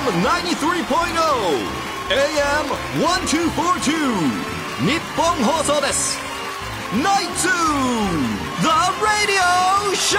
AM1242 日本放送です。ナイツ The Radio Show。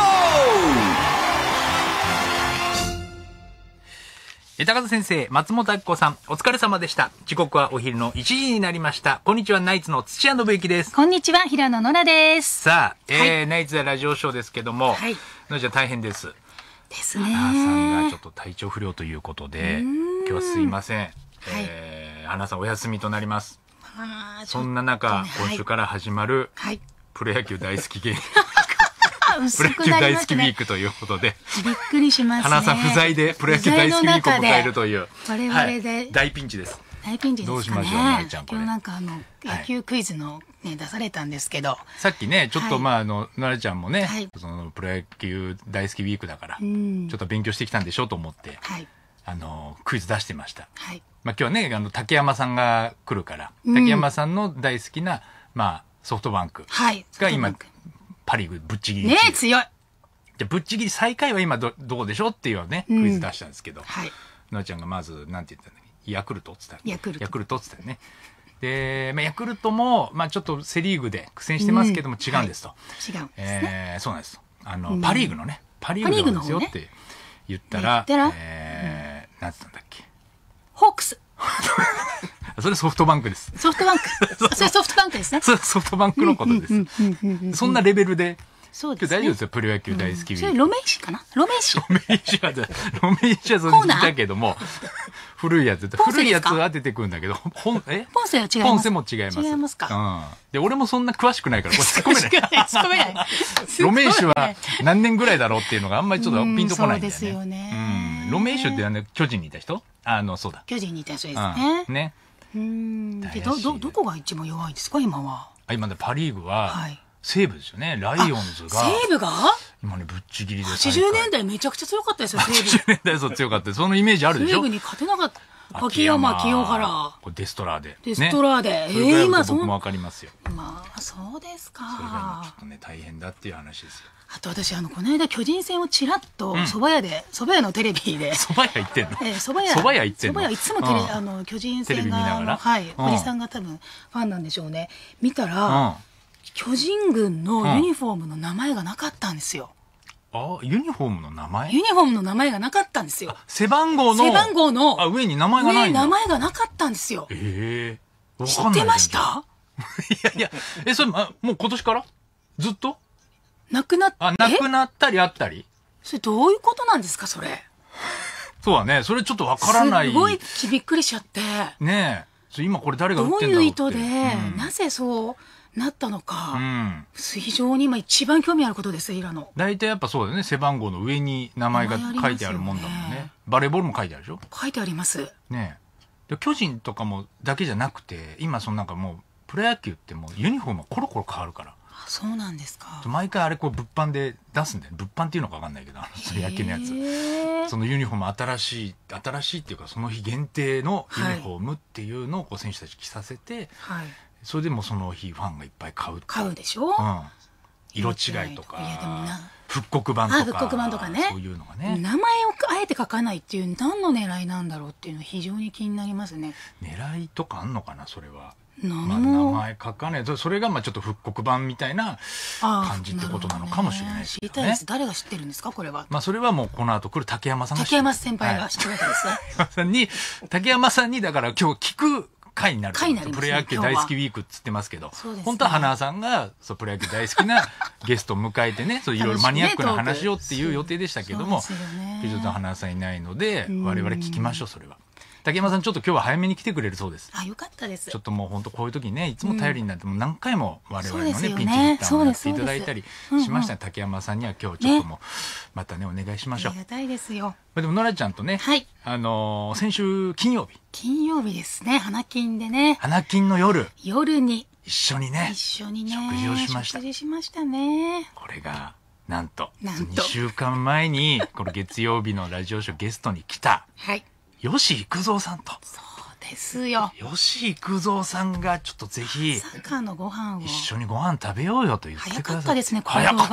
高田先生、松本明子さん、お疲れ様でした。時刻はお昼の1時になりました。こんにちは、ナイツの土屋信之です。 こんにちは、平野ノラです。 さあ、ナイツザラジオショーですけども、はい、のじゃ大変です。 ですね。 花さんがちょっと体調不良ということで、今日はすいません。花さんお休みとなります。そんな中、今週から始まる、プロ野球大好き芸人。プロ野球大好きウィークということで、 びっくりしますね。 花さん不在でプロ野球大好きウィークを迎えるという、 我々で大ピンチです。 大ピンチですかね。 どうしましょう、まいちゃん。 今日なんか野球クイズのね出されたんですけど、 さっきねちょっとならちゃんもね、そのプロ野球大好きウィークだからちょっと勉強してきたんでしょうと思って、クイズ出してました。今日はね竹山さんが来るから、竹山さんの大好きなソフトバンクが今パリーグぶっちぎり。 ね強い。 じゃぶっちぎり最下位は今どうでしょうっていうねクイズ出したんですけど、のらちゃんがまずなんて言ったんだっけ、ヤクルトっつったらヤクルトっつったよね。で、ヤクルトもちょっとセリーグで苦戦してますけども違うんですと。 違うんですね。 そうなんです。パリーグのね、パリーグのですよって言ったら、なんて言ったんだっけ。 ホークス。 それソフトバンクです。 ソフトバンク。それソフトバンクですね。 それソフトバンクのことです。そんなレベルで。 そうですね。 大丈夫ですよ、プロ野球大好き。 それロメイシかな。ロメイシはそう言ったけども、古いやつ。古いやつ当ててくんだけど、 ポンセは違います。 ポンセも違います。 違いますか。 で、俺もそんな詳しくないから、これ突っ込めない。 突っ込めない。 ロメイシュは何年ぐらいだろうっていうのがあんまりちょっとピンとこないんだよね。 そうですよね。 ロメイシュって巨人にいた人？そうだ。 巨人にいた人ですね。 ね。 で、どこが一番弱いですか、今は。 今ね、パリーグは、西武ですよね。ライオンズが。 西武が今ね、ぶっちぎりで。 80年代めちゃくちゃ強かったですよ、西武。 80年代そう強かった。そのイメージあるでしょ。 西武に勝てなかった。秋山、清原。 デストラーデ。 デストラーデ。 今僕もわかりますよ。 そうですか。 それがちょっとね、大変だっていう話ですよ。 あと私、この間巨人戦をちらっと蕎麦屋のテレビで。 蕎麦屋行ってんの？ 蕎麦屋行ってんの？ いつも巨人戦が、堀さんが多分ファンなんでしょうね。見たら、巨人軍のユニフォームの名前がなかったんですよ。 ユニフォームの名前？ ユニフォームの名前がなかったんですよ。 背番号の上に名前がないんだ。 名前がなかったんですよ。知ってました？ いや、それ、もう今年からずっとなくなったりあったり？ それどういうことなんですか、それ。 そうだね。それちょっとわからない。 すごいびっくりしちゃって。 ねえ。今これ誰が打ってんだろうって。 どういう意図で、なぜそうなったのか。非常に今一番興味あることです、平野。 大体やっぱそうだよね。背番号の上に名前が書いてあるもんだもんね。バレーボールも書いてあるでしょ？ 書いてあります。 ねえ。巨人とかもだけじゃなくて、今なんかもう、プロ野球ってもうユニフォームがコロコロ変わるから。 そうなんですか。 毎回あれ物販で出すんだよ。物販っていうのかわかんないけど、それ野球のやつ。そのユニフォーム新しいっていうか、その日限定のユニフォームっていうのを選手たち着させて、それでもその日ファンがいっぱい買うでしょ？ 色違いとか、復刻版とかね。そういうのがね。 名前をあえて書かないっていう何の狙いなんだろうっていうのは非常に気になりますね。 狙いとかあんのかな、それは。 名前書かない。それがちょっと復刻版みたいな感じってことなのかもしれないですね。 知りたいです。誰が知ってるんですか、これは。 それはもうこの後来る竹山さんが知ってる。 竹山先輩が知ってるわけですね。 竹山さんにだから今日聞く回になる。 プロ野球大好きウィークって言ってますけど、本当は花さんがプロ野球大好きなゲストを迎えてね、いろいろマニアックな話をっていう予定でしたけども、ちょっと花さんいないので、我々聞きましょう、それは。竹山さんちょっと今日は早めに来てくれるそうです。 よかったです。 ちょっともう本当こういう時にね、いつも頼りになっても何回も我々のね、ピンチヒッターをやっていただいたりしました竹山さんには今日ちょっともうまたねお願いしましょう。 ありがたいですよ。 でもノラちゃんとね、先週金曜日ですね、花金でね。 花金の夜に一緒にね食事をしました。 食事しましたね。 これがなんと2週間前にこの月曜日のラジオショーゲストに来た吉幾三さんと。 そうですよ。 吉幾三さんがちょっとぜひまさかのご飯を一緒にご飯食べようよと言ってください。 早かったですね、行動が。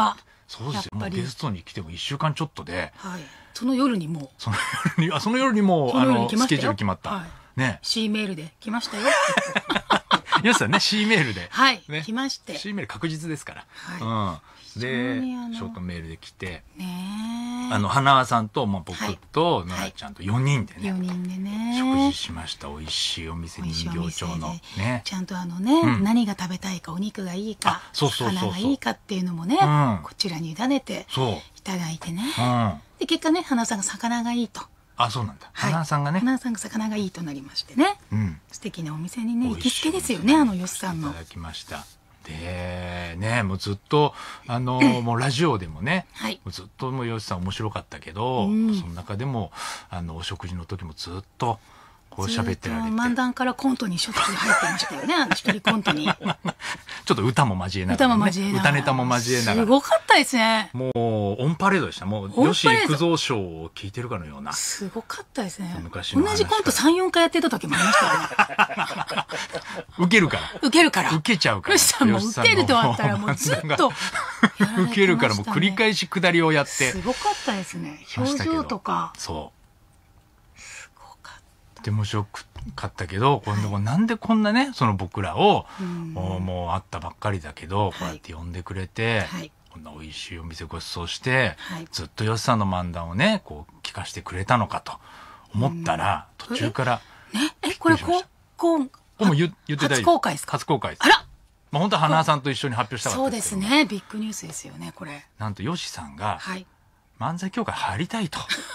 そうですよ。もうゲストに来ても1週間ちょっとで、 はい、その夜にもうその夜にもうスケジュール決まった、はい、ね、 C メールで来ましたよ。 よしさんね、 C メールで、 はい、 ね、 来まして、 C メール確実ですから、 はい、 でショートメールで来て、 ね、 花輪さんと、僕とノラちゃんと4人でね、 4人でね食事しました。美味しいお店、人形町のね、 ちゃんと何が食べたいか、お肉がいいか花がいいかっていうのもね、こちらに委ねていただいてね、で結果ね、花輪さんが魚がいいと。 あ、そうなんだ。花輪さんがね、 花輪さんが魚がいいとなりましてね、素敵なお店にね、行きつけですよね、よしさんの。 いただきました。でね、もうずっともうラジオでもね、もうずっともうよしさん面白かったけど、その中でもお食事の時もずっとこう喋ってられて、 漫談からコントにしょっちゅう入ってましたよね。一人コントにちょっと歌も交えながら、歌ネタも交えながら、 すごかったですね。 もうオンパレードでした。もう吉幾三賞を聞いてるかのような、 すごかったですね。 昔の同じコント 3,4 回やってた時もありましたよね。 ウケるからウケるからウケちゃうから、 よしさんもウケるとあったらもうずっとウケるからもう繰り返し下りをやって、 すごかったですね。表情とか、 そうすごかった。で面白かったけど、今度なんでこんなね、その僕らをもう会ったばっかりだけど、こうやって呼んでくれて、こんな美味しいお店ご馳走して、ずっとよしさんの漫談をね、こう聞かせてくれたのかと思ったら、途中からこれもう言ってた初公開ですか？ 初公開です。 あら、 本当は花輪さんと一緒に発表したかったそうですね。ビッグニュースですよね、これ。 なんとよしさんが漫才協会入りたいと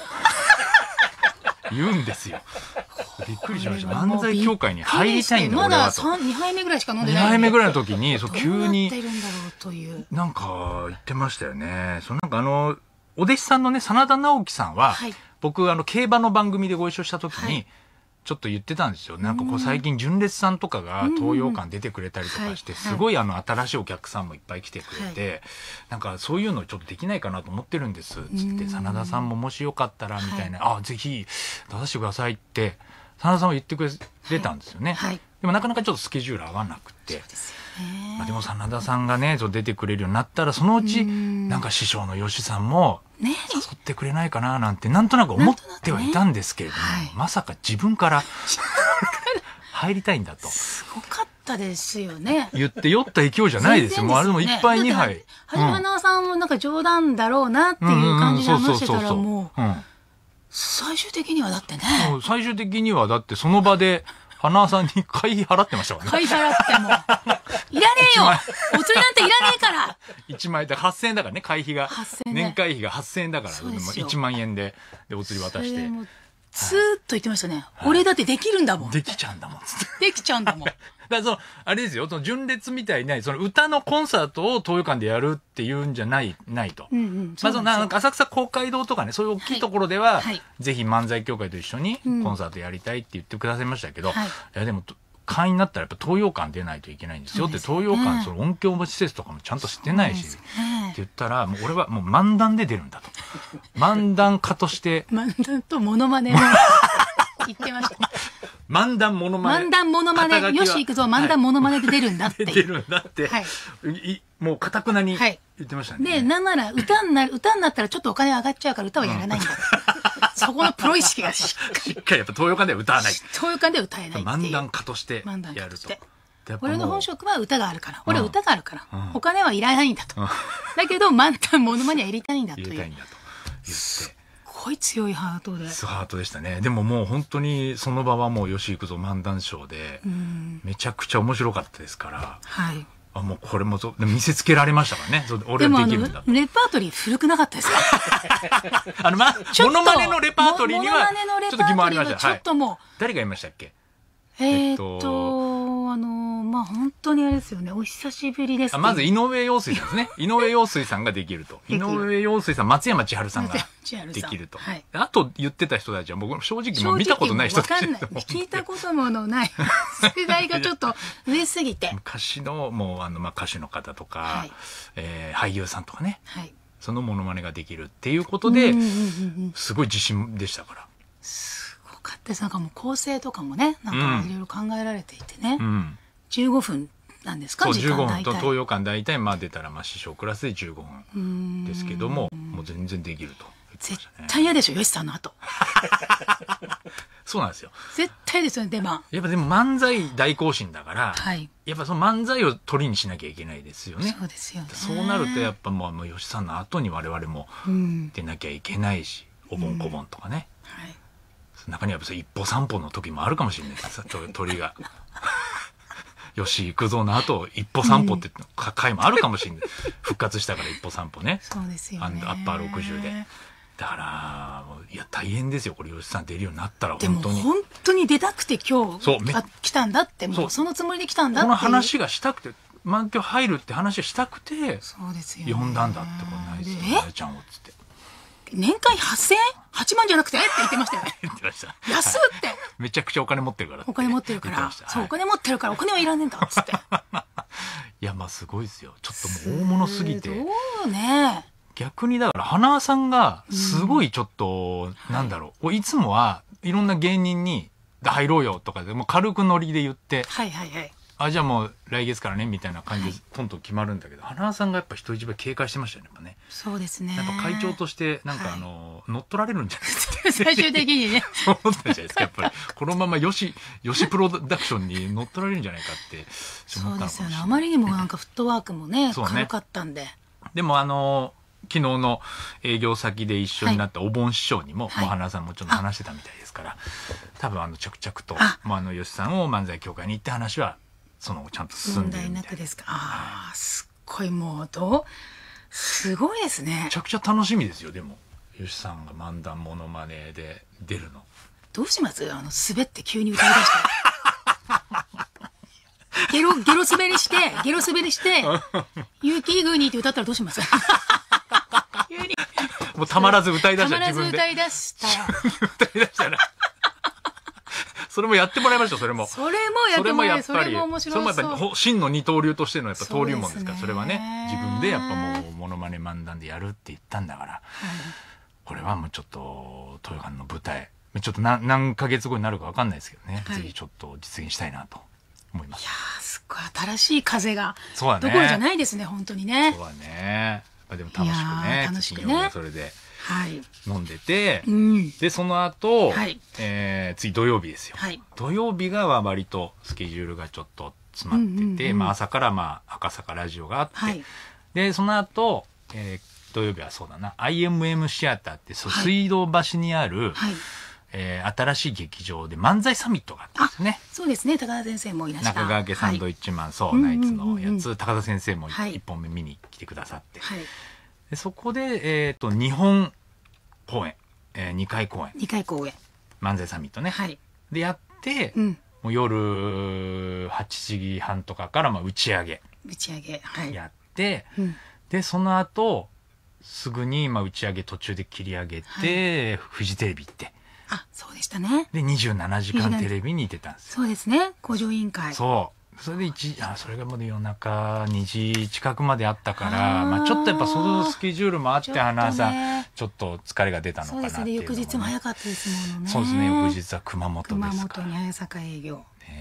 言うんですよ。びっくりしました。漫才協会に入りたいんだ、俺はと。 まだ2杯目ぐらいしか飲んでない。 2杯目ぐらいの時に急になんか言ってましたよね。なんかお弟子さんのね、真田直樹さんは、僕競馬の番組でご一緒した時にちょっと言ってたんですよ。なんかこう最近純烈さんとかが東洋館出てくれたりとかして、すごい新しいお客さんもいっぱい来てくれて、なんかそういうのちょっとできないかなと思ってるんですつって、真田さんももしよかったらみたいな、ぜひ出させてくださいって真田さんは言ってくれたんですよね。でもなかなかちょっとスケジュール合わなくて、でも真田さんがね出てくれるようになったら、そのうちなんか師匠の吉さんも誘ってくれないかななんてなんとなく思ってはいたんですけれども、まさか自分から入りたいんだと。 すごかったですよね。 言って酔った勢いじゃないですよ。もうあれでも1杯2杯。 花輪さんもなんか冗談だろうなっていう感じで話してたら、もう最終的にはだってね。 最終的にはだってその場で花輪さんに会費払ってましたからね。 会費払っても。いらねえよお釣りなんていらねえから 1万円で8000円だからね、会費が。年会費が8000円だから、1万円でお釣り渡して。 ずーっと言ってましたね。俺だってできるんだもん。 できちゃうんだもん。 できちゃうんだもん。 だからあれですよ、純烈みたいな、歌のコンサートを東洋館でやるっていうんじゃないと。なんか浅草公会堂とかね、そういう大きいところでは、ぜひ漫才協会と一緒にコンサートやりたいって言ってくださいましたけど、いやでも、会員になったらやっぱ東洋館出ないといけないんですよって、東洋館音響施設とかもちゃんと知ってないし、って言ったら、もう俺はもう漫談で出るんだと。漫談家として。 漫談とモノマネも言ってました。 漫談モノマネ。 漫談モノマネ。よし行くぞ、漫談モノマネで出るんだって。 出るんだって。もう堅くなに言ってましたね。 で、なんなら歌になったらちょっとお金上がっちゃうから歌はやらないんだ。そこのプロ意識がしっかりやっぱ東洋館では歌わない。 東洋館では歌えない。 漫談家としてやると。 俺の本職は歌があるから。俺歌があるから。お金はいらないんだと。だけど漫談モノマネはやりたいんだという。 やりたいんだと言って。 すごい強いハートで。 ハートでしたね。でももう本当にその場はもう吉幾三漫談ショーで、めちゃくちゃ面白かったですから。もうこれも見せつけられましたからね。俺はできるんだと。 レパートリー古くなかったですか？ モノマネのレパートリーにはちょっと疑問ありました。 ちょっともう。 誰がいましたっけ？ 本当にあれですよね。お久しぶりです。 まず井上陽水さんですね。井上陽水さんができると。井上陽水さん、松山千春さんができると。あと言ってた人たちは僕正直もう見たことない人たち。 聞いたこともない。世代がちょっと上すぎて。 昔のもう歌手の方とか、俳優さんとかね。そのモノマネができるっていうことで、すごい自信でしたから。 すごかったです。なんかもう構成とかもね、なんかいろいろ考えられていてね。15分なんですか？ そう、15 時間大体分と東洋館大体まあ出たらまあ師匠クラスで15分ですけども、もう全然できると言ってま絶したね。 対嫌でしょ、よしさんの後。 そうなんですよ。 絶対ですよね、出番。 やっぱでも漫才大行進だから、 はい。 やっぱその漫才を取りにしなきゃいけないですよね。 そうですよね。 そうなるとやっぱもう吉さんの後に我々も出なきゃいけないし、おぼんこぼんとかね。 はい。 中には一歩三歩の時もあるかもしれないです鳥が。吉幾三の後一歩三歩って回もあるかもしれない。復活したから一歩三歩ね。 そうですよね。 アッパー60で。だからいや大変ですよこれ吉さん出るようになったらでも本当に。 本当に出たくて今日そう来たんだって、もうそのつもりで来たんだってこの話がしたくて満響入るって話をしたくてそうですよね。 呼んだんだってこれないですよねちゃんをっつって。 年間8000円 ?8 万じゃなくてって言ってましたよね。 言ってました。 安っって。 めちゃくちゃお金持ってるからって。 お金持ってるから。そう、お金持ってるからお金はいらねえんだっつって。 いやまあすごいですよ。ちょっともう大物すぎて。 そうね。 逆にだから花輪さんがすごいちょっと、なんだろう、いつもはいろんな芸人に入ろうよとかでもう軽くノリで言って、 はいはいはい。 あじゃあもう来月からねみたいな感じでトントン決まるんだけど、花輪さんがやっぱ人一倍警戒してましたよねやっぱね。 そうですね。 やっぱ会長としてなんか乗っ取られるんじゃないですか。 最終的にね。 そう思ったじゃないですかやっぱりこのままよしプロダクションに乗っ取られるんじゃないかって思ったのかもしれない。 そうですよね。あまりにもなんかフットワークもね軽かったんで。 でも昨日の営業先で一緒になったお盆師匠にも、もう花輪さんもちょっと話してたみたいですから、多分着々ともう吉さんを漫才協会に行って話はちゃんと進んでるみたいな。問題なくですか。 ああ、すっごいもうすごいですね。 めちゃくちゃ楽しみですよ。でも吉さんが漫談モノマネで出るのどうします？滑って急に歌い出したゲロ滑りして雪国って歌ったらどうします？ もうたまらず歌い出したら自分で歌い出したらそれもやってもらいましょう。それもやっぱり真の二刀流としてのやっぱ登竜門ですからそれはね自分でやっぱもうモノマネ漫談でやるって言ったんだから、これはもうちょっと東洋館の舞台ちょっと何ヶ月後になるか分かんないですけどね、ぜひちょっと実現したいなと思います。 いやーすっごい新しい風がそうだねどころじゃないですね本当にね。 そうだね。でも楽しくねそれで飲んでて、でその後、次土曜日ですよ。土曜日が割とスケジュールがちょっと詰まってて、朝から赤坂ラジオがあって、でその後、土曜日はそうだな IMM シアターって水道橋にある、新しい劇場で漫才サミットがあったんですよね。 そうですね。高田先生もいらっしゃった。 中川家サンドイッチマン、ナイツのやつ、高田先生も1本目見に来てくださって、でそこで2本公演、2回公演漫才サミットね、でやって、もう夜8時半とかから打ち上げやって、でその後すぐに打ち上げ途中で切り上げて、フジテレビ行って。 そうでしたね。 で27時間テレビに出たんですよ。 そうですね。向上委員会。 それでそれがもう夜中2時近くまであったから、ちょっとやっぱそのスケジュールもあって花さちょっと疲れが出たのかなっていうのも、ね。 翌日も早かったですもんね。 そうですね。翌日は熊本ですから。 熊本に早坂営業。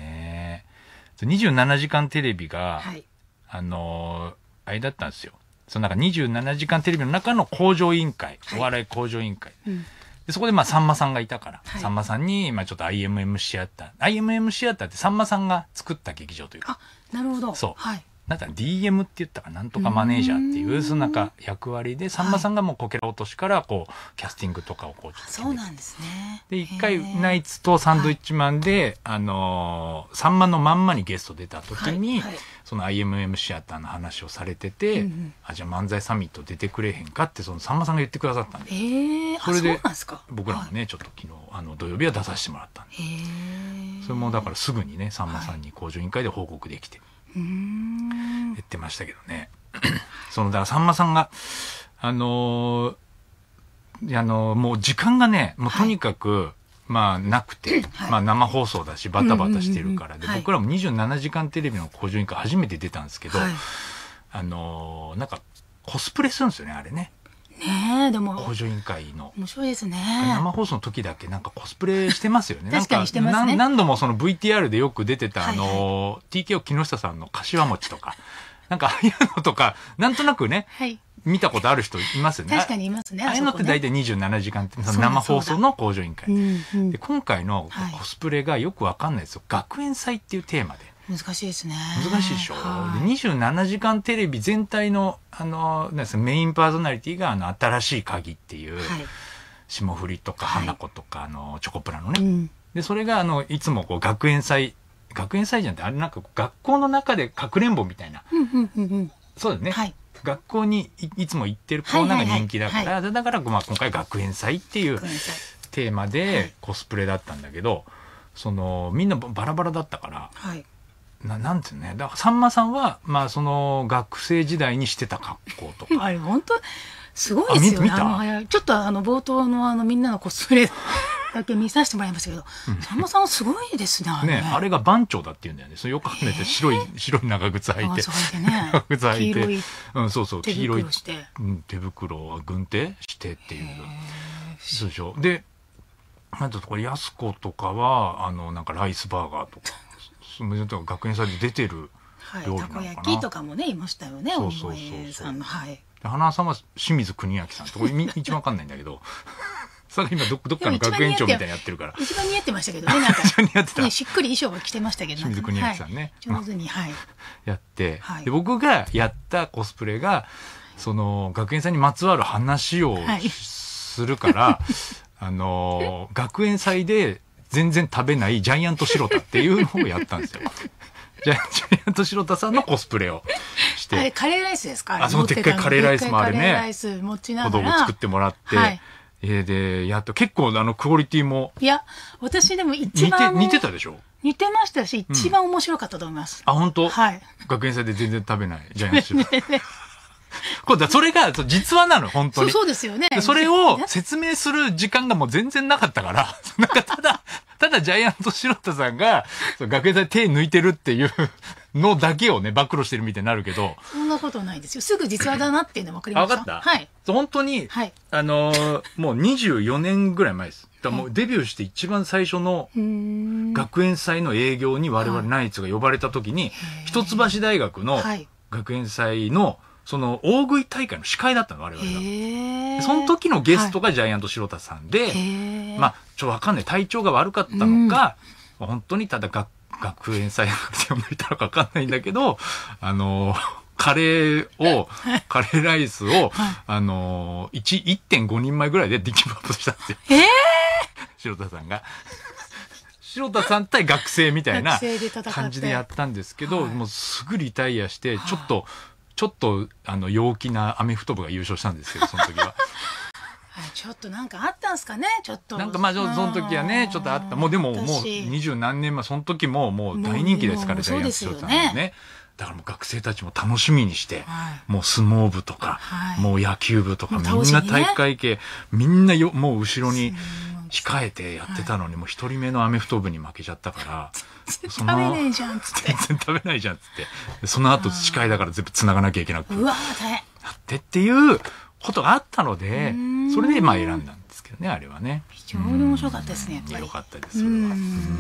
27時間テレビが、あれだったんですよ。その27時間テレビの中の向上委員会、お笑い向上委員会。でそこでさんまさんがいたから、さんまさんにちょっと IMM シアターってさんまさんが作った劇場というか。 なるほど。 そう。なんか DM って言ったかなんとかマネージャーっていうその役割でさんまさんがもうこけら落としからキャスティングとかをそうなんですね。 で一回ナイツとサンドイッチマンでさんまのまんまにゲスト出た時にその IMM シアターの話をされてて、じゃあ漫才サミット出てくれへんかってそのさんまさんが言ってくださったんで、 それで僕らもねちょっと昨日土曜日は出させてもらったんで、それもだからすぐにねさんまさんに向上委員会で報告できて言ってましたけどね。だからさんまさんがもう時間がねもうとにかく、なくて、生放送だしバタバタしてるからで、僕らも27時間テレビの向上委員会初めて出たんですけど、なんかコスプレするんですよねあれね。 ねえ、でも向上委員会の面白いですね。 生放送の時だけなんかコスプレしてますよね。 確かにしてますね。 何度もその VTR でよく出てたTKO 木下さんの柏餅とかなんかああいうのとかなんとなくね、見たことある人いますよね。 確かにいますね。 ああいうのって大体27時間って生放送の向上委員会で、今回のコスプレがよくわかんないですよ。学園祭っていうテーマで。 難しいですね。 難しいでしょ。27時間テレビ全体のメインパーソナリティが新しい鍵っていう、霜降りとか花子とかチョコプラのね、でそれがいつもこう学園祭じゃなくてあれなんか学校の中でかくれんぼみたいな、そうだね、学校にいつも行ってるコーナーが人気だから、だから今回学園祭っていうテーマでコスプレだったんだけど、みんなバラバラだったから。なんていうね、だからさんまさんはその学生時代にしてた格好とか、 あれ本当すごいですよね。ちょっと冒頭のみんなのコスプレだけ見させてもらいましたけど、さんまさんはすごいですね。 あれが番長だって言うんだよね。それよく考えて白い長靴履いて、長靴履いて、そうそう、黄色い手袋軍手してっていう。そうでしょ。で、なんとこれやす子とかはなんかライスバーガーとか。学園祭で出てる料理なのかな。たこ焼きとかもねいましたよね。そうさんの花さんは清水国明さんとこれ一番わかんないんだけど、それ今どっかの学園長みたいにやってるから。 一番似合ってましたけどね。なんか一番似合ってた。しっくり衣装は着てましたけど。 清水国明さんね。 上手にやって、で僕がやったコスプレがその学園祭にまつわる話をするから、学園祭で全然食べないジャイアント白田っていうのをやったんですよ。ジャイアント白田さんのコスプレをして。 カレーライスですか？ そのでっかいカレーライスもあるね。 カレーライス持ちながら。 小道具作ってもらって。で、やっと結構クオリティも。 いや、私でも一番。 似てたでしょ？ 似てましたし、一番面白かったと思います。 本当？ はい。 学園祭で全然食べないジャイアント白田。それが実話なの、本当に。 そうですよね。 それを説明する時間がもう全然なかったから、なんかただジャイアント白田さんが学園祭手抜いてるっていうのだけをね、暴露してるみたいになるけど。 そんなことないですよ。すぐ実話だなっていうの分かりました。 分かった？はい。本当に、もう24年ぐらい前です。もうデビューして一番最初の学園祭の営業に我々ナイツが呼ばれた時に、一橋大学の学園祭のその大食い大会の司会だったの、我々が。その時のゲストがジャイアント白田さんで、わかんない。体調が悪かったのか、本当にただ学園祭って呼んでいたのかわかんないんだけど、カレーライスを、1.5 人前ぐらいでギブアップしたんですよ。白田さんが。白田さん対学生みたいな感じでやったんですけど、もうすぐリタイアして、ちょっと陽気なアメフト部が優勝したんですけど、その時は。 ちょっとなんかあったんすかね、ちょっと。 なんかその時はね、ちょっとあった。もう20何年前、その時ももう大人気ですから、ジャイアント白田さんね。だからもう学生たちも楽しみにして、もう相撲部とか、もう野球部とか、みんな体育会系、みんなもう後ろに控えてやってたのに、もう一人目のアメフト部に負けちゃったから、 食べないじゃんっつって。 全然食べないじゃんっつって。その後司会だから全部繋がなきゃいけなく。 うわー大変。 なってっていうことがあったので、それで選んだんですけどね、あれはね。 非常に面白かったですね、やっぱり。 よかったです、それは。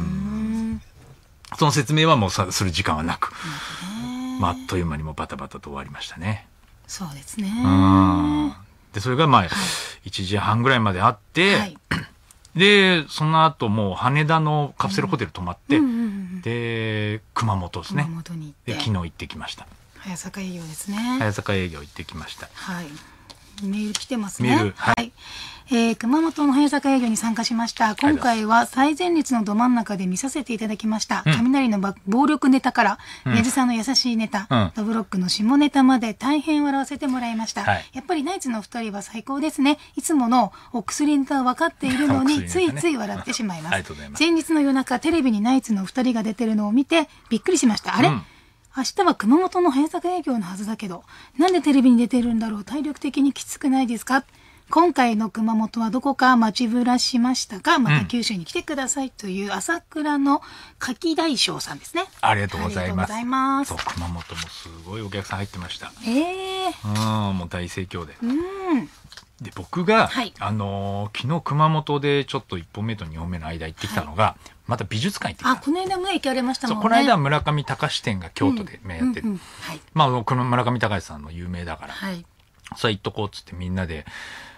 その説明はもうする時間はなく、あっという間にもバタバタと終わりましたね。 そうですね。 で、それが1時半ぐらいまであって、で、その後もう羽田のカプセルホテル泊まって、で、熊本ですね。 熊本に行って。 で、昨日行ってきました。 早坂営業ですね。 早坂営業行ってきました。 はい。メール来てますね。 メール。 はい。熊本の早坂営業に参加しました。今回は最前列のど真ん中で見させていただきました。雷の暴力ネタから、ネズさんの優しいネタ、ドブロックの下ネタまで大変笑わせてもらいました。やっぱりナイツの二人は最高ですね。いつものお薬ネタは分かっているのに、ついつい笑ってしまいます。前日の夜中、テレビにナイツの二人が出てるのを見て、びっくりしました。あれ？明日は熊本の早坂営業のはずだけど、なんでテレビに出てるんだろう、体力的にきつくないですか？今回の熊本はどこか街ぶらしましたか？また九州に来てくださいという朝倉の柿大将さんですね。 ありがとうございます。 そう、 熊本もすごいお客さん入ってました。 もう大盛況で。 で僕が、 はい昨日熊本でちょっと1本目と2本目の間行ってきたのが、また美術館行ってきた。 この間もね行かれましたもんね。 この間は村上隆展が京都でやってる、 はい、 まあこの村上隆さんの有名だから、 はい、 それ行っとこうっつってみんなで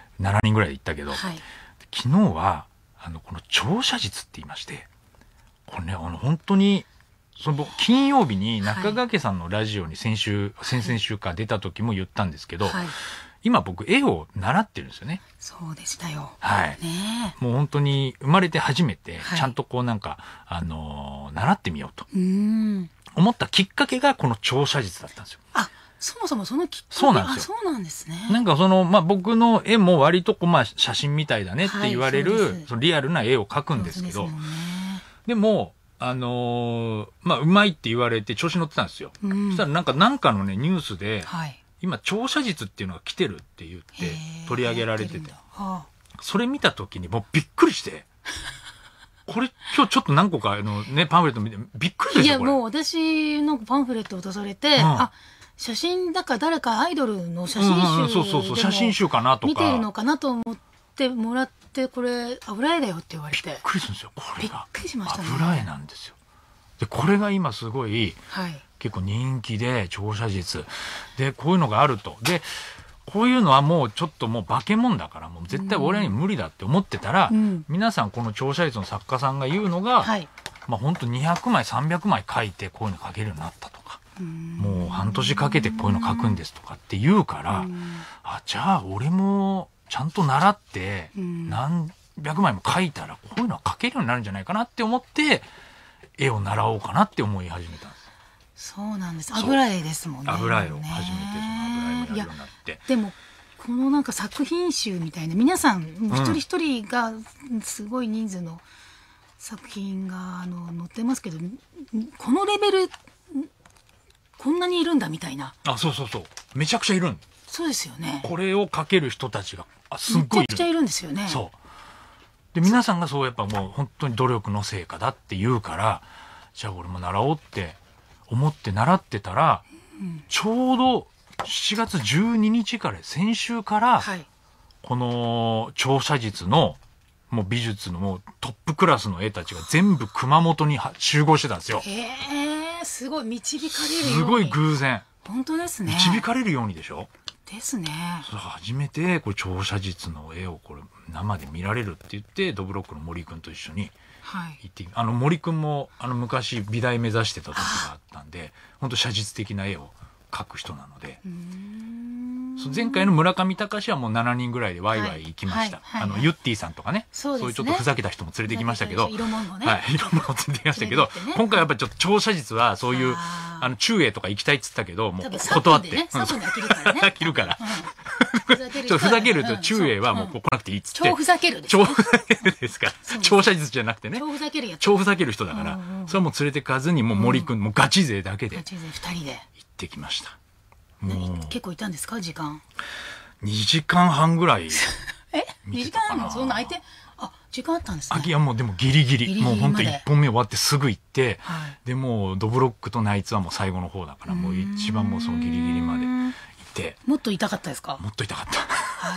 7人ぐらいで行ったけど、 はい、 昨日はこの聴写術って言いまして、これね本当に金曜日に中川家さんのラジオに先々週か出た時も言ったんですけど、はい、今僕絵を習ってるんですよね。 そうでしたよ。 はい。 ね、 もう本当に生まれて初めてちゃんとこうなんか、習ってみようと思ったきっかけがこの聴写術だったんですよ。 そもそもそのきっかけ。 そうなんですよ。 そうなんですね。 なんか僕の絵も割と写真みたいだねって言われる、そのリアルな絵を描くんですけど、でもうまいって言われて調子乗ってたんですよ。そしたらなんかのねニュースで、今聴写術っていうのが来てるって言って取り上げられてて、それ見た時にもうびっくりして。これ今日ちょっと何個かパンフレット見てびっくりですよ。 いやもう私のパンフレットを出されて、写真だから誰かアイドルの写真集写真集かなとか見てるのかなと思ってもらって、これ油絵だよって言われてびっくりするんですよ。これがびっくりしましたね。 油絵なんですよ。でこれが今すごい、結構人気で聴写術でこういうのがあると。でこういうのはもうちょっともう化け物だからもう絶対俺に無理だって思ってたら、皆さんこの聴写術の作家さんが言うのが、本当200枚300枚書いてこういうの書けるようになったとか、もう半年かけてこういうの書くんですとかって言うから、じゃあ俺もちゃんと習って何百枚も書いたらこういうのは書けるようになるんじゃないかなって思って絵を習おうかなって思い始めたんです。 そうなんです。油絵ですもんね。 油絵を始めて油絵もやるようになって。 でもこのなんか作品集みたいな皆さん一人一人がすごい人数の作品が載ってますけど、このレベルこんなにいるんだみたいな。 そうめちゃくちゃいるん。 そうですよね。 これを描ける人たちがすっごいいる。 めちゃくちゃいるんですよね。 で皆さんがそうやっぱもう本当に努力の成果だって言うから、じゃあ俺も習おうって思って習ってたら、ちょうど7月12日から先週から、この聴写術のもう美術のもうトップクラスの絵たちが全部熊本に集合してたんですよ。 すごい導かれるように。 すごい偶然。 本当ですね。 導かれるようにでしょ。 ですね。 初めてこれ聴写術の絵をこれ生で見られるって言ってドブロックの森くんと一緒に行って、森くんも昔美大目指してた時があったんで、本当写実的な絵を描く人なので。前回の村上隆はもう7人ぐらいでワイワイ行きました。ユッティさんとかね、そういうちょっとふざけた人も連れてきましたけど、 色物をね、 色物を連れてきましたけど、今回はやっぱりちょっと聴写術はそういう中英とか行きたいっつったけど、もう断って。飽きるから。ちょっとふざけると中英はもう来なくていいっつって。 超ふざけるです。 超ふざけるですから。聴写術じゃなくてね。 超ふざけるやつ。 超ふざける人だから、それはもう連れてかずにもう森くんもうガチ勢だけで。 ガチ勢2人で。 行ってきました。 結構いたんですか時間。 2時間半ぐらい。 2時間半もそんな相手時間あったんですね。 いやもうでもギリギリもう本当1本目終わってすぐ行って、でもうドブロックとナイツはもう最後の方だからもう一番もうそのギリギリまで行って。 もっと痛かったですか？ もっと痛かった。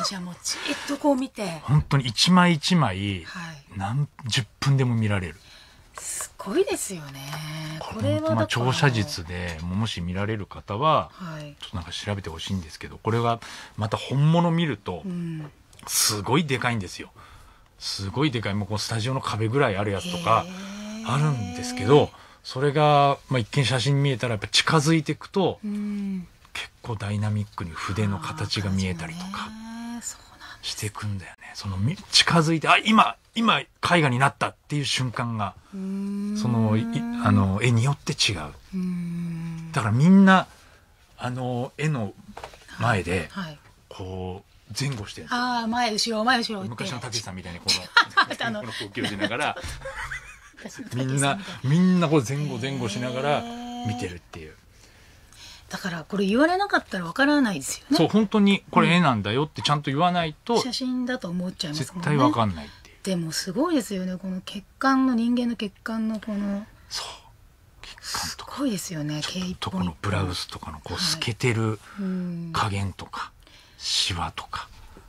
じゃあもうじっとこう見て本当に一枚一枚何十分でも見られる。 すごいですよね。 これは聴写術でもし見られる方はちょっとなんか調べてほしいんですけど、これがまた本物見るとすごいでかいんですよ。すごいでかい、もうこのスタジオの壁ぐらいあるやつとかあるんですけど、それが一見写真見えたらやっぱ近づいていくと結構ダイナミックに筆の形が見えたりとかしていくんだよね。その近づいて今絵画になったっていう瞬間がその絵によって違う。だからみんな絵の前でこう前後してるんですよ。 前後ろ前後ろって昔のたけしさんみたいにこの呼吸をしながらみんなこう前後しながら見てるっていう。 だからこれ言われなかったらわからないですよね。 そう本当にこれ絵なんだよってちゃんと言わないと写真だと思っちゃいますもんね。 絶対わかんないっていう。 でもすごいですよね、この血管の人間の血管のこのそう血管とかすごいですよね。 ちょっとこのブラウスとかのこう透けてる加減とかシワとか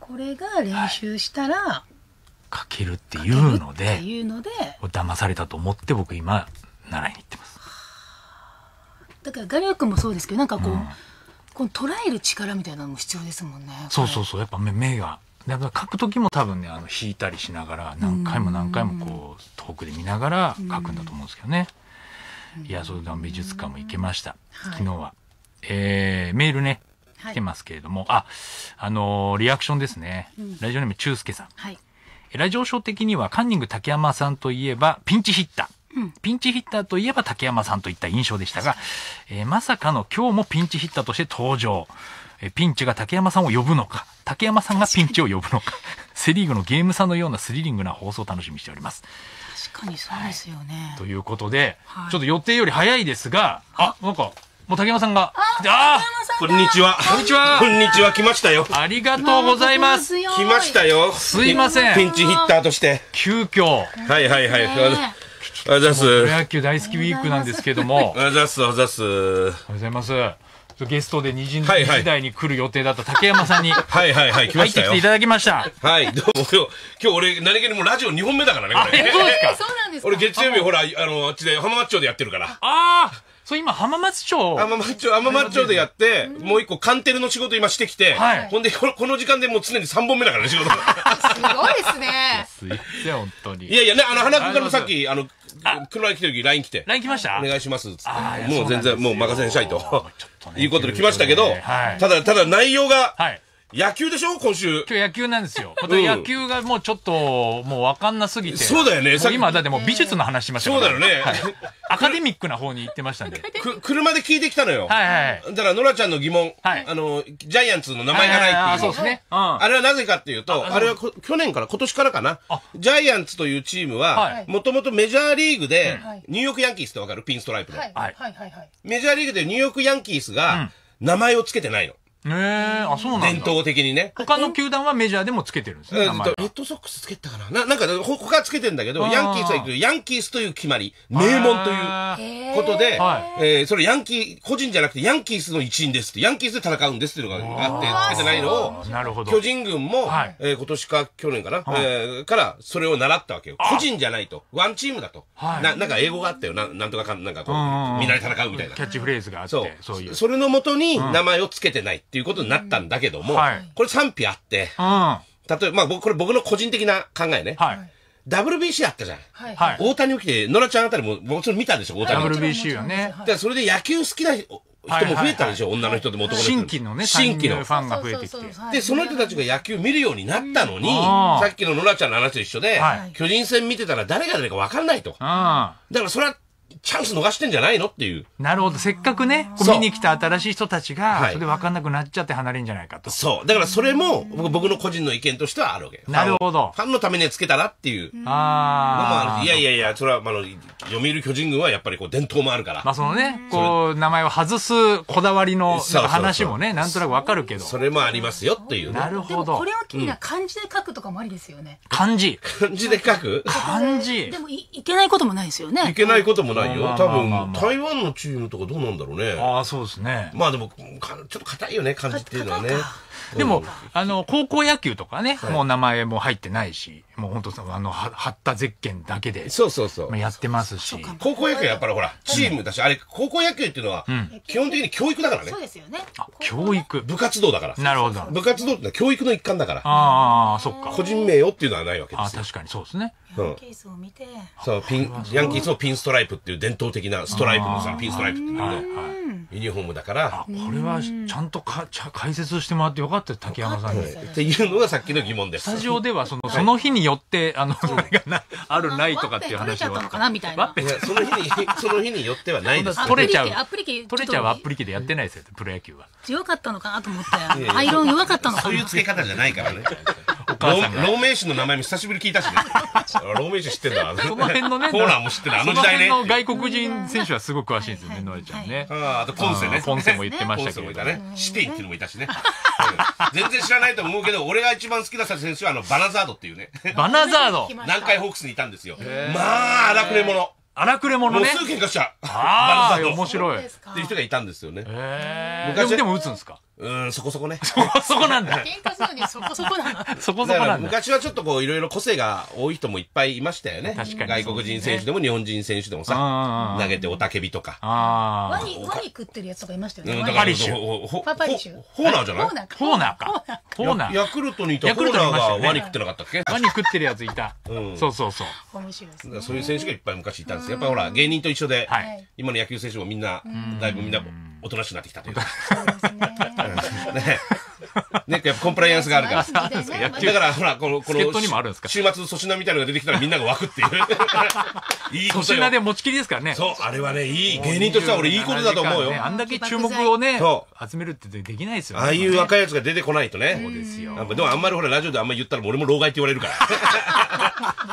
これが練習したら、 書けるっていうので、 騙されたと思って僕今習いに行ってます。 だから画力もそうですけど、なんかこう捉える力みたいなのも必要ですもんね。 そうそうそう、やっぱ目が。だから書く時も多分ね、引いたりしながら何回も何回もこう遠くで見ながら書くんだと思うんですけどね。いや、それで美術館も行けました。昨日は。メールね、来てますけれども、リアクションですね。ラジオネーム中介さん。ラジオショー的にはカンニング竹山さんといえばピンチヒッター。ピンチヒッターといえば竹山さんといった印象でしたが、まさかの今日もピンチヒッターとして登場。ピンチが竹山さんを呼ぶのか、竹山さんがピンチを呼ぶのか、セリーグのゲーム差のようなスリリングな放送を楽しみにしております。 確かにそうですよね。 ということで、ちょっと予定より早いですが、なんか、もう竹山さんが、 こんにちは。 こんにちは。 こんにちは、来ましたよ。 ありがとうございます。 来ましたよ。 すいません。 ピンチヒッターとして。 急遽。 はいはいはい。あざす。 プロ野球大好きウィークなんですけども。 あざす、あざす。 おはようございます。ゲストで2時台に来る予定だった竹山さんにはいはいはい、来ましたよ。 入ってきていただきました。 はい、どうも今日俺何気にもラジオ2本目だからね、これ。 そうですか。 そうなんですか。 俺月曜日ほら、あっちで浜松町でやってるから。 そう今浜松町でやって、もう一個カンテレの仕事今してきて、ほんでこの時間でもう常に3本目だからね、仕事。 すごいですね。 すいません、本当に。 いやいやね、花君からもさっき、車に来てる時 LINE 来て。 LINE 来ました？ お願いします。つって。もう全然、もう任せんしゃいと。いうことで来ましたけど、ただ内容が、野球でしょ今週。 今日野球なんですよ。また野球がもうちょっと、もうわかんなすぎて。 そうだよね。 今だってもう美術の話しましたから。 そうだよね。 アカデミックな方に行ってましたんで。 車で聞いてきたのよ。 はいはい。 だからノラちゃんの疑問。ジャイアンツの名前がないっていう。 そうですね。 あれはなぜかっていうと、あれは去年から今年からかな。ジャイアンツというチームは、もともとメジャーリーグで、ニューヨークヤンキースってわかる？ピンストライプの。メジャーリーグでニューヨークヤンキースが、名前をつけてないの。 そうなんだ。 伝統的にね。 他の球団はメジャーでもつけてるんですね。レッドソックスつけたかななんか、他はつけてんだけど、ヤンキースは行くヤンキースという決まり、名門ということで、それ個人じゃなくてヤンキースの一員ですって、ヤンキースで戦うんですっていうのがあって、つけてないのを、巨人軍も、今年か去年かなからそれを習ったわけよ。個人じゃないと。ワンチームだと。なんか英語があったよ。なんとかなんかこう、みんなで戦うみたいな。 キャッチフレーズがあって、 そういう。それのもとに名前をつけてない。っていうことになったんだけども、これ賛否あって、例えば、これ僕の個人的な考えね。WBC あったじゃん。大谷起きて、ノラちゃんあたりももちろん見たでしょ、大谷。 WBC はね。 それで野球好きな人も増えたでしょ、女の人でも男の人。 新規のね、新規のファンが増えてきて。 で、その人たちが野球見るようになったのに、さっきのノラちゃんの話と一緒で、巨人戦見てたら誰が誰か分かんないと。だからそれは、チャンス逃してんじゃないのっていう。 なるほど。せっかくね、見に来た新しい人たちが、それで分かんなくなっちゃって離れんじゃないかと。 そう。だからそれも、僕の個人の意見としてはあるわけ。 なるほど。 ファンのためにつけたらっていう。いやいやいや、それは、読売巨人軍はやっぱりこう伝統もあるから。 まあそのね、こう、名前を外すこだわりの話もね、なんとなく分かるけど。 それもありますよっていう。 なるほど。 これを機には漢字で書くとかもありですよね。 漢字で書く漢字でもいけないこともないですよね。 いけないこともないよ。多分。台湾のチームとかどうなんだろうね。 そうですね。 まあでも、ちょっと硬いよね、漢字っていうのはね。 でも、高校野球とかね、もう名前も入ってないし、もう本当八田ゼッケンだけで。 そうやってますし。 高校野球はやっぱりほら、チームだし、あれ、高校野球っていうのは、基本的に教育だからね。 そうですよね。 教育。 部活動だから。 なるほど。 部活動ってのは教育の一環だから。 そっか。 個人名よっていうのはないわけですよ。 確かにそうですね。 ヤンキースを見て。 そう、ヤンキースのピンストライプっていう伝統的なストライプのさ、ピンストライプっていうね。ユニフォームだから。 これはちゃんと解説してもらってよかったよ、竹山さんに。 っていうのがさっきの疑問です。 スタジオではその日によって、それがあるないとかっていう話は。取れちゃったのかなみたいな。 その日によってはないです。 取れちゃうアプリ機でやってないですよ、プロ野球は。 強かったのかなと思って。アイロン弱かったのかな。 そういう付け方じゃないからね。老名詞の名前も久しぶり聞いたしね。老名詞知ってんだ。 その辺のね。 コーナーも知ってる。時代ね。 その外国人選手はすごく詳しいんですよね、ノエちゃんね。 あとポンセね。 ポンセも言ってましたけどね。 シペインっていうのもいたしね。全然知らないと思うけど、俺が一番好きだった選手はバナザードっていうね。 バナザード南海ホークスにいたんですよ。まあ、荒くれ者。 荒くれ者ね。 もうすぐ喧嘩しちゃう。 バナザード。面白い。 っていう人がいたんですよね。 でも打つんですか？ そこそこね。 そこそこなんだ。 喧嘩するのにそこそこなの。 そこそこなんだ。 昔はちょっとこういろいろ個性が多い人もいっぱいいましたよね。 確かに。 外国人選手でも日本人選手でもさ、投げておたけびとか。 ワニ食ってるやつとかいましたよね。 パリッシュ。 パリッシュ。 ホーナーじゃない？ ホーナーか。ホーナー。 ヤクルトにいたホーナーがワニ食ってなかったっけ？ ワニ食ってるやついた。そうそうそう。 面白いですね。 そういう選手がいっぱい昔いたんですよ。やっぱほら芸人と一緒で、今の野球選手もみんな、だいぶみんなおとなしくなってきたというか。 そうですね。 ね、やっぱコンプライアンスがあるから。 だからほら、この、週末粗品みたいなのが出てきたらみんなが湧くっていう。いいことよ。 粗品で持ちきりですからね。 そう、あれはね、いい、芸人としては俺いいことだと思うよ。 あんだけ注目をね、集めるってできないですよね。 ああいう若いやつが出てこないとね。 そうですよ。 でもあんまりほら、ラジオであんまり言ったら俺も老害って言われるから。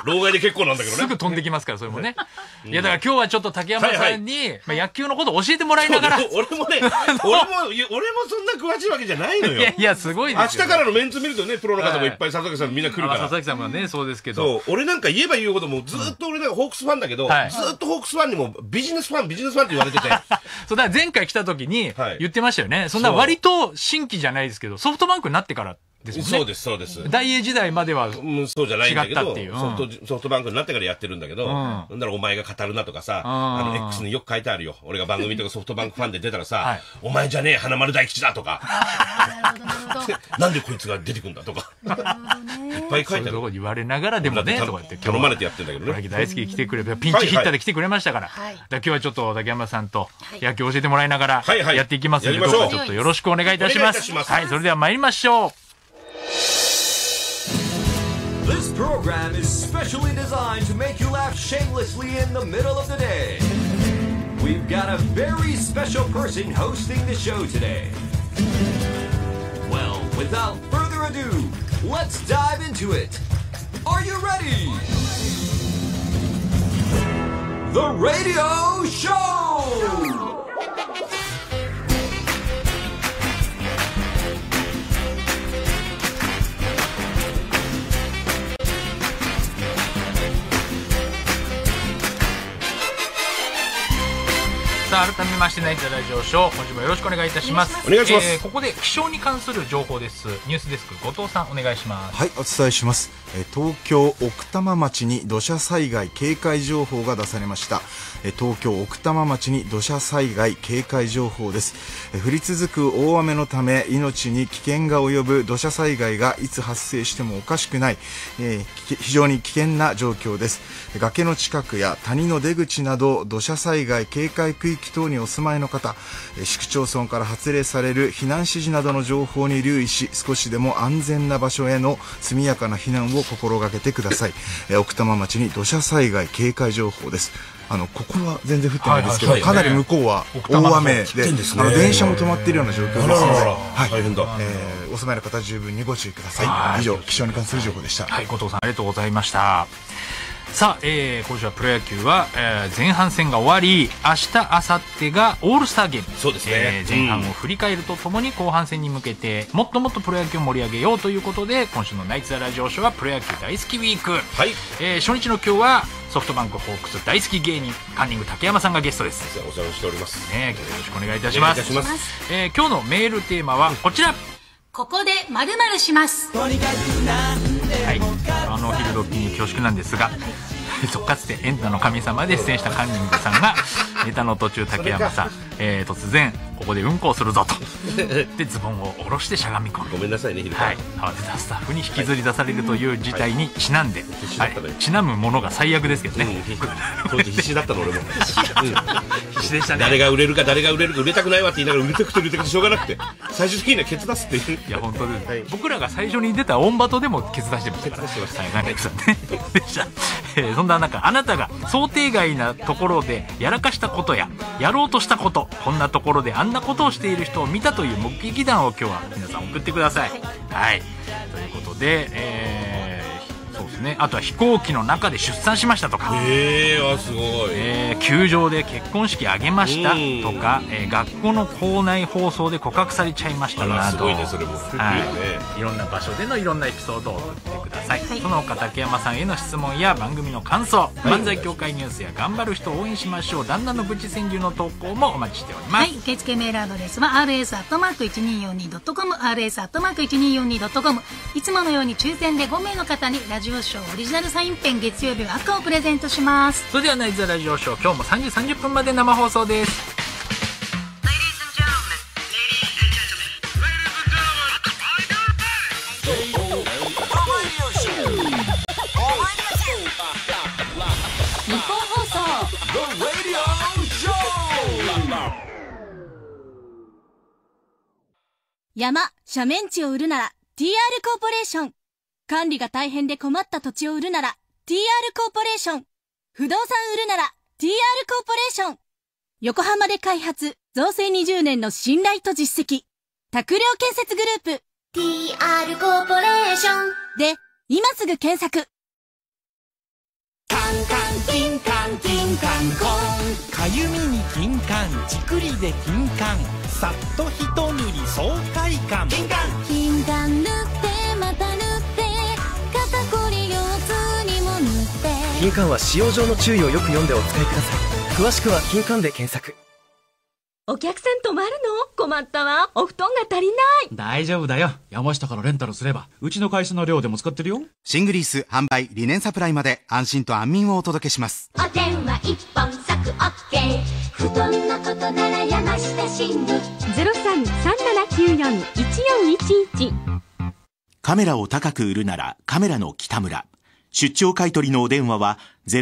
老害で結構なんだけどね。 すぐ飛んできますから、それもね。いや、だから今日はちょっと竹山さんに、野球のことを教えてもらいながら。 俺もね、俺もそんな詳しいわけじゃないのよ。 いや、すごいですよ。明日からのメンツ見るとね、プロの方もいっぱい佐々木さんみんな来るから。 佐々木さんもね、そうですけど。 そう、俺なんか言えば言うほどもずっと俺なんかホークスファンだけど、ずっとホークスファンにもビジネスファンって言われてて。 そうだ、前回来た時に言ってましたよね。そんな割と新規じゃないですけど、ソフトバンクになってからですもんね。 そうです、そうです。 大英時代まではそうじゃないんだけど、 ソフトバンクになってからやってるんだけど、なんだろお前が語るなとかさ、X によく書いてあるよ。俺が番組とかソフトバンクファンで出たらさ、お前じゃねえ花丸大吉だとか、なんでこいつが出てくんだとか、いっぱい書いてある。 言われながらでもね、とかって頼まれてやってんだけどね。大好き来てくれ、ピンチヒッターで来てくれましたから。今日はちょっと竹山さんと野球教えてもらいながらやっていきますので、どうかちょっとよろしくお願いいたします。はい、それでは参りましょう。 This program is specially designed to make you laugh shamelessly in the middle of the day. We've got a very special person hosting the show today. Well, without further ado, let's dive into it. Are you ready? The Radio Show! さあ改めましてナイツラジオショー、今週もよろしくお願いいたします。 お願いします。 ここで気象に関する情報です。ニュースデスク後藤さんお願いします。 はい、お伝えします。東京奥多摩町に土砂災害警戒情報が出されました。東京奥多摩町に土砂災害警戒情報です。降り続く大雨のため命に危険が及ぶ土砂災害がいつ発生してもおかしくない、非常に危険な状況です。崖の近くや谷の出口など土砂災害警戒区域等にお住まいの方、市区町村から発令される避難指示などの情報に留意し、少しでも安全な場所への速やかな避難を心がけてください。奥多摩町に土砂災害警戒情報です。ここは全然降ってないですけど、かなり向こうは大雨で、電車も止まっているような状況ですので、大変だ。お住まいの方十分にご注意ください。以上、気象に関する情報でした。 はい、後藤さんありがとうございました。さあ、今週はプロ野球は、前半戦が終わり、明日明後日がオールスターゲーム。 そうですね。 前半を振り返るとともに後半戦に向けてもっともっとプロ野球を盛り上げようということで、今週のナイツ・ザ・ラジオショーはプロ野球大好きウィーク。 はい。 初日の今日はソフトバンクホークス大好き芸人カンニング竹山さんがゲストです。 お邪魔しております。 ね、よろしくお願いいたします。今日のメールテーマはこちら。 ここで〇〇します。 はい、昼時に恐縮なんですが、かつてエンタの神様で出演したカンニングさんがネタの途中竹山さん、突然ここでうんこをするぞとでズボンを下ろしてしゃがみ込む。 ごめんなさいね、昼はい、慌てたスタッフに引きずり出されるという事態にちなんで、ちなむものが最悪ですけどね。 当時必死だったの俺も。 必死でしたね。 誰が売れるか売れたくないわって言いながら売れてくてしょうがなくて、最終的にはケツ出すっていう。 いや本当です。僕らが最初に出たオンバトでもケツ出してましたから。中居さんね。そんな中、あなたが想定外なところでやらかしたことややろうとしたこと、こんなところであんなことをしている人を見たという目撃談を今日は皆さん送ってください。はい、ということで、そうですね、あとは飛行機の中で出産しましたとか、 すごい、 球場で結婚式挙げましたとか、学校の校内放送で告白されちゃいましたなど、 すごいね、それも、 いろんな場所でのいろんなエピソードを送ってください。 さい、その他竹山さんへの質問や番組の感想、漫才協会ニュースや頑張る人を応援しましょう旦那のプチ川柳の投稿もお待ちしております。 受付メールアドレスは rs@1242.com rs@1242.com。 いつものように抽選で5名の方にラジオショーオリジナルサインペン月曜日は赤をプレゼントします。 それではナイツラジオショー、今日も3時30分まで生放送です。 日本放送山、斜面地を売るなら TR コーポレーション。管理が大変で困った土地を売るなら TR コーポレーション。不動産売るなら TR コーポレーション。横浜で開発、造成20年の信頼と実績。拓良建設グループ TR コーポレーションで今すぐ検索。 カンカンキンカンキンカンコン、かゆみにキンカン、チクリでキンカン、さっとひと塗り爽快感、キンカンキンカン塗ってまた塗って肩こり腰痛にも塗って。 キンカンは使用上の注意をよく読んでお使いください。詳しくはキンカンで検索。 お客さん泊まるの？困ったわ。お布団が足りない。 大丈夫だよ。山下からレンタルすれば、うちの会社の寮でも使ってるよ。 シングリース販売リネンサプライまで安心と安眠をお届けします。 お電話一本サクオッケー。布団のことなら山下シング。 03-3794-1411。 カメラを高く売るならカメラの北村。出張買取のお電話は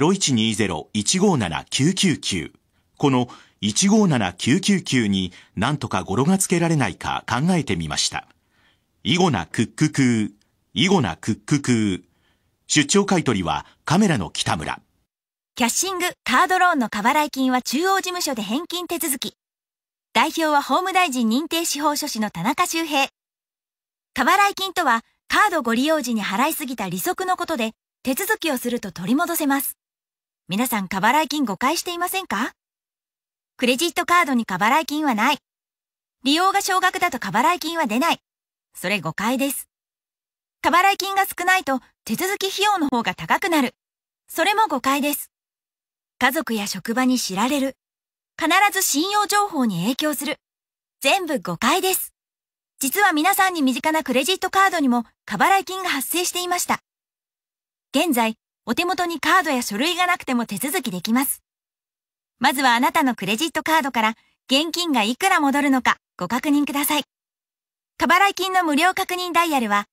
0120-157-999。この157-999に何とか語呂がつけられないか考えてみました。囲碁なクッククー、囲碁なクッククー。出張買取はカメラの北村。 キャッシング、カードローンの過払い金は中央事務所で返金手続き。代表は法務大臣認定司法書士の田中修平。過払い金とはカードご利用時に払いすぎた利息のことで手続きをすると取り戻せます。皆さん過払い金誤解していませんか？クレジットカードに過払い金はない。利用が少額だと過払い金は出ない。それ誤解です。過払い金が少ないと手続き費用の方が高くなる。それも誤解です。家族や職場に知られる。必ず信用情報に影響する。全部誤解です。実は皆さんに身近なクレジットカードにも過払い金が発生していました。現在、お手元にカードや書類がなくても手続きできます。まずはあなたのクレジットカードから現金がいくら戻るのかご確認ください。過払い金の無料確認ダイヤルは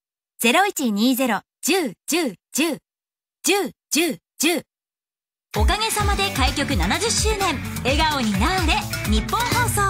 0120-10-10-10-10-10-10。おかげさまで開局70周年。笑顔になーれ、日本放送。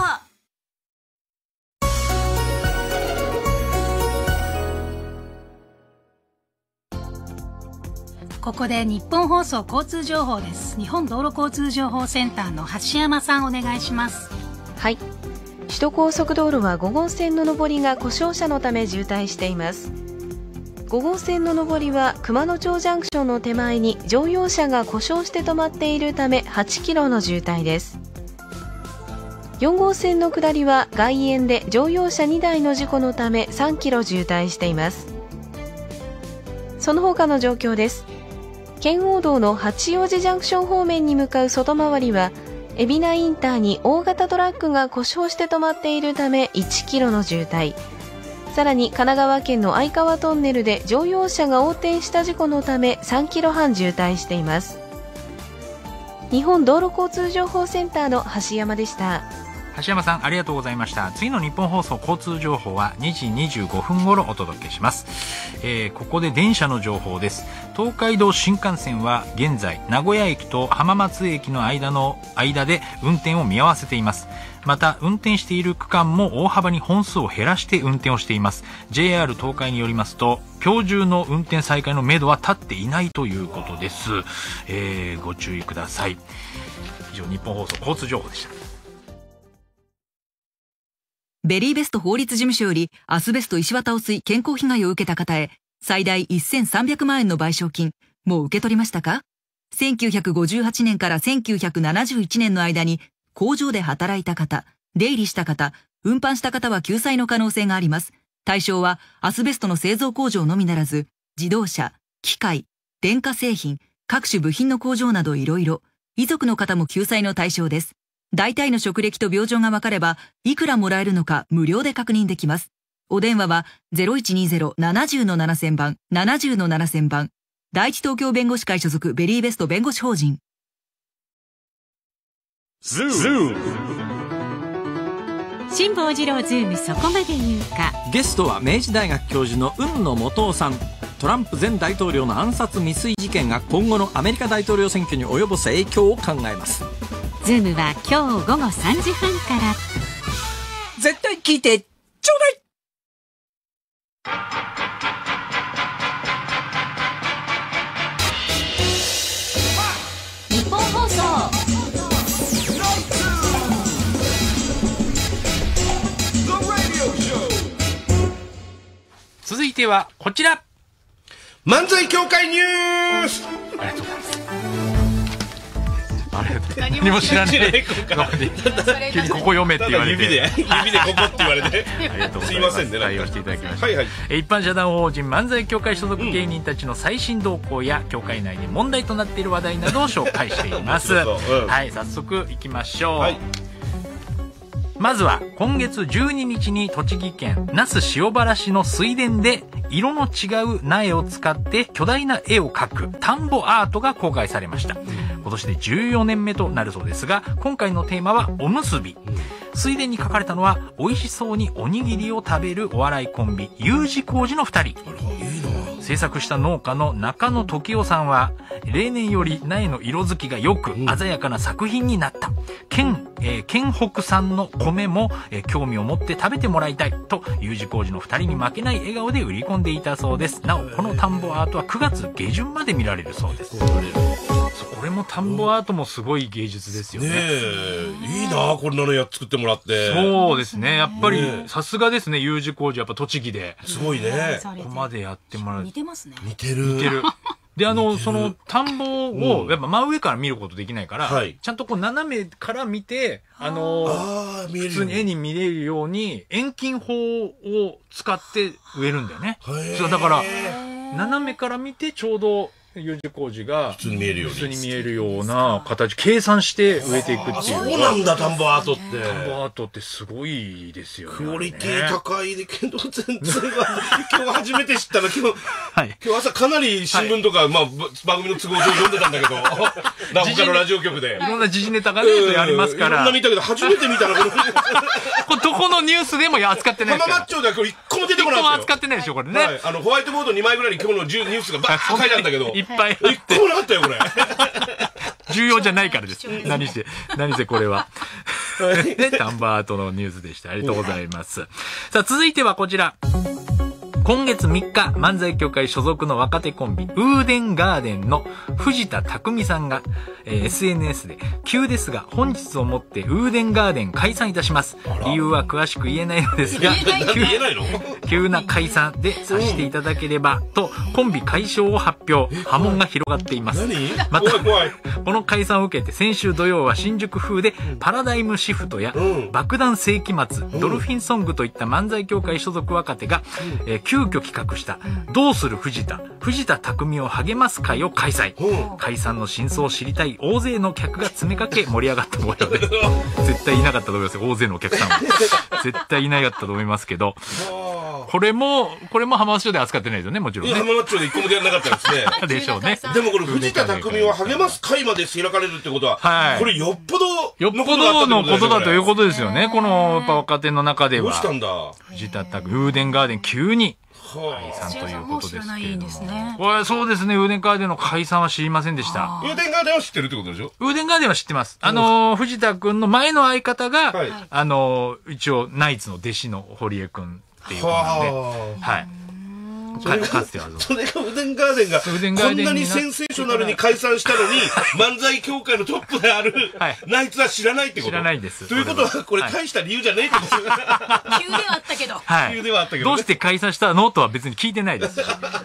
ここで日本放送交通情報です。日本道路交通情報センターの橋山さんお願いします。 はい、首都高速道路は5号線の上りが故障車のため渋滞しています。5号線の上りは熊野町ジャンクションの手前に乗用車が故障して止まっているため8キロの渋滞です。4号線の下りは外苑で乗用車2台の事故のため3キロ渋滞しています。その他の状況です。圏央道の八王子ジャンクション方面に向かう外回りは海老名インターに大型トラックが故障して止まっているため1キロの渋滞。さらに神奈川県の愛川トンネルで乗用車が横転した事故のため3キロ半渋滞しています。日本道路交通情報センターの橋山でした。 橋山さんありがとうございました。次の日本放送交通情報は2時25分頃お届けします。ここで電車の情報です。東海道新幹線は現在名古屋駅と浜松駅の間で運転を見合わせています。また運転している区間も大幅に本数を減らして運転をしています。 JR 東海によりますと今日中の運転再開のめどは立っていないということです。ご注意ください。以上日本放送交通情報でした。 ベリーベスト法律事務所よりアスベスト石綿を吸い健康被害を受けた方へ最大1300万円の賠償金、もう受け取りましたか？ 1958年から1971年の間に工場で働いた方、出入りした方、運搬した方は救済の可能性があります。対象はアスベストの製造工場のみならず自動車、 機械、電化製品、各種部品の工場などいろいろ。遺族の方も救済の対象です。大体の職歴と病状が分かれば、いくらもらえるのか無料で確認できます。お電話は 0120-70-7000 番、70-7000 番。第一東京弁護士会所属ベリーベスト弁護士法人。 辛坊治郎ズームそこまで言うか。 ゲストは明治大学教授の海野素央さん。トランプ前大統領の暗殺未遂事件が今後のアメリカ大統領選挙に及ぼす影響を考えます。 ズームは今日午後3時半から。 絶対聞いてちょうだい。 日本放送続いてはこちら、 漫才協会ニュース。 ありがとうございます。何も知らない急にここ読めって言われて、 指でここって言われてありがとうございます。すいませんね、対応していただきました。一般社団法人漫才協会所属芸人たちの最新動向や協会内で問題となっている話題などを紹介しています。はい、早速いきましょう。まずは今月12日に栃木県那須塩原市の水田で色の違う苗を使って巨大な絵を描く田んぼアートが公開されました。今年で14年目となるそうですが、今回のテーマはおむすび。水田に描かれたのは美味しそうにおにぎりを食べるお笑いコンビ U 字工事の2人。制作した農家の中野時夫さんは、例年より苗の色づきが良く鮮やかな作品になった。県北産の米も、興味を持って食べてもらいたいと U 字工事の2人に負けない笑顔で売り込んでいたそうです。なおこの田んぼアートは9月下旬まで見られるそうです。これも田んぼアートもすごい芸術ですよね。 いいな、こんなの作ってもらって。 そうですね、やっぱりさすがですね、 U 字工事やっぱ栃木ですごいね。 ここまでやってもらう。 似てますね。 似てる。 で、その田んぼをやっぱ真上から見ることできないから、ちゃんとこう斜めから見て、普通に絵に見れるように遠近法を使って植えるんだよね。そうだから斜めから見てちょうどU 字工事が普通に見えるような形計算して植えていくっていう。 そうなんだ、田んぼアートって。 田んぼアートってすごいですよね。 クオリティ高いけど全然今日初めて知ったの。今日朝かなり新聞とか、番組の都合上読んでたんだけど、他のラジオ局でいろんな時事ネタがねありますから、 いろんな見たけど初めて見たの。これどこのニュースでも扱ってないですから。 浜松町ではこれ1個も出てこなかったよ。 扱ってないでしょこれね。 ホワイトボード2枚ぐらいに今日のニュースがバーッと書いてあるんだけど、 いっぱい 1個もなかったよこれ。 重要じゃないからです。何せこれは。田んぼアートのニュースでした。ありがとうございます。さあ続いてはこちら。今月3日、漫才協会所属の若手コンビ、ウーデンガーデンの藤田匠さんが、SNS で、急ですが、本日をもってウーデンガーデン解散いたします。理由は詳しく言えないのですが、急な解散でさせていただければ、と、コンビ解消を発表。波紋が広がっています。また、この解散を受けて、先週土曜は新宿風で、パラダイムシフトや、爆弾世紀末、ドルフィンソングといった漫才協会所属若手が、急遽企画したどうする藤田匠を励ます会を開催。解散の真相を知りたい大勢の客が詰めかけ盛り上がった模様です。絶対いなかったと思いますよ、大勢のお客さんは。絶対いなかったと思いますけど、これも浜松町で扱ってないですよね、もちろんね。 浜松町で一個もやらなかったですね。 でしょうね。 でもこれ藤田匠を励ます会まで開かれるってことは、これよっぽどのことだということですよね。このやっぱ若手の中では。 どうしたんだ。 藤田匠、ウーデンガーデン急に解散ということですけれども、これそうですね、ウーデンガーデンの解散は知りませんでした。 ウーデンガーデンは知ってるってことでしょ。 ウーデンガーデンは知ってます。藤田くんの前の相方が、一応ナイツの弟子の堀江くんっていうことなんで、はい。かつてはそれがウーデンガーデンがこんなにセンセーショナルに解散したのに漫才協会のトップであるナイツは知らないってこと。 知らないです。 ということはこれ大した理由じゃねえってこと。 急ではあったけど。 急ではあったけど。 どうして解散したのとは別に聞いてないです。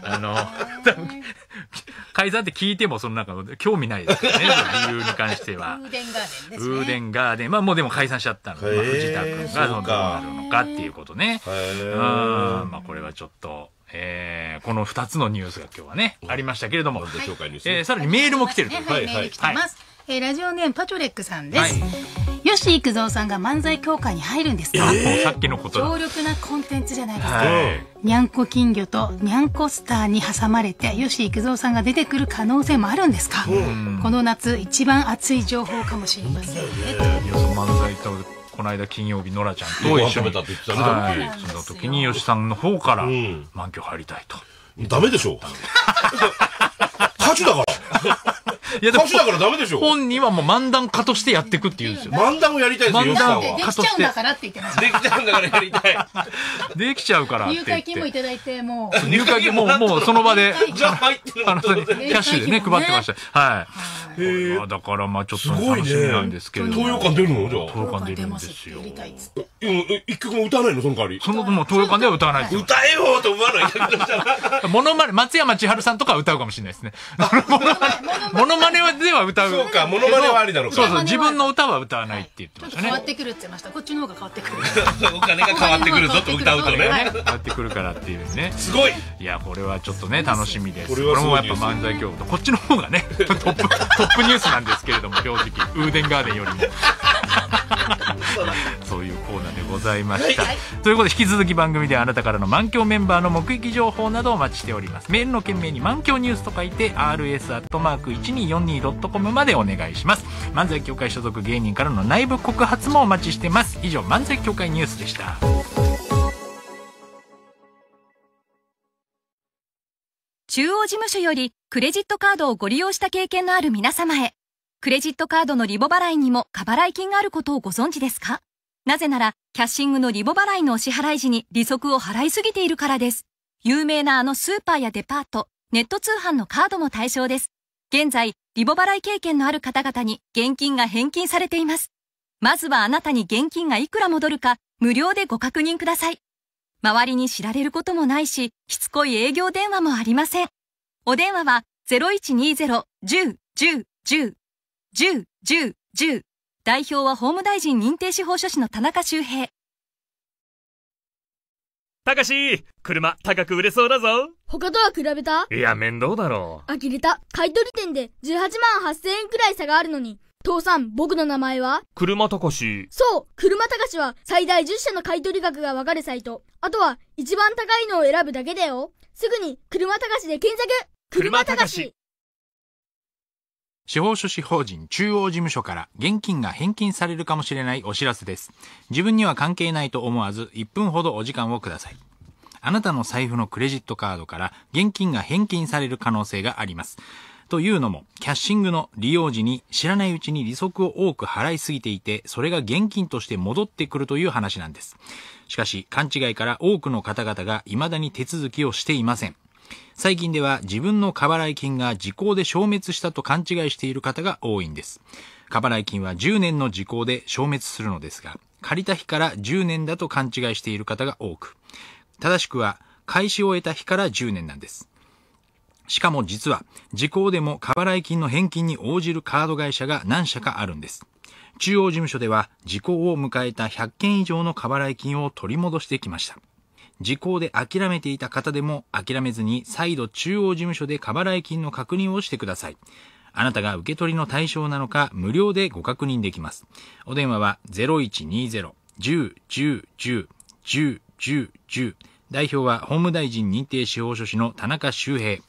解散って聞いてもその中の興味ないですよね、理由に関しては。 ウーデンガーデンですね。 ウーデンガーデン、もうでも解散しちゃったので、藤田君がどうなるのかっていうことね。これはちょっとこの2つのニュースが今日はね、ありましたけれども、 はいさらにメールも来てるということで、 メール来てます。ラジオネームパチョレックさんです。吉幾三さんが漫才協会に入るんですか？ さっきのことだ。 強力なコンテンツじゃないですか。にゃんこ金魚とにゃんこスターに挟まれて吉幾三さんが出てくる可能性もあるんですか？この夏一番熱い情報かもしれませんね。 漫才とこの間金曜日ノラちゃんと一緒にその時に吉さんの方から満響入りたいと。 ダメでしょ。歌手だから。歌手だからダメでしょ。 本人はもう漫談家としてやっていくって言うんですよ。 漫談をやりたいですよ。吉さんはできちゃうんだからって言ってました。 できちゃうんだからやりたい。 できちゃうからって言って。 入会金もいただいてもう。 入会金もうその場でじゃあ入ってるのキャッシュでね配ってました。はい。だからまあちょっと楽しみなんですけど。 東洋館出るの？じゃあ。 東洋館出るんですよ。 一曲も歌わないのその代わり？ そのもう東洋館では歌わないです。 歌えよと思わない。 モノマネ松山千春さんとか歌うかもしれないですね。モノマネでは歌う。 そうか、モノマネはありだろうか。 そうそう、自分の歌は歌わないって言ってましたね。 変わってくるって言ってました。こっちの方が変わってくる。 お金が変わってくるぞと歌うとね。 変わってくるからっていうね。 すごい。 いや、これはちょっとね、楽しみです。これもやっぱ漫才協会。こっちの方がね、トップニュースなんですけれども、正直、ウーデンガーデンよりも。そういうコーナーでございました。ということで、引き続き番組ではあなたからの満響メンバーの目撃情報などをお待ちしております。メールの件名に満響ニュースと書いて、rs@1242.com までお願いします。漫才協会所属芸人からの内部告発もお待ちしてます。以上、漫才協会ニュースでした。 中央事務所よりクレジットカードをご利用した経験のある皆様へ。クレジットカードのリボ払いにも過払い金があることをご存知ですか？なぜなら、キャッシングのリボ払いのお支払い時に利息を払いすぎているからです。有名なあのスーパーやデパート、ネット通販のカードも対象です。現在、リボ払い経験のある方々に現金が返金されています。まずはあなたに現金がいくら戻るか、無料でご確認ください。周りに知られることもないし、しつこい営業電話もありません。お電話は 0120-10-10-10-10-10。代表は法務大臣認定司法書士の田中修平。 たかし、車高く売れそうだぞ。 他とは比べた？ いや、面倒だろう。呆れた。買取店で18万8000円くらい差があるのに。父さん、僕の名前は？ 車たかし。 そう、車たかしは最大10社の買取額がわかるサイト。あとは一番高いのを選ぶだけだよ。すぐに車たかしで検索。車たかし。 司法書士法人中央事務所から現金が返金されるかもしれないお知らせです。自分には関係ないと思わず1分ほどお時間をください。あなたの財布のクレジットカードから現金が返金される可能性があります。というのも、キャッシングの利用時に知らないうちに利息を多く払いすぎていて、それが現金として戻ってくるという話なんです。しかし、勘違いから多くの方々が未だに手続きをしていません。最近では自分の過払い金が時効で消滅したと勘違いしている方が多いんです。過払い金は10年の時効で消滅するのですが、借りた日から10年だと勘違いしている方が多く、正しくは開始を得た日から10年なんです。しかも実は時効でも過払い金の返金に応じるカード会社が何社かあるんです。中央事務所では時効を迎えた100件以上の過払い金を取り戻してきました。時効で諦めていた方でも諦めずに再度中央事務所で過払い金の確認をしてください。あなたが受け取りの対象なのか無料でご確認できます。お電話は 0120-10-10-10-10-10。代表は法務大臣認定司法書士の田中修平。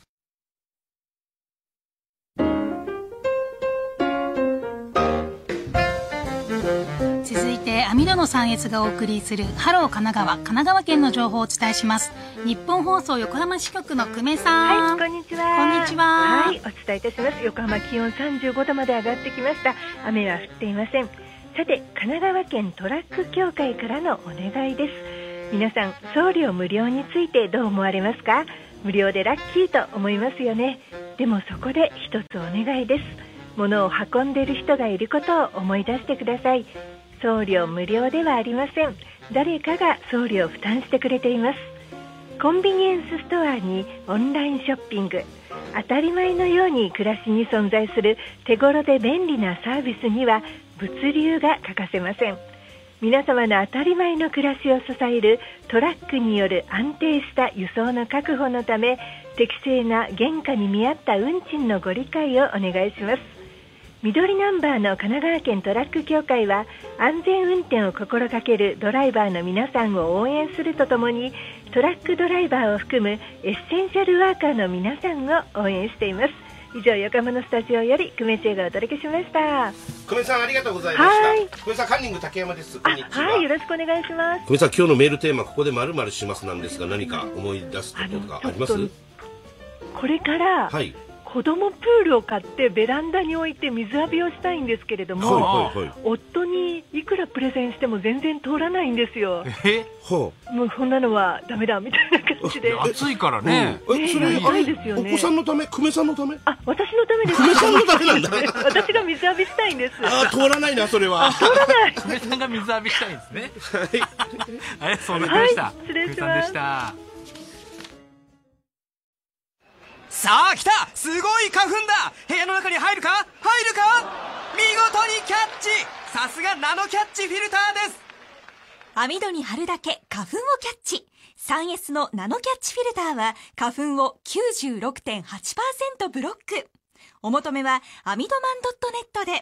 網戸の三越がお送りするハロー神奈川県の情報をお伝えします。日本放送横浜支局の久米さん。はい、こんにちは。 こんにちは。 はい、お伝えいたします。横浜気温35度まで上がってきました。雨は降っていません。さて、神奈川県トラック協会からのお願いです。皆さん、送料無料についてどう思われますか？無料でラッキーと思いますよね。でもそこで一つお願いです。物を運んでいる人がいることを思い出してください。送料無料ではありません。誰かが送料を負担してくれています。コンビニエンスストアにオンラインショッピング、当たり前のように暮らしに存在する手頃で便利なサービスには物流が欠かせません。 皆様の当たり前の暮らしを支えるトラックによる安定した輸送の確保のため、適正な原価に見合った運賃のご理解をお願いします。緑ナンバーの神奈川県トラック協会は、安全運転を心がけるドライバーの皆さんを応援するとともに、トラックドライバーを含むエッセンシャルワーカーの皆さんを応援しています。以上、横浜のスタジオより久米千恵がお届けしました。 久米さん、ありがとうございました。久米さん、カンニング竹山です。こんにちは。 はい、よろしくお願いします。 久米さん、今日のメールテーマ、ここで〇〇しますなんですが、何か思い出すこととかあります？ これから、はい、子供プールを買ってベランダに置いて水浴びをしたいんですけれども、夫にいくらプレゼンしても全然通らないんですよ。もうそんなのはダメだみたいな感じで。 暑いからね。 それあれですよね。お子さんのため、久米さんのため？ あ、私のためです。 久米さんのためなんだ。 私が水浴びしたいんです。 あ、通らないな、それは。 通らない。 久米さんが水浴びしたいんですね。はい。そんな感じでした。 失礼します。 さあ来た、すごい花粉だ。部屋の中に入るか見事にキャッチ。さすがナノキャッチフィルターです。 網戸に貼るだけ花粉をキャッチ。 3S のナノキャッチフィルターは花粉を 96.8% ブロック。お求めはアミドマン .net で。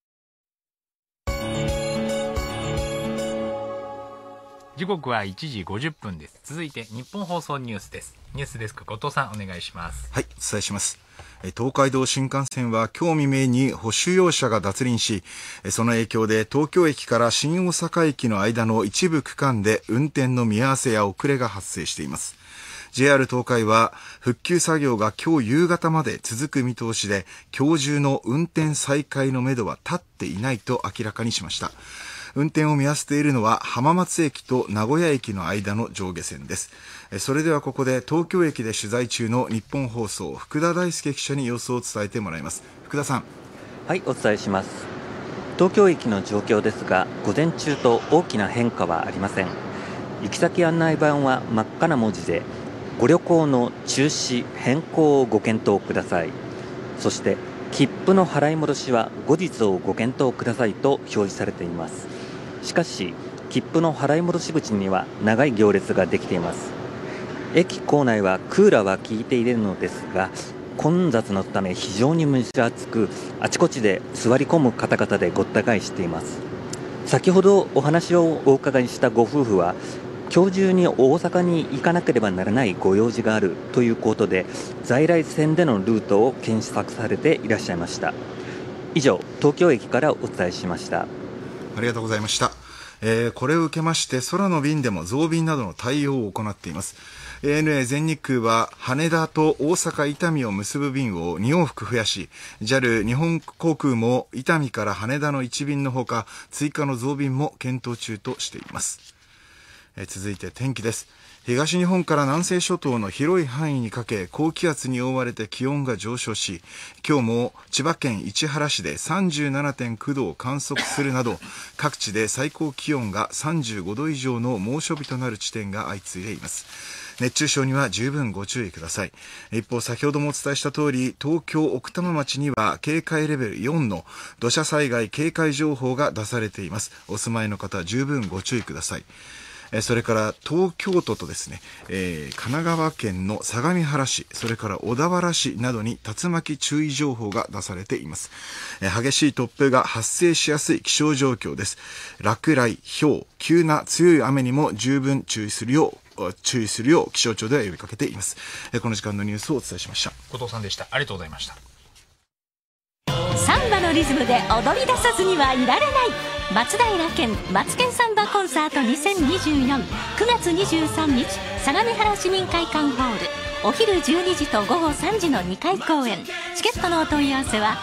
時刻は1時50分です。続いて日本放送ニュースです。ニュースデスク後藤さん、お願いします。 はい、お伝えします。東海道新幹線は今日未明に保守用車が脱輪し、その影響で東京駅から新大阪駅の間の一部区間で運転の見合わせや遅れが発生しています。JR 東海は復旧作業が今日夕方まで続く見通しで、今日中の運転再開のめどは立っていないと明らかにしました。運転を見合わせているのは浜松駅と名古屋駅の間の上下線です。それではここで東京駅で取材中の日本放送福田大輔記者に様子を伝えてもらいます。福田さん。 はい、お伝えします。東京駅の状況ですが、午前中と大きな変化はありません。行き先案内板は真っ赤な文字で、ご旅行の中止変更をご検討ください。そして切符の払い戻しは後日をご検討くださいと表示されています。しかし切符の払い戻し口には長い行列ができています。駅構内はクーラーは効いているのですが、混雑のため非常に蒸し暑く、あちこちで座り込む方々でごった返しています。先ほどお話をお伺いしたご夫婦は、今日中に大阪に行かなければならないご用事があるということで、在来線でのルートを検索されていらっしゃいました。以上、東京駅からお伝えしました。 ありがとうございました。これを受けまして空の便でも増便などの対応を行っています。ANA 全日空は羽田と大阪伊丹を結ぶ便を2往復増やし、 JAL 日本航空も伊丹から羽田の1便のほか追加の増便も検討中としています。続いて天気です。東日本から南西諸島の広い範囲にかけ高気圧に覆われて気温が上昇し、今日も千葉県市原市で 37.9 度を観測するなど、各地で最高気温が35度以上の猛暑日となる地点が相次いでいます。熱中症には十分ご注意ください。一方、先ほどもお伝えした通り、東京奥多摩町には警戒レベル4の土砂災害警戒情報が出されています。お住まいの方は十分ご注意ください。それから東京都とですね、神奈川県の相模原市、それから小田原市などに竜巻注意情報が出されています。激しい突風が発生しやすい気象状況です。落雷、雹、急な強い雨にも十分注意するよう気象庁では呼びかけています。この時間のニュースをお伝えしました。 後藤さんでした。ありがとうございました。 サンバのリズムで踊り出さずにはいられない。松平健マツケンサンバコンサート20249月23日相模原市民会館ホール、お昼12時と午後3時の2回公演。チケットのお問い合わせは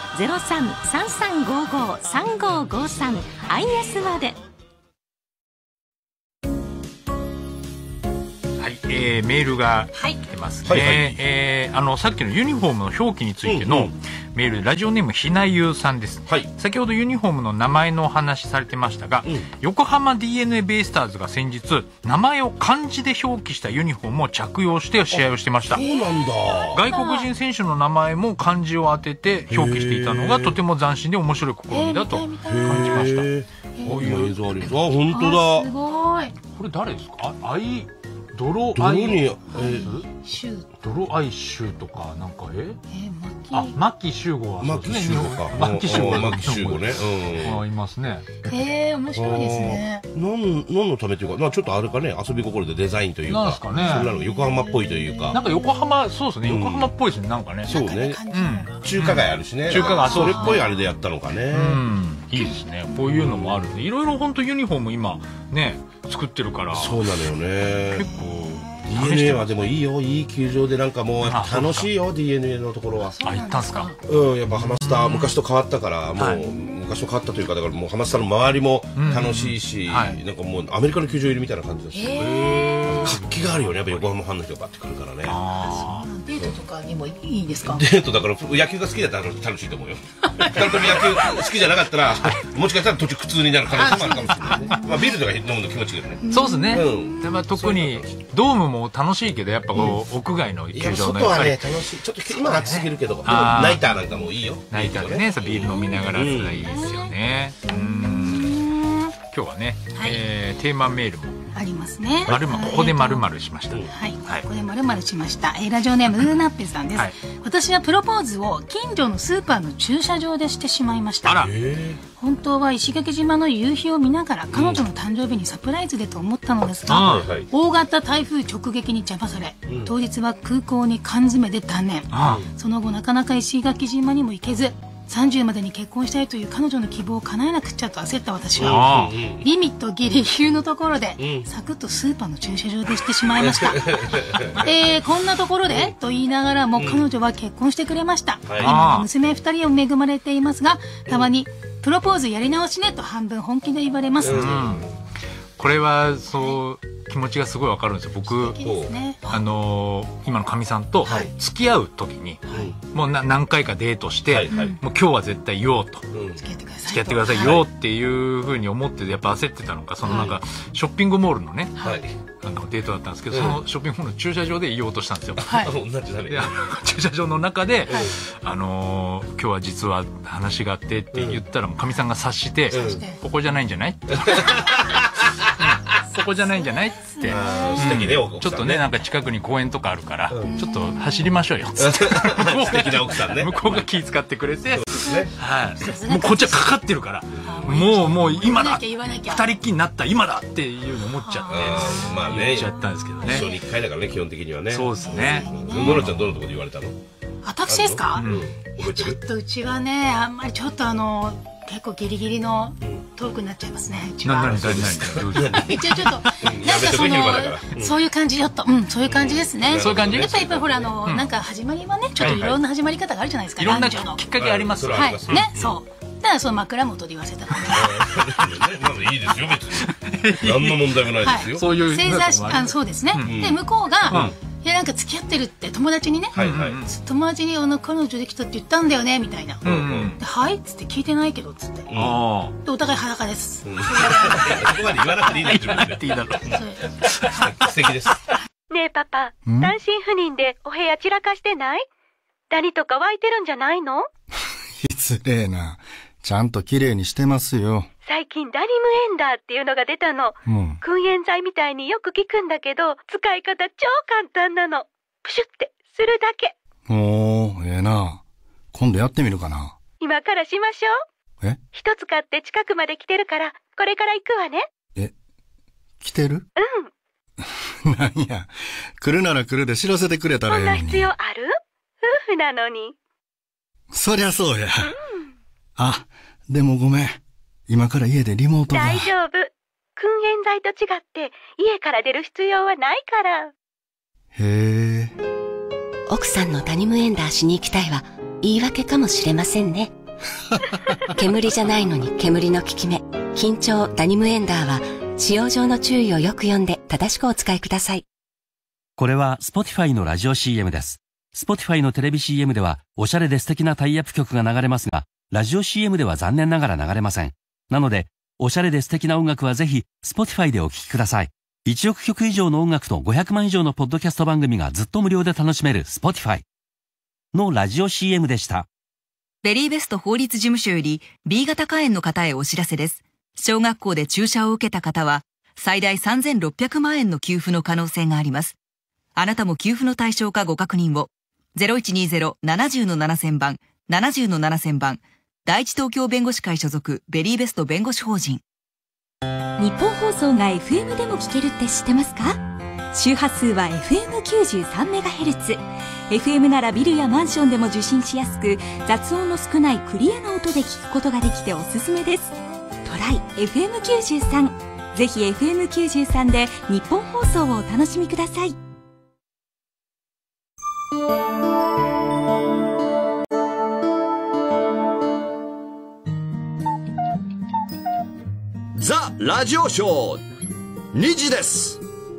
03-3355-3553 IS まで。 はい、 メールが来てますね。さっきのユニフォームの表記についてのメールで、ラジオネームひなゆうさんです。先ほどユニフォームの名前のお話されてましたが、横浜 DNA ベイスターズが先日名前を漢字で表記したユニフォームを着用して試合をしてました。 そうなんだ。 外国人選手の名前も漢字を当てて表記していたのがとても斬新で面白い試みだと感じました。 こういう映像あります。あ、本当だ。 すごい。 これ誰ですか？泥アイシュとかなんか牧秀悟はそうですね。牧秀悟ね。いますね。 面白いですね。 何のためというか、ちょっとあれかね、遊び心でデザインというか、そんなの横浜っぽいというか、 なんか横浜、そうですね、横浜っぽいですね、なんかね。 そうね。中華街あるしね。 中華街、 それっぽいあれでやったのかね。 いいですね。こういうのもあるんで、いろいろ本当ユニフォーム今ね作ってるから。 そうなのよね。 結構。 DNA はでもいいよ、いい球場でなんかもう楽しいよ、 DNA のところは。 行ったんすか？ やっぱハマスタ昔と変わったから、もう昔と変わったというか、だからもうハマスタの周りも楽しいし、なんかもうアメリカの球場いるみたいな感じだし、活気があるよね、やっぱ横浜ファンの人がバッて来るからね。 デートとかにもいいですか？ デートだから野球が好きだったら楽しいと思うよ。2人とも野球好きじゃなかったらもしかしたら途中苦痛になる可能性もあるかもしれないね。ビールとか飲むの気持ちいいよね。 そうですね。特にドームも楽しいけど、やっぱこう屋外の球場の外はね楽しい。ちょっと今暑すぎるけど、ナイターなんかもいいよ。 ナイターでね、ビール飲みながらいいですよね。今日はね、テーマメールもありますね。 ここで〇〇しました。 ここで〇〇しました。ラジオネームウーナッペさんです。私はプロポーズを近所のスーパーの駐車場でしてしまいました。本当は石垣島の夕日を見ながら彼女の誕生日にサプライズでと思ったのですが、大型台風直撃に邪魔され、当日は空港に缶詰で断念。その後なかなか石垣島にも行けず、30までに結婚したいという彼女の希望を叶えなくっちゃと焦った私はリミットギリギリのところでサクッとスーパーの駐車場でしてしまいました。こんなところでと言いながらも彼女は結婚してくれました。今娘2人を恵まれていますが、たまにプロポーズやり直しねと半分本気で言われます。 これはそう気持ちがすごいわかるんですよ。僕今のかみさんと付き合う時にもう何回かデートしてもう今日は絶対言おうと、付き合ってくださいよっていうふうに思ってやっぱ焦ってたのか、そのなんかショッピングモールのねデートだったんですけど、そのショッピングモールの駐車場で言おうとしたんですよ。駐車場の中で今日は実は話があってって言ったら、かみさんが察してここじゃないんじゃないってここじゃないんじゃないっつって、ちょっとねなんか近くに公園とかあるからちょっと走りましょうよっつって素敵な奥さんね、 向こうが気遣ってくれて、もうこっちはかかってるからもう今だ、二人っきりになった今だっていうの思っちゃって言っちゃったんですけどね。 一生に一回だからね、基本的にはね。 そうですね。 ののちゃんどのとこで言われたの？ 私ですか？ちょっとうちはね、あんまりちょっと結構ギリギリのトークになっちゃいますね。一応ちょっとなんかそういう感じ、ちょっとそういう感じですね。 そういう感じ。 やっぱりほらなんか始まりはね、ちょっといろんな始まり方があるじゃないですか。 いろんなきっかけありますよね。そう。だからその枕元で言わせたの。 いいですよ別に。何の問題もないですよ。 そういう正座しそうですね。で向こうがいやなんか付き合ってるって友達にね、友達に彼女できたって言ったんだよねみたいな。はいっつって聞いてないけどっつって。でお互い裸です。 そこまで言わなくていいだろ。素敵です。 ねえパパ、単身赴任でお部屋散らかしてない？ダニとか湧いてるんじゃないの？ 失礼な。ちゃんと綺麗にしてますよ。 最近ダニムエンダーっていうのが出たの。燻煙剤みたいによく効くんだけど、使い方超簡単なの。プシュってするだけ。 な。今度やってみるかな。 今からしましょう。一つ買って近くまで来てるから、これから行くわね。 来てる？なんや、来るなら来るで知らせてくれたらええのに。 そんな必要ある？夫婦なのに。 そりゃそうや。でもごめん。今から家でリモートが。 大丈夫。燻煙剤と違って家から出る必要はないから。 へえ。 奥さんのダニムエンダーしに行きたいは言い訳かもしれませんね。煙じゃないのに煙の効き目。緊張ダニムエンダーは使用上の注意をよく読んで正しくお使いください。 これは Spotify のラジオ CM です。Spotify のテレビ CM ではおしゃれで素敵なタイアップ曲が流れますが、ラジオ CM では残念ながら流れません。なので、おしゃれで素敵な音楽はぜひ Spotify でお聴きください。1億曲以上の音楽と500万以上のポッドキャスト番組がずっと無料で楽しめる Spotify のラジオ CM でした。 ベリーベスト法律事務所より B 型肝炎の方へお知らせです。小学校で注射を受けた方は最大3600万円の給付の可能性があります。あなたも給付の対象かご確認を。0120-70-7000番、70-7000番、第一東京弁護士会所属ベリーベスト弁護士法人。 日本放送が FM でも聞けるって知ってますか？周波数は FM93MHz。FM ならビルやマンションでも受信しやすく、雑音の少ないクリアな音で聞くことができておすすめです。トライ FM93。ぜひ FM93 で日本放送をお楽しみください。 ザ・ラジオショー2時です。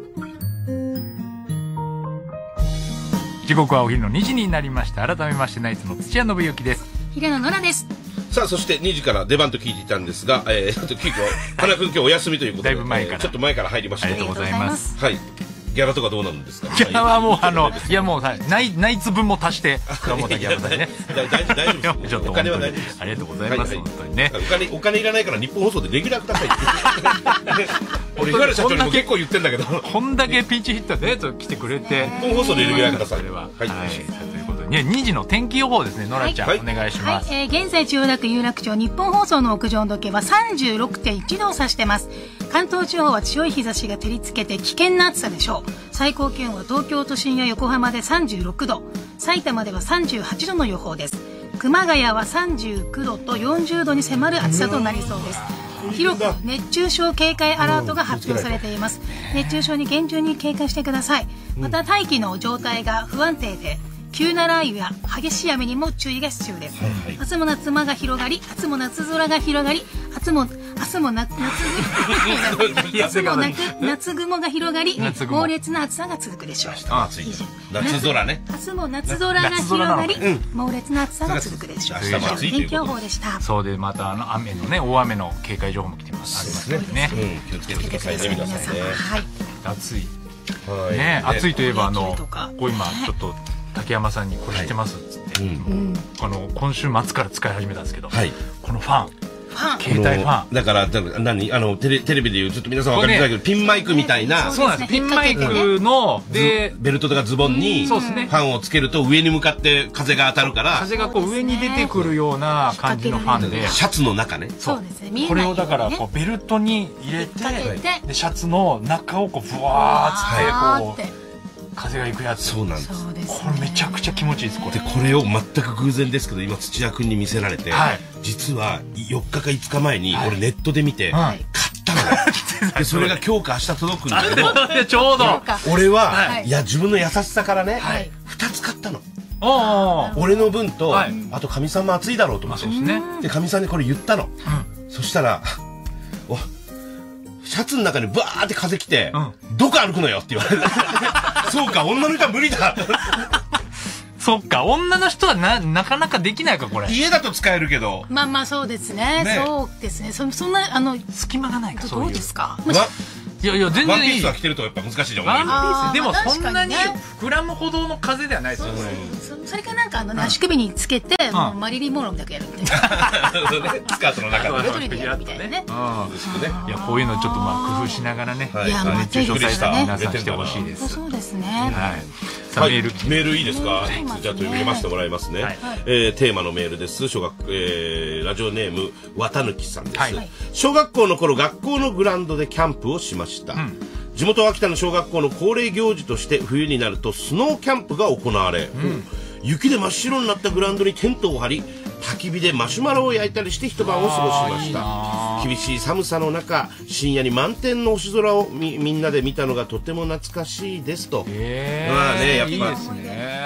時刻はお昼の2時になりました。改めましてナイツの土屋信之です。 平野ノラです。 さあ、そして2時から出番と聞いていたんですが、急遽花君今日お休みということで、 だいぶ前から、 ちょっと前から入りまして、 ありがとうございます。 はい。ギャラとかどうなんですか？ ギャラはもういやもうナイツ分も足してもうギャラだね。 大丈夫です。 お金は大丈夫です。ありがとうございます。本当にね。 お金いらないから日本放送でレギュラーくださいって。俺日原社長にも結構言ってんだけど、 こんだけピンチヒッターで来てくれて、 日本放送でレギュラーください。 それははい。ということで2時の天気予報ですね。ノラちゃんお願いします。 現在千代田区有楽町日本放送の屋上の時計は 36.1 度を指してます。関東地方は強い日差しが照りつけて危険な暑さでしょう。最高気温は東京都心や横浜で36度、埼玉では38度の予報です。熊谷は39度と40度に迫る暑さとなりそうです。広く熱中症警戒アラートが発表されています。熱中症に厳重に警戒してください。また大気の状態が不安定で急な雷雨や激しい雨にも注意が必要です。明日も夏空が広がり、明日も夏雲が広がり猛烈な暑さが続くでしょう。 夏空ね。 明日も夏空が広がり、猛烈な暑さが続くでしょう。天気予報でした。 そうで、また雨のね、大雨の警戒情報も来てます。ありますね。 気をつけてくださいね、皆さんね。 暑いね。暑いといえば今ちょっと竹山さんにこれ知ってますっつって、今週末から使い始めたんですけど、このファン携帯ファンだから何テレビでいうちょっと皆さん分かりづらいけど、ピンマイクみたいな、 そうなんです。ピンマイクのでベルトとかズボンにファンをつけると上に向かって風が当たるから、 風がこう上に出てくるような感じのファンで、 シャツの中ね。 そうですね。 これをだからこうベルトに入れて、でシャツの中をこうブワーッつってこう風が行くやつ。 そうなんです。 これめちゃくちゃ気持ちいいです。 これを全く偶然ですけど今土屋君に見せられて、実は4日か5日前に俺ネットで見て買ったのよ。でそれが今日か明日届くんだけど、 ちょうど俺はいや自分の優しさからね2つ買ったの。俺の分とあとかみさんも暑いだろうと思って、でかみさんにこれ言ったの。そしたらシャツの中にバーって風来て、どこ歩くのよって言われてそうか、女の人は無理だそっか、女の人はなかなかできないか、これ。 家だと使えるけど。 まあそうですね。そうですね。そんな隙間がないか。 どうですか。 いや全然いい。 ワンピースは着てるとやっぱ難しいじゃん。 ワンピースでもそんなに膨らむほどの風ではないですよね。 それかなんか足首につけてマリリン・モンローだけやるみたいな。 スカートの中で一人でやるみたいなね。 いやこういうのちょっと工夫しながらね、熱中症対策皆さんしてほしいです。 そうですね。 はい。 メールいいですか。じゃあ読ませてもらいますね。テーマのメールです。ラジオネーム綿貫さんです。小学校の頃学校のグラウンドでキャンプをしました。地元秋田の小学校の恒例行事として冬になるとスノーキャンプが行われ、雪で真っ白になったグラウンドにテントを張り、焚き火でマシュマロを焼いたりして一晩を過ごしました。厳しい寒さの中、深夜に満天の星空をみんなで見たのがとても懐かしいですと。まあね、やっぱ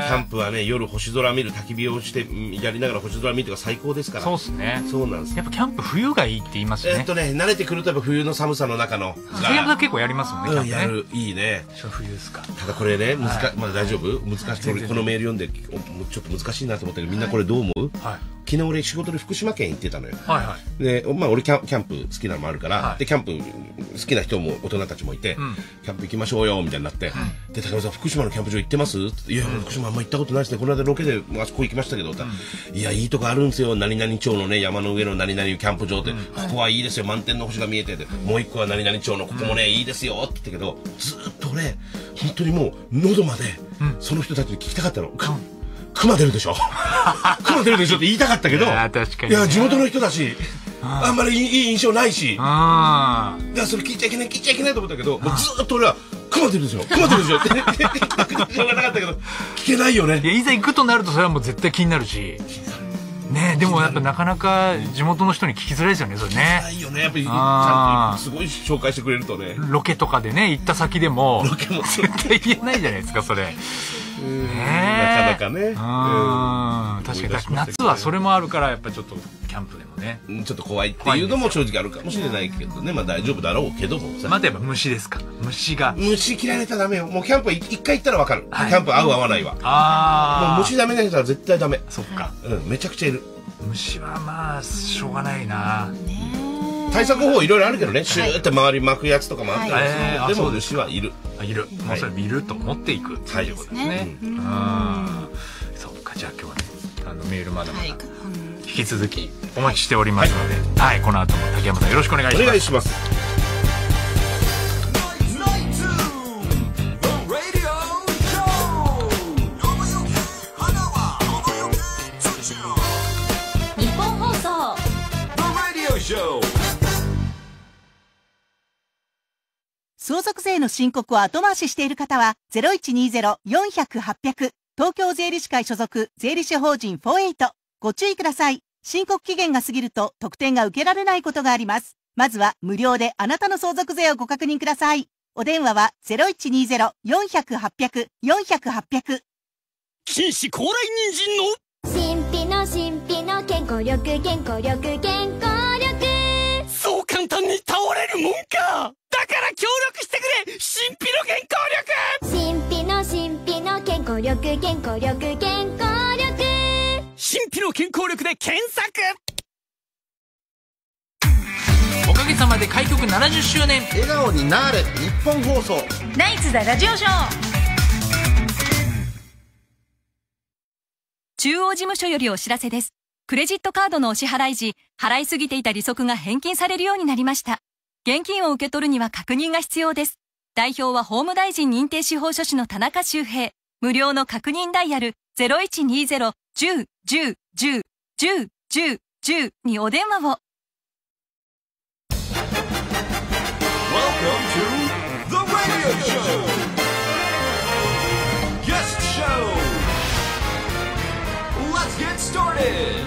ャンプはね、夜星空見る、焚き火をしてやりながら星空見るとか最高ですから。 そうですね。 そうなんです。 やっぱキャンプ冬がいいって言いますよね。 慣れてくるとやっぱ冬の寒さの中の。 竹山さん結構やりますもんね、キャンプね。 やる、いいね。 冬ですか。 ただこれね、まだ大丈夫？難しい。このメール読んで、ちょっと難しいなと思ったけど、みんなこれどう思う？昨日俺仕事で福島県行ってたのよ。で、俺キャンプ好きなのもあるから、で、キャンプ好きな人も大人たちもいて、キャンプ行きましょうよ、みたいになって、で、高山さん、福島のキャンプ場行ってます？いや、福島あんま行ったことないですね。この間ロケであそこ行きましたけど、いや、いいとこあるんですよ。何々町のね、山の上の何々キャンプ場って、ここはいいですよ。満天の星が見えてて、もう一個は何々町のここもね、いいですよって言ったけど、ずっと俺、本当にもう、喉まで、その人たちに聞きたかったの。熊出るでしょ熊出るでしょって言いたかったけど、いや、地元の人だし、あんまりいい印象ないし、だからそれ聞いちゃいけないと思ったけど、もうずっと俺は、熊出るでしょ熊出るでしょって言ってしょうがなかったけど、聞けないよね。 いざ行くとなるとそれはもう絶対気になるし。ね、でもやっぱなかなか地元の人に聞きづらいですよね、それね。 ないよね、やっぱりちゃんとすごい紹介してくれるとね。 ロケとかでね、行った先でも絶対言えないじゃないですか、それ。 なかなかね。 確かに夏はそれもあるから、やっぱちょっとキャンプでもね、 ちょっと怖いっていうのも正直あるかもしれないけどね。まあ大丈夫だろうけども。 またやっぱ虫ですか。虫嫌いれたらダメよ。もうキャンプは一回行ったら分かる。キャンプ合う合わないは。もう虫ダメな人は絶対ダメ。 そっか。 めちゃくちゃいる。 虫はまあしょうがないな。 対策法いろいろあるけどね、シューって周り巻くやつとかもあったりする。でも虫はいる。 もうそれ見ると思っていくっていうことですね。そっか、じゃあ今日はね、メールまだまだ引き続きお待ちしておりますので、はい、この後も竹山さんよろしくお願いします。 お願いします。 日本放送相続税の申告を後回ししている方は 0120-400-800 東京税理士会所属税理士法人48ご注意ください。申告期限が過ぎると特典が受けられないことがあります。まずは無料であなたの相続税をご確認ください。お電話は 0120-400-800 400-800。 金糸高麗人参の神秘の健康力そう簡単に倒れるもんか。だから協力してくれ、神秘の健康力。 神秘の健康力神秘の健康力で検索。 おかげさまで開局70周年。 笑顔になれ、日本放送ナイツザラジオショー。 中央事務所よりお知らせです。クレジットカードのお支払い時、払いすぎていた利息が返金されるようになりました。現金を受け取るには確認が必要です。代表は法務大臣認定司法書士の田中修平。無料の確認ダイヤル 0120-10-10-10-10-10 にお電話を。 Welcome to the radio show. Guest show. Let's get started.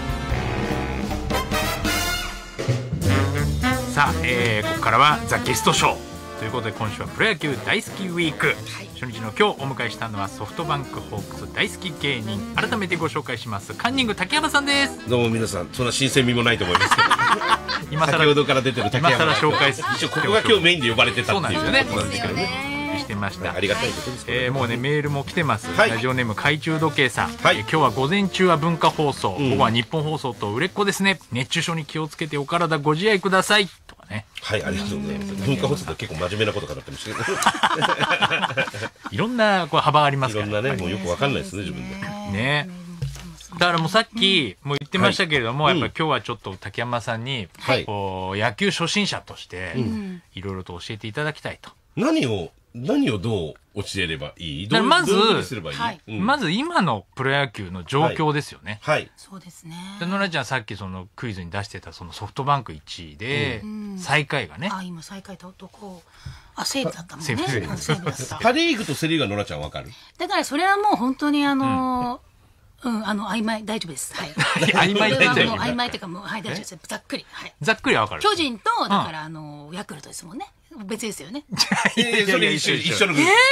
さあ、ここからはザ・ゲストショーということで、今週はプロ野球大好きウィーク、初日の今日お迎えしたのはソフトバンクホークス大好き芸人、改めてご紹介します。カンニング竹山さんです。 どうも皆さん、そんな新鮮味もないと思いますけど今更先ほどから出てる竹山今更紹介する、 一応ここが今日メインで呼ばれてたっていうことなんですけどね。してました。 ありがたいことですけど、 もうねメールも来てます。ラジオネーム懐中時計さん、今日は午前中は文化放送、午後は日本放送と売れっ子ですね。熱中症に気をつけてお体ご自愛くださいとかね。 はい、ありがとうございます。文化放送って結構真面目なことかなってましたけどいろんなこう幅ありますから、 いろんなね、もうよくわかんないですね、自分でね。だからもうさっきも言ってましたけれども、やっぱ今日はちょっと竹山さんにこう野球初心者としていろいろと教えていただきたいと。 何をどう教えればいい？ まずまず今のプロ野球の状況ですよね。 はい。 そうですね。 野良ちゃんさっきそのクイズに出してたそのソフトバンク1位で最下位がね。 今最下位どこ？西武だったもんね。 パリーグとセリーグは野良ちゃんわかる？ だからそれはもう本当に曖昧、大丈夫です。はい。 曖昧大丈夫。 曖昧というか、もう、はい、大丈夫です。ざっくり。はい。 ざっくりはわかる。 巨人と、だから、ヤクルトですもんね。別ですよね。 それ一緒のグループ。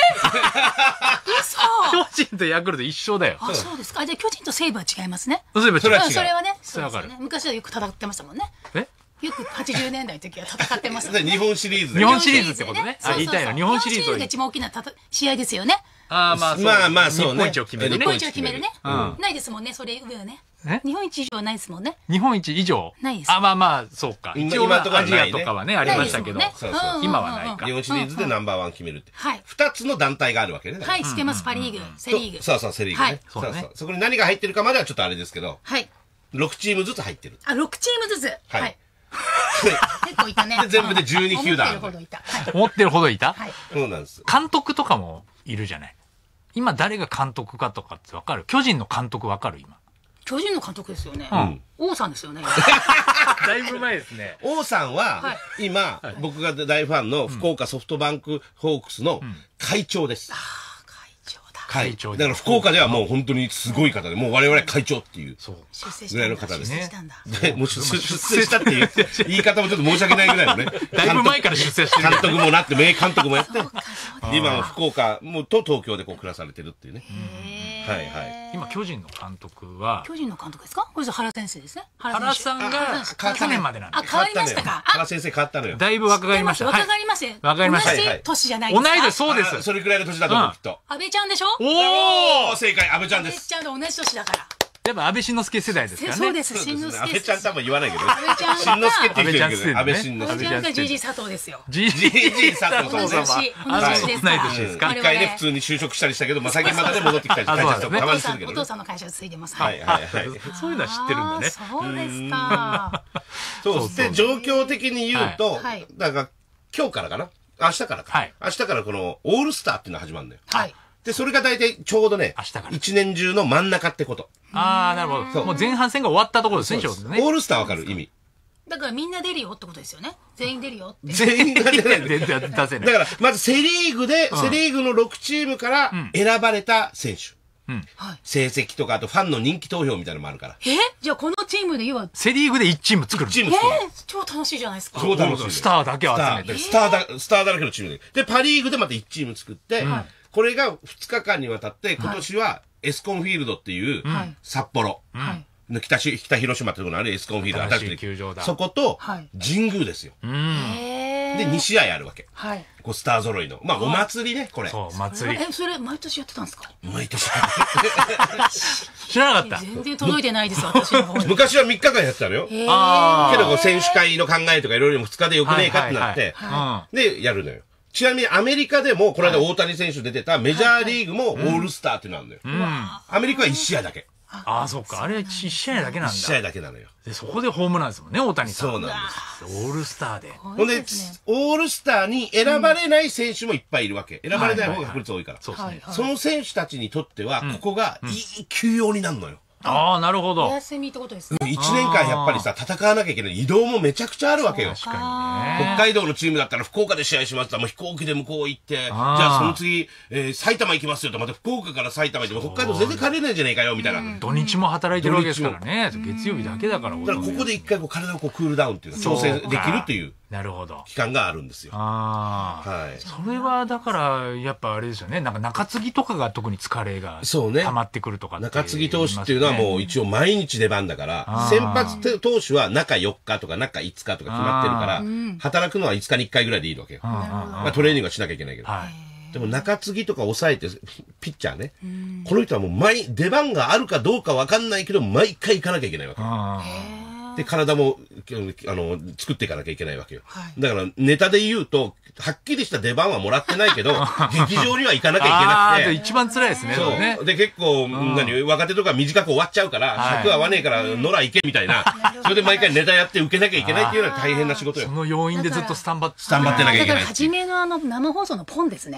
嘘。 巨人とヤクルト一緒だよ。 あ、そうですか。じゃあ巨人と西武は違いますね。 西武は違う。 それはね。 それはわかる。 昔はよく戦ってましたもんね。よく80年代の時は戦ってました。 日本シリーズ。 日本シリーズってことね。言いたいの。日本シリーズが一番大きな試合ですよね。 まあ、そうね。 日本一を決めるね。 日本一を決めるね。ないですもんね、それ上はね。日本一以上ないですもんね。 日本一以上ないです。 まあ、そうか。一応アジアとかはね、ありましたけど、今はないか。 日本シリーズでナンバーワン決めるって。2つの団体があるわけね。 はい、知ってます。パリーグ、セリーグ。 そう、セリーグね。そう。そこに何が入ってるかまではちょっとあれですけど、6チームずつ入ってる。 6チームずつ。はい。結構いたね。 全部で12球団。 思ってるほどいた。 そうなんです。 監督とかもいるじゃない。今誰が監督かとかってわかる？巨人の監督わかる今。 巨人の監督ですよね。王さんですよね。 だいぶ前ですね。 王さんは、今、僕が大ファンの福岡ソフトバンクホークスの会長です。会長だから福岡ではもう本当にすごい方で、もう我々会長っていうぐらいの方ですね。もう出世したっていう言い方もちょっと申し訳ないぐらいのね。 だいぶ前から出世してる。 監督もなって、名監督もやって、今は福岡と東京でこう暮らされてるっていうね。はいはい。 今巨人の監督は。 巨人の監督ですか？これ原先生ですね。 原さんが去年までなんで。 変わりましたか？ 原先生変わったのよ。 だいぶ若返りました。 若返りました。 わかりました。 同じ年じゃないですか。 同い年、そうです。 それくらいの年だと思う、きっと。 安倍ちゃんでしょ？ おー、正解、安倍ちゃんです。 安倍ちゃんと同じ年だから。 やっぱ安倍晋之助世代ですからね。 そうです、晋之助。 安倍ちゃんとは言わないけど。 安倍ちゃん。 晋之助って言ってるけど、安倍晋之助。安倍ちゃんが GG 佐藤ですよ。 GG 佐藤。 同じ年。同じ年ですか。 一回ね、普通に就職したりしたけど、最近またね、戻ってきたりした人たまにするけど。 お父さんの会社継いでます。 はいはいはい。 そういうのは知ってるんだね。 そうですか。 そうで、状況的に言うと、だから今日からかな？明日からか。明日からこのオールスターっていうのが始まるのよ。はい。で、それが大体ちょうどね、一年中の真ん中ってこと。 なるほど。もう前半戦が終わったところですね、 オールスターわかる意味。 だからみんな出るよってことですよね。全員出るよって。 全員が出ない。 出せない。 だから、まずセリーグで、セリーグの6チームから選ばれた選手。成績とか、あとファンの人気投票みたいなのもあるから。 じゃあこのチームで要は。 セリーグで1チーム作る。 超楽しいじゃないですか。 超楽しい。 スターだけを集めて。 スターだらけのチームで。で、パリーグでまた1チーム作って、これが2日間にわたって、今年はエスコンフィールドっていう、札幌の北広島ってところのあるエスコンフィールド、 新しい球場だ。 そこと神宮ですよ。で、2試合あるわけ。こうスター揃いの。まあ、お祭りね、これ。 そう、祭り。 それ、毎年やってたんですか？ 毎年。 知らなかった。 全然届いてないです、私の方に。 昔は3日間やってたのよ。けど、選手会の考えとかいろいろ2日でよくねえかってなって、で、やるのよ。ちなみにアメリカでも、この間大谷選手出てたメジャーリーグもオールスターっていうのあるのよ。アメリカは1試合だけ。 そっか。あれ1試合だけなんだ。1 試合だけなのよ。 で、そこでホームランですもんね、大谷さん。 そうなんです。 オールスターで。 ほんで、オールスターに選ばれない選手もいっぱいいるわけ。選ばれない方が確率多いから。 そうですね。 その選手たちにとっては、ここがいい休養になるのよ。 なるほど。 お休みってことですね。 1年間やっぱりさ、戦わなきゃいけない。移動もめちゃくちゃあるわけよ。 確かにね。 北海道のチームだったら福岡で試合しますと、もう飛行機で向こう行って、じゃあその次、埼玉行きますよと、また福岡から埼玉行って、北海道全然帰れないんじゃねえかよ、みたいな。 土日も働いてるわけですからね。月曜日だけだから。 だからここで一回体をクールダウンっていうの調整できるっていう。 なるほど。 期間があるんですよ。 はい。それはだから、やっぱあれですよね。なんか中継ぎとかが特に疲れが溜まってくるとか。 中継ぎ投手っていうのはもう一応毎日出番だから、先発投手は中4日とか中5日とか決まってるから、働くのは5日に1回ぐらいでいいわけよ。まあトレーニングはしなきゃいけないけど。でも中継ぎとか抑えて、ピッチャーね。この人はもう出番があるかどうかわかんないけど、毎回行かなきゃいけないわけ。で、体も、作っていかなきゃいけないわけよ。だから、ネタで言うと、はっきりした出番はもらってないけど、劇場には行かなきゃいけなくて。 一番辛いですね。 そう。で、結構、若手とか短く終わっちゃうから、尺合わねえから、野良行けみたいな。それで毎回ネタやって受けなきゃいけないっていうのは大変な仕事よ。 その要因でずっとスタンバってなきゃいけない。 だから、初めの生放送のポンですね。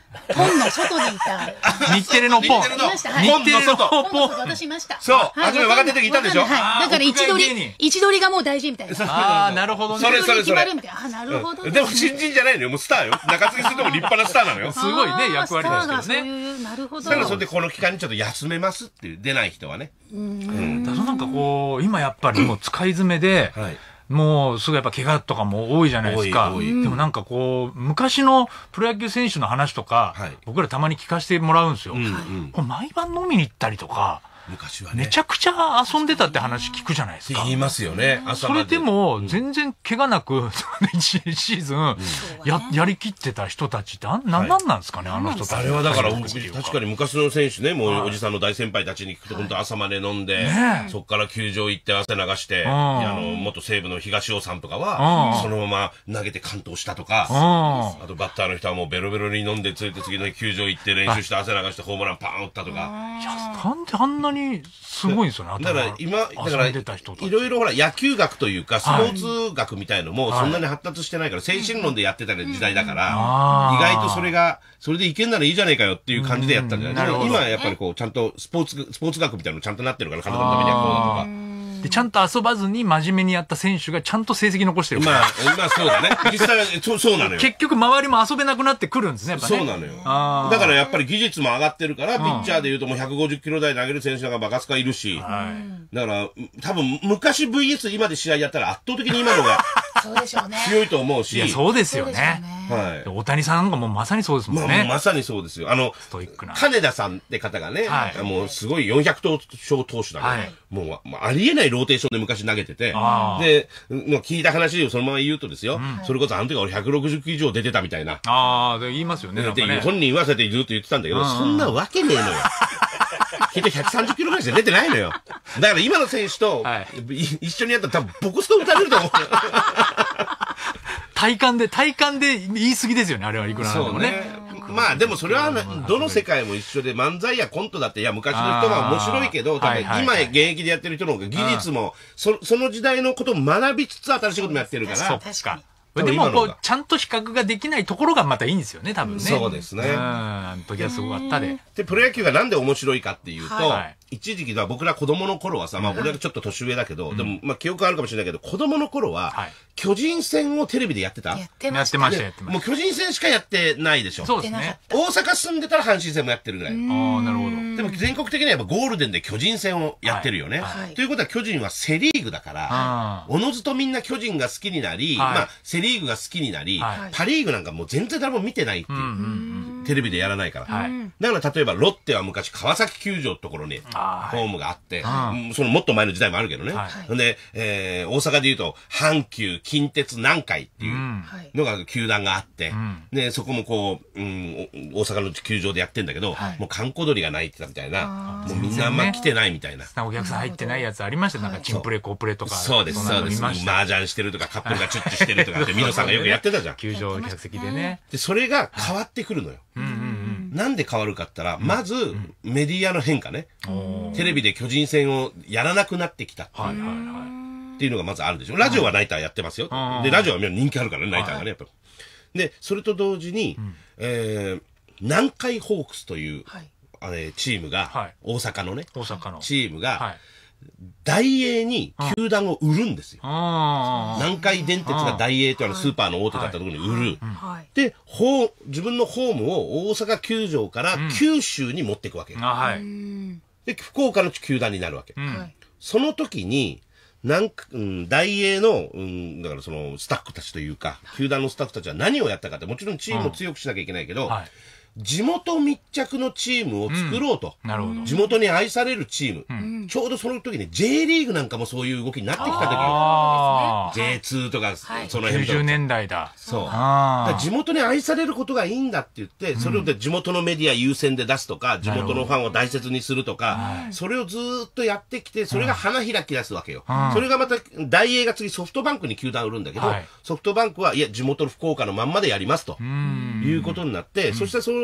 ポンの外にいた。 日テレのポン。 日テレのポン。 私いました。 そう。初め若手の時いたでしょ。 だから位置取りがもう大事みたいな。 ああ、なるほどね。 それ。 あ、なるほど。 でも新人じゃないのよ。もうスターよ。中継ぎするとも立派なスターなのよ。 すごいね、役割ですけどね。 なるほど。 だからそれでこの期間にちょっと休めますっていう、出ない人はね。 なんかこう、今やっぱりもう使い詰めで、もうすぐやっぱ怪我とかも多いじゃないですか。でもなんかこう、昔のプロ野球選手の話とか、僕らたまに聞かせてもらうんですよ。毎晩飲みに行ったりとか、 昔はね。 めちゃくちゃ遊んでたって話聞くじゃないですか。 言いますよね。 それでも、全然怪我なく、シーズン、やりきってた人たちって、なんなんですかね、あの人たち。 あれはだから、確かに昔の選手ね、もうおじさんの大先輩たちに聞くと、本当朝まで飲んで、そっから球場行って汗流して、元西武の東尾さんとかは、そのまま投げて完投したとか、あとバッターの人はもうベロベロに飲んで、連れて次の日球場行って練習して汗流してホームランパーン打ったとか。 いや、なんであんなにすごいんですよね。 だから今、いろいろほら野球学というかスポーツ学みたいのもそんなに発達してないから精神論でやってた時代だから、意外とそれでいけんならいいじゃねえかよっていう感じでやったんじゃない。今はやっぱりこうちゃんとスポーツ学みたいなのちゃんとなってるから、体のためにはこうだとか。 で、ちゃんと遊ばずに真面目にやった選手がちゃんと成績残してるから。 まあそうだね。実際はそうなのよ。 結局周りも遊べなくなってくるんですね、やっぱね。 そうなのよ。だからやっぱり技術も上がってるから、ピッチャーで言うともう150キロ台投げる選手がバカスカいるし。だから多分昔 VS 今で試合やったら圧倒的に今のが強いと思うし。 いや、そうですよね。大谷さんがもうまさにそうですもんね。 まさにそうですよ。 ストイックな。 金田さんって方がね、もうすごい400勝投手だから、もうありえないローテーションで昔投げてて、で、聞いた話をそのまま言うとですよ、それこそあの時俺160球以上出てたみたいな。 言いますよね。 本人はそうやってずっと言ってたんだけど、そんなわけねえのよ。きっと130キロぐらいしか出てないのよ。だから今の選手と一緒にやったら多分ボコスト打たれると思う。 体感で言い過ぎですよね、あれはいくらなんでもね。 まあでもそれはどの世界も一緒で、漫才やコントだって、いや昔の人は面白いけど、今現役でやってる人の方が技術もその時代のことを学びつつ新しいこともやってるから。 そうか。でもこうちゃんと比較ができないところがまたいいんですよね、多分ね。 そうですね。 あの時はすごかったで。 で、プロ野球がなんで面白いかっていうと、一時期は僕ら子供の頃はさ、まあ俺はちょっと年上だけど、でもまあ記憶あるかもしれないけど、子供の頃は、巨人戦をテレビでやってた？ やってました。 もう巨人戦しかやってないでしょ。 そうですね。 大阪住んでたら阪神戦もやってるぐらい。 ああ、なるほど。 でも全国的にはやっぱゴールデンで巨人戦をやってるよね。ということは巨人はセリーグだから、おのずとみんな巨人が好きになり、まあセリーグが好きになり、パリーグなんかもう全然誰も見てないっていう。テレビでやらないから。だから例えばロッテは昔川崎球場ってところにホームがあって、そのもっと前の時代もあるけどね。で、大阪で言うと阪急、近鉄、南海っていうのが球団があって、で、そこもこう、大阪の球場でやってんだけど、もう観光鳥がないって言ったみたいな、もうみんなあんま来てないみたいな。 お客さん入ってないやつありましたよ。なんかチンプレ、コープレとか。 そうです、そうです。麻雀してるとか、カップルがチュッチしてるとかってミノさんがよくやってたじゃん。 球場客席でね。 で、それが変わってくるのよ。なんで変わるかって言ったら、まず、メディアの変化ね。テレビで巨人戦をやらなくなってきたっていうのがまずあるでしょ。ラジオはナイターやってますよ。で、ラジオは人気あるからね、ナイターがね、やっぱり。で、それと同時に、南海ホークスという、チームが、大阪のね、チームが、大英に球団を売るんですよ。南海電鉄が大英というスーパーの大手だったところに売る。で、自分のホームを大阪球場から九州に持っていくわけ。で、福岡の球団になるわけ。その時に、大英の、だからそのスタッフたちというか、球団のスタッフたちは何をやったかって、もちろんチームを強くしなきゃいけないけど、地元密着のチームを作ろうと。地元に愛されるチーム。ちょうどその時に J リーグなんかもそういう動きになってきた時よ。J2 とか、その辺 90年代だ。 そう。地元に愛されることがいいんだって言って、それを地元のメディア優先で出すとか、地元のファンを大切にするとか、それをずっとやってきて、それが花開き出すわけよ。それがまた、大英が次ソフトバンクに球団売るんだけど、ソフトバンクは、いや、地元の福岡のまんまでやりますと。いうことになって、そして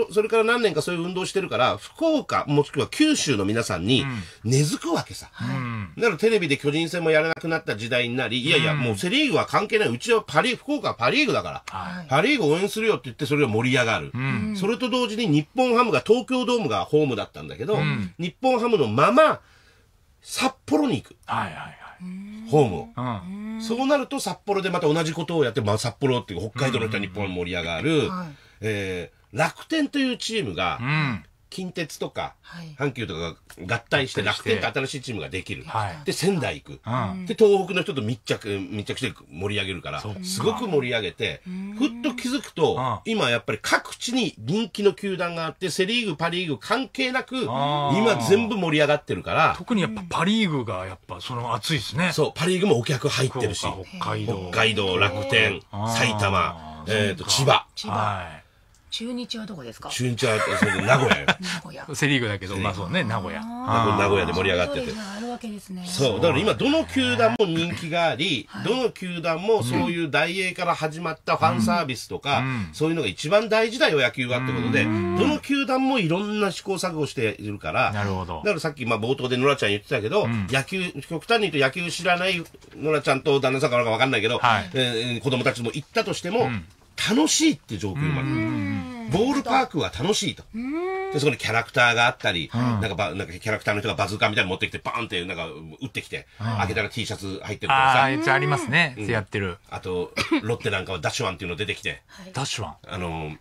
それから何年かそういう運動してるから、福岡、もしくは九州の皆さんに根付くわけさ。だからテレビで巨人戦もやらなくなった時代になり、いやいや、もうセリーグは関係ない。うちは福岡はパリーグだから、パリーグ応援するよって言ってそれが盛り上がる。それと同時に日本ハムが東京ドームがホームだったんだけど、日本ハムのまま札幌に行く。ホームを。そうなると札幌でまた同じことをやって、札幌っていう北海道の人は日本が盛り上がる。楽天というチームが、近鉄とか、阪急とかが合体して楽天って新しいチームができる。で、仙台行く。で、東北の人と密着して盛り上げるから、すごく盛り上げて、ふっと気づくと、今やっぱり各地に人気の球団があって、セリーグ、パリーグ関係なく、今全部盛り上がってるから。 特にやっぱパリーグがやっぱ熱いですね。 そう、パリーグもお客入ってるし、 北海道、楽天、埼玉、千葉。 中日はどこですか？ 中日は名古屋よ。 セリーグだけど、まあそうね、名古屋。 名古屋で盛り上がってて。そう、だから今どの球団も人気があり、どの球団もそういう大英から始まったファンサービスとか、そういうのが一番大事だよ、野球はってことで、どの球団もいろんな試行錯誤しているから、 なるほど。 だからさっき冒頭でノラちゃん言ってたけど、野球、極端に言うと野球知らないノラちゃんと旦那さんかわかんないけど、子供たちも行ったとしても、楽しいって状況になる。ボールパークは楽しいと。で、そこにキャラクターがあったり、なんかキャラクターの人がバズーカみたいなの持ってきて、バーンってなんか撃ってきて、開けたら T シャツ入ってるからさ。 ありますね。やってる。 あと、ロッテなんかはダッシュワンっていうの出てきて。 ダッシュワン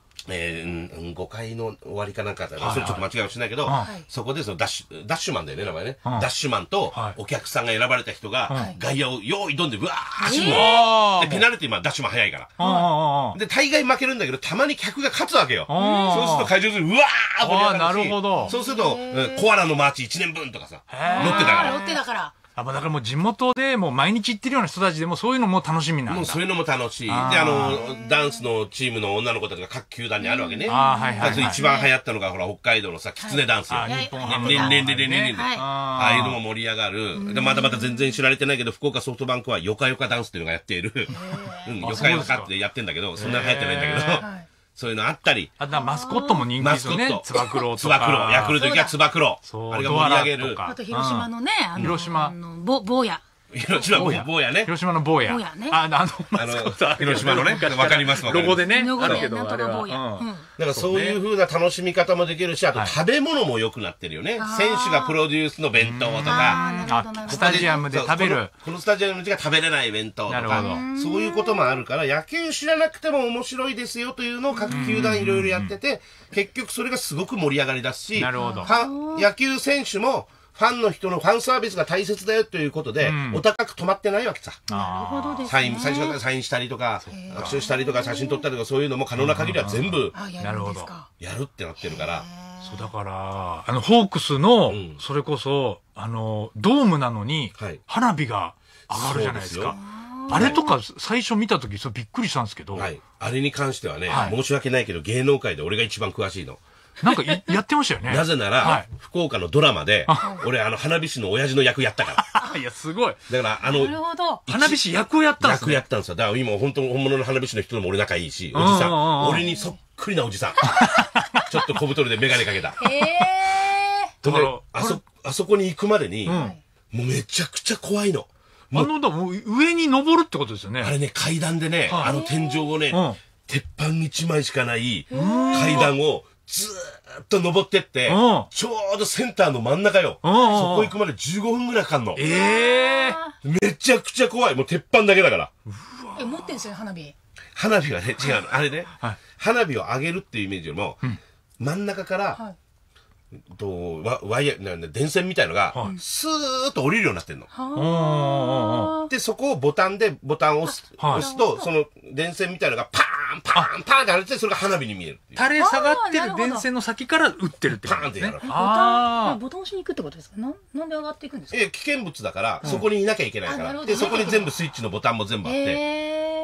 5回の終わりかなんかだったら、それちょっと間違いはしないけど、そこでそのダッシュマンだよね、名前ね。ダッシュマンとお客さんが選ばれた人が、外野をよーいどんで、うわー走るの。で、ペナルティーダッシュマン早いから。で、大概負けるんだけど、たまに客が勝つわけよ。そうすると会場中、うわー盛り上がるし。 なるほど。 そうすると、コアラのマーチ1年分とかさ、ロッテだから。 ロッテだから。 だからもう地元でもう毎日行ってるような人たちでもそういうのも楽しみなんだ。 もうそういうのも楽しい。で、ダンスのチームの女の子たちが各球団にあるわけね。一番流行ったのが、ほら、北海道のさ、キツネダンスよ。 日本ハム。 ああいうのも盛り上がる。で、まだまだ全然知られてないけど、福岡ソフトバンクはヨカヨカダンスっていうのがやっている。ヨカヨカってやってんだけど、そんな流行ってないんだけど。そういうのあったり。 マスコットも人気ですよね。つば九郎とか。 つば九郎。ヤクルトの時はつば九郎。あれが盛り上げる。 あと広島のね、 広島。 坊や。 広島坊やね。 広島の坊や。 広島のね。わかりますわ。 ロゴでね。 あるけど、あれは。 だからそういう風な楽しみ方もできるし、あと食べ物も良くなってるよね。選手がプロデュースの弁当とか。 スタジアムで食べる。 このスタジアムでしか食べれない弁当とか。そういうこともあるから、野球知らなくても面白いですよというのを各球団いろいろやってて、結局それがすごく盛り上がりだし、野球選手も、ファンの人のファンサービスが大切だよということで、お高く止まってないわけさ。 なるほどですね。 最初からサインしたりとか、握手したりとか、写真撮ったりとか、そういうのも可能な限りは全部、 なるほど。 やるってなってるから。 そう、だから、ホークスの、それこそ、ドームなのに、花火が上がるじゃないですか。あれとか、最初見たとき、びっくりしたんですけど。 あれに関してはね、申し訳ないけど、芸能界で俺が一番詳しいの。 なんかやってましたよね。 なぜなら、福岡のドラマで、俺花火師の親父の役やったから。 いや、すごい。 だからなるほど。 花火師役をやったんですね。役やったんですよ。だから今本物の花火師の人とも俺仲いいし、おじさん。俺にそっくりなおじさん。ちょっと小太りでメガネかけた。だからあそこに行くまでに、もうめちゃくちず怖いの。 もう上に登るってことですよね。 あれね、階段でね、天井をね、鉄板1枚しかない階段を、ずーっと登ってって、ちょうどセンターの真ん中よ。そこ行くまで15分ぐらいかかんの。めちゃくちゃ怖い。もう鉄板だけだから。 持ってんですよ、花火。 花火はね、違うの。あれね、花火を上げるっていうイメージよりも、真ん中から、ワイヤー、電線みたいのが、スーッと降りるようになってんの。で、そこをボタンを押すと、その電線みたいのがパーン、パーン、パーンって荒れて、それが花火に見える。 垂れ下がってる電線の先から打ってるってことですね。 ボタン押しに行くってことですか？なんで上がっていくんですか？ 危険物だから、そこにいなきゃいけないから。で、そこに全部スイッチのボタンも全部あって。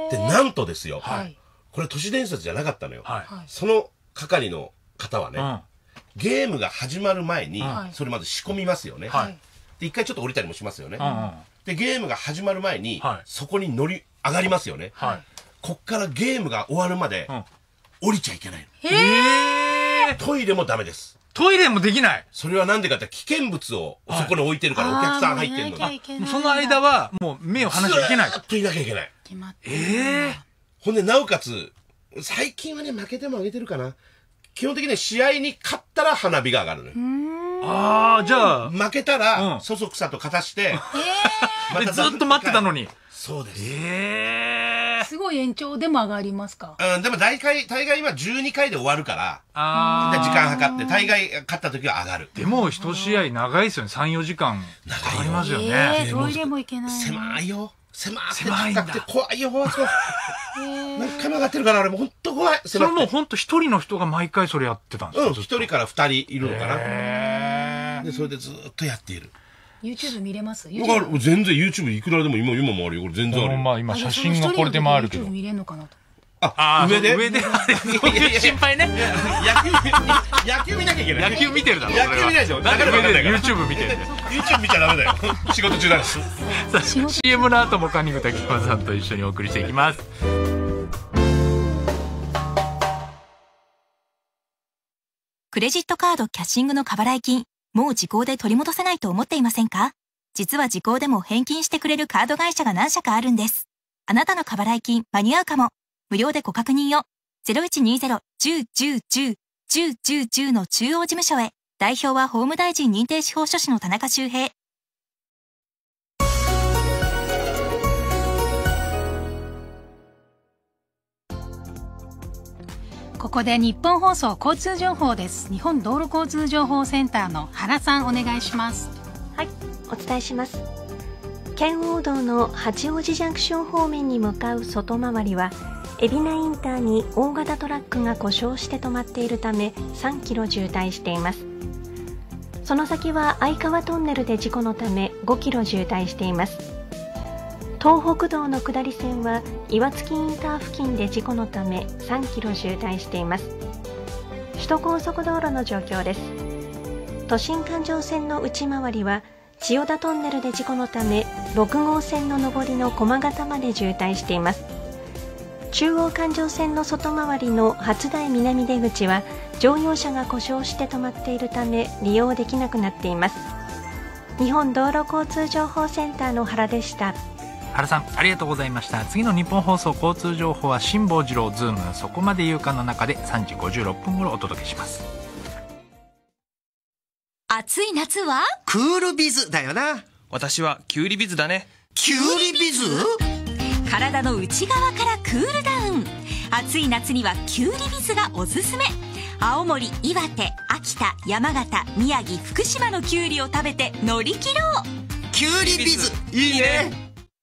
で、なんとですよ。これ都市伝説じゃなかったのよ。その係の方はね、ゲームが始まる前に、それまで仕込みますよね。で、一回ちょっと降りたりもしますよね。で、ゲームが始まる前に、そこに上がりますよね。こっからゲームが終わるまで、降りちゃいけないの。 トイレもダメです。 トイレもできない。 それはなんでかって危険物をそこに置いてるからお客さん入ってるのに。 その間はもう目を離しちゃいけない。 ずっといなきゃいけない。ほんで、なおかつ、最近はね、負けてもあげてるかな。基本的に試合に勝ったら花火が上がるのよ。 ああ、じゃあ。 負けたら、そそくさと勝たして、 ずっと待ってたのに。 そうです。 すごい延長でも上がりますか？ でも大概は12回で終わるから、時間計って、大概勝った時は上がる。 でも、一試合長いですよね。3、4時間かかりますよね。 トイレも行けない。 狭いよ。狭くて怖いよ、何回も上がってるから、俺もう本当怖い。 それもう本当一人の人が毎回それやってたんですか？ 一人から二人いるのかな。で、それでずっとやっている。 YouTube 見れます？ 全然 YouTube いくらでも今もあるよ。これ全然あるよ。 まあ今写真がこれでもあるけど。 YouTube 見れるのかなと。 上でそういう心配ね。 野球見なきゃいけない。 野球見てるだろ。 野球見ないでしょ。だから YouTube 見てる。 YouTube 見ちゃダメだよ。仕事中だし。 CM の後もカンニング竹山さんと一緒にお送りしていきます。 クレジットカードキャッシングの過払い金、もう時効で取り戻せないと思っていませんか？実は時効でも返金してくれるカード会社が何社かあるんです。あなたの過払い金間に合うかも。無料でご確認を。0120-10-10-10-10-10の中央事務所へ。代表は法務大臣認定司法書士の田中修平。 ここで日本放送交通情報です。日本道路交通情報センターの原さん、お願いします。 はい、お伝えします。圏央道の八王子ジャンクション方面に向かう外回りは海老名インターに大型トラックが故障して止まっているため3キロ渋滞しています。その先は相川トンネルで事故のため5キロ渋滞しています。東北道の下り線は岩槻インター付近で事故のため3キロ渋滞しています。首都高速道路の状況です。都心環状線の内回りは千代田トンネルで事故のため6号線の上りの駒形まで渋滞しています。中央環状線の外回りの初台南出口は乗用車が故障して止まっているため利用できなくなっています。日本道路交通情報センターの原でした。 原さん、ありがとうございました。次の日本放送交通情報は辛坊治郎ズームそこまで言うかの中で3時56分頃お届けします。 暑い夏はクールビズだよな。 私はキュウリビズだね。 キュウリビズ？ 体の内側からクールダウン。暑い夏にはキュウリビズがおすすめ。青森、岩手、秋田、山形、宮城、福島のキュウリを食べて乗り切ろう。 キュウリビズいいね。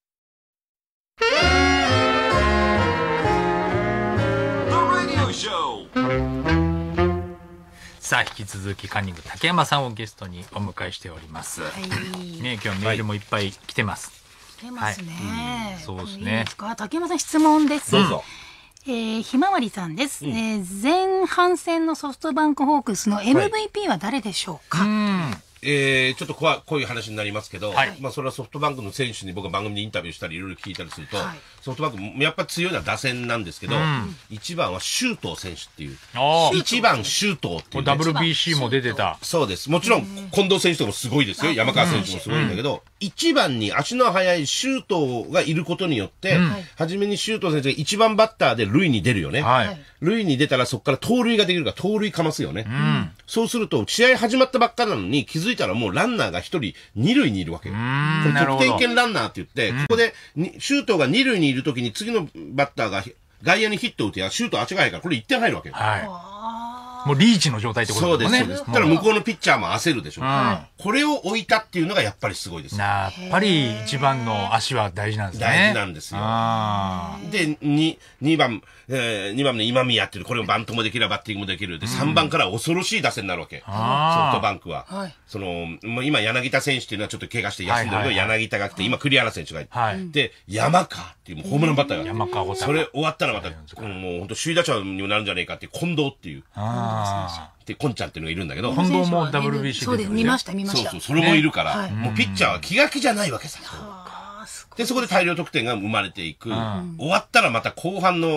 さあ、引き続きカンニング竹山さんをゲストにお迎えしております。ね、今日メールもいっぱい来てます。 来てますね。 そうですね。 いいですか？竹山さん、質問です。 どうぞ。 ひまわりさんです。前半戦のソフトバンクホークスの MVP は誰でしょうか？ ちょっとこういう話になりますけど、まあそれはソフトバンクの選手に僕は番組でインタビューしたりいろいろ聞いたりすると、ソフトバンクやっぱ強いのは打線なんですけど、1番は周東選手っていう、1番周東っていう、 WBC も出てた。 そうです。もちろん近藤選手ともすごいですよ。山川選手もすごいんだけど、1番に足の速い周東がいることによって、初めに周東選手が1番バッターで塁に出るよね。塁に出たらそこから盗塁ができるから盗塁かますよね。そうすると試合始まったばっかなのに気づいたらもうランナーが1人2塁にいるわけよ。これ得点圏ランナーって言って、ここで周東が2塁にいるときに次のバッターが外野にヒットを打てやシュート足が速いからこれ1点入るわけよ。 もうリーチの状態ってことですね。 そうです。だから向こうのピッチャーも焦るでしょ。これを置いたっていうのがやっぱりすごいです。 やっぱり一番の足は大事なんですね。 大事なんですよ。で、2番の今宮っていう、これもバントもできる、バッティングもできる。で、3番から恐ろしい打線になるわけ。ソフトバンクは。今、柳田選手っていうのはちょっと怪我して休んでるけど、柳田が来て、今、栗原選手がいて。で、山川っていうホームランバッターが。 山川それ終わったらまた、もう本当首位打者にもなるんじゃねえかっていう、近藤っていう。で、コンちゃんっていうのがいるんだけど。 近藤も WBC そうです。見ました。 そう、それもいるから、もうピッチャーは気が気じゃないわけさ。で、そこで大量得点が生まれていく。終わったらまた後半の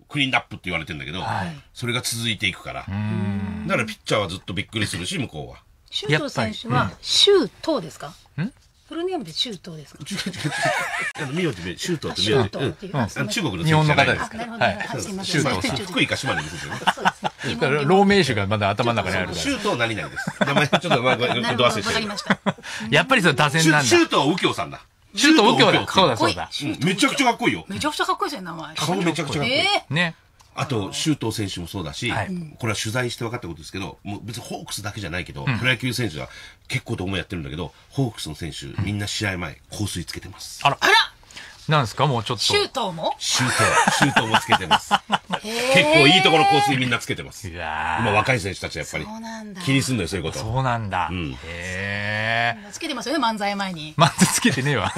クリーンアップって言われてんだけど、それが続いていくから。だからピッチャーはずっとびっくりするし、向こうは。 周東選手は、周東ですか？フルネームで周東ですか？ 名字で周東って名字。中国の日本の方ですか？ はい。 周東。福井か島根ですよね。 老名手がまだ頭の中にあるから。 周東何々です。名前ちょっとど忘れしてる。 やっぱりそれ打線なんだ。 周東右京さんだ。 周東右京だ。そうだそうだ。 めちゃくちゃかっこいいよ。 めちゃくちゃかっこいいですよ、名前。 顔めちゃくちゃかっこいい。 ね。 あと、周東選手もそうだし、これは取材して分かったことですけど、もう別にホークスだけじゃないけど、プロ野球選手は結構どうもやってるんだけど、ホークスの選手、みんな試合前、香水つけてます。 あらなんですかもうちょっと。 周東も周東もつけてます。結構いいところ香水みんなつけてます。今若い選手たちはやっぱり。気にすんのよ、そういうこと。 そうなんだ。 つけてますよね、漫才前に。 漫才つけてねえわ。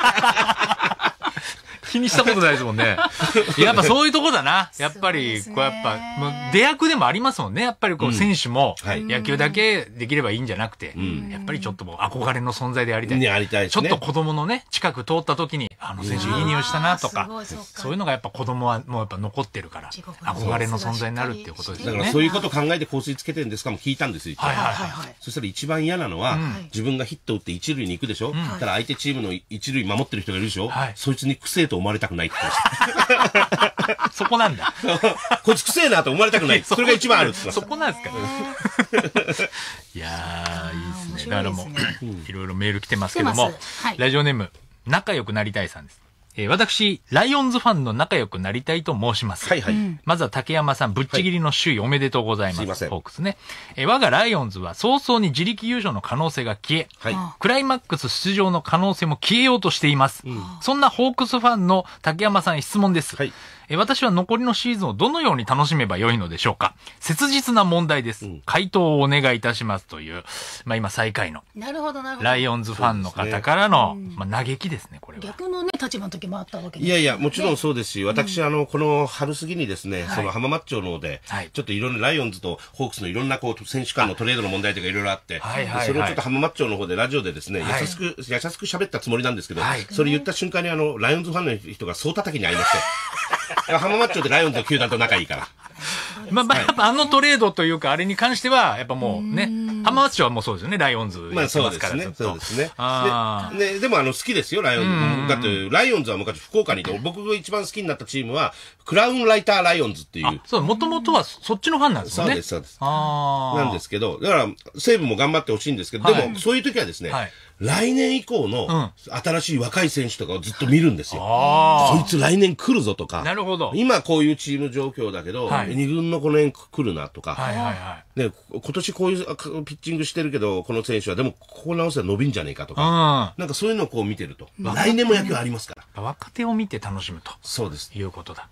気にしたことないですもんね。やっぱそういうとこだな。やっぱり、こうやっぱ、出役でもありますもんね。やっぱりこう、選手も、野球だけできればいいんじゃなくて、やっぱりちょっともう憧れの存在でありたい。 ありたい。 ちょっと子供のね、近く通った時に、あの選手いい匂いしたなとか、そういうのがやっぱ子供はもうやっぱ残ってるから、憧れの存在になるっていうことですよね。 だからそういうこと考えて香水つけてるんですかも聞いたんですよ。そしたら一番嫌なのは、自分がヒット打って一塁に行くでしょ。ただ相手チームの一塁守ってる人がいるでしょ。そいつにくせえと思われたくないって言ってました。 そこなんだ。 こいつくせえなと思われたくない。それが一番あるって。 そこなんですか。いやー、いいですね。だからもう、いろいろメール来てますけども、ラジオネーム、仲良くなりたいさんです。私、ライオンズファンの仲良くなりたいと申します。まずは竹山さん、ぶっちぎりの首位おめでとうございます。 すいません。 ホークスね。我がライオンズは早々に自力優勝の可能性が消え、クライマックス出場の可能性も消えようとしています。そんなホークスファンの竹山さん質問です。私は残りのシーズンをどのように楽しめばよいのでしょうか。切実な問題です。回答をお願いいたしますという、今最下位のライオンズファンの方からの、嘆きですね、これは。 逆のね、立場の時もあったわけです。 いやいや、もちろんそうですし、私、この春過ぎにですね、その浜松町の方で、ちょっといろんなライオンズとホークスのいろんなこう、選手間のトレードの問題とかいろいろあって、それをちょっと浜松町の方でラジオでですね、優しく喋ったつもりなんですけど、それ言った瞬間にライオンズファンの人が総叩きに会いまして、浜松町でライオンズの球団と仲いいから。 やっぱあのトレードというか、あれに関しては、やっぱもうね、浜松町はもうそうですよね、ライオンズやってますから。 そうですね。でも好きですよ、ライオンズ。だって、ライオンズは昔福岡にいて、僕が一番好きになったチームは、クラウンライターライオンズっていう。 そう、もともとはそっちのファンなんですよね。 そうです、そうです。なんですけど、だから、西武も頑張ってほしいんですけど、でも、そういう時はですね、来年以降の新しい若い選手とかをずっと見るんですよ。こいつ来年来るぞとか。 なるほど。 今こういうチーム状況だけど、2軍のこの辺来るなとか。今年こういうピッチングしてるけど、この選手はでもここ直せば伸びんじゃねえかとか。なんかそういうのをこう見てると。来年も野球ありますから。 若手を見て楽しむと。 そうです。 いうことだ。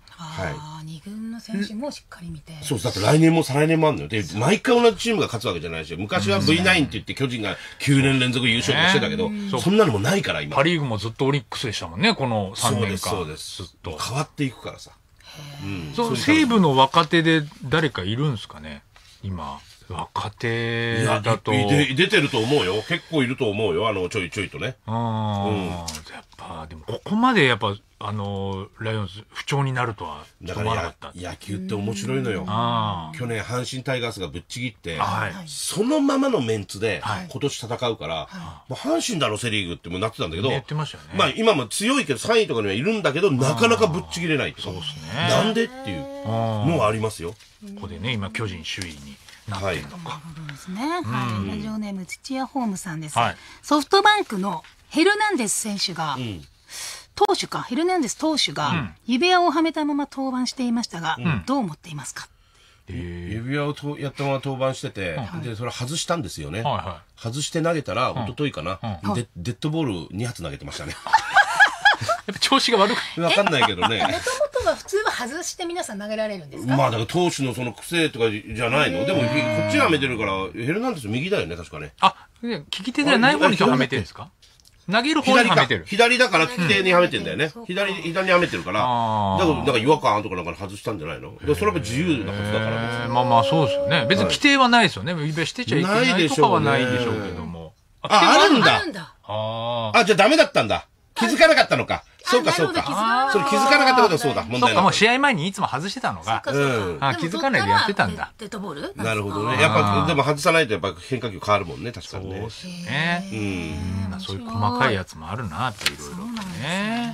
2軍の選手もしっかり見て。 そうだって来年も再来年もあるのよ。で、毎回同じチームが勝つわけじゃないし、昔は V9 って言って巨人が9年連続優勝してたけど、そんなのもないから今。 パリーグもずっとオリックスでしたもんね、この3年間。 そうです。ずっと。変わっていくからさ。 西武の若手で誰かいるんですかね今。若手だと。 出てると思うよ。結構いると思うよ。ちょいちょいとね。 やっぱ、でもここまでやっぱ、ライオンズ不調になるとは思わなかった。 野球って面白いのよ。去年阪神タイガースがぶっちぎって、そのままのメンツで今年戦うから、阪神だろセリーグってもなってたんだけど、今も強いけど3位とかにはいるんだけど、なかなかぶっちぎれない。 そうですね。 なんでっていうのはありますよ。 ここでね、今巨人首位に。なってるのか。 ですね。ラジオネーム土屋ホームさんです。ソフトバンクのヘルナンデス選手が、ヘルナンデス投手が指輪をはめたまま登板していましたが、どう思っていますか？ 指輪をやったまま登板してて、で、それ外したんですよね。外して投げたら、一昨日かな、デッドボール2発投げてましたね。 やっぱ調子が悪くわかんないけどね。 もともとは普通は外して皆さん投げられるんですか？ だから投手のその癖とかじゃないの。でもこっちはめてるから、ヘルナンデス右だよね、確かね。 利き手ではない方にはめてるんですか？投げる方にはめてる。 左だから利き手にはめてんだよね。左にはめてるから。だから違和感とかなんか外したんじゃないの？それは自由なはずだから。 そうですよね。別に規定はないですよね。指輪してちゃいけないとかはないでしょうけども。 あるんだ。じゃあダメだったんだ。気づかなかったのか。 そうかそうか。それ気づかなかったことはそうだ、問題な。もう試合前にいつも外してたのが、気づかないでやってたんだ。 デッドボール？ なるほどね。やっぱ、でも外さないとやっぱ変化球変わるもんね、確かにね。 そうですね。そういう細かいやつもあるなっていろいろね。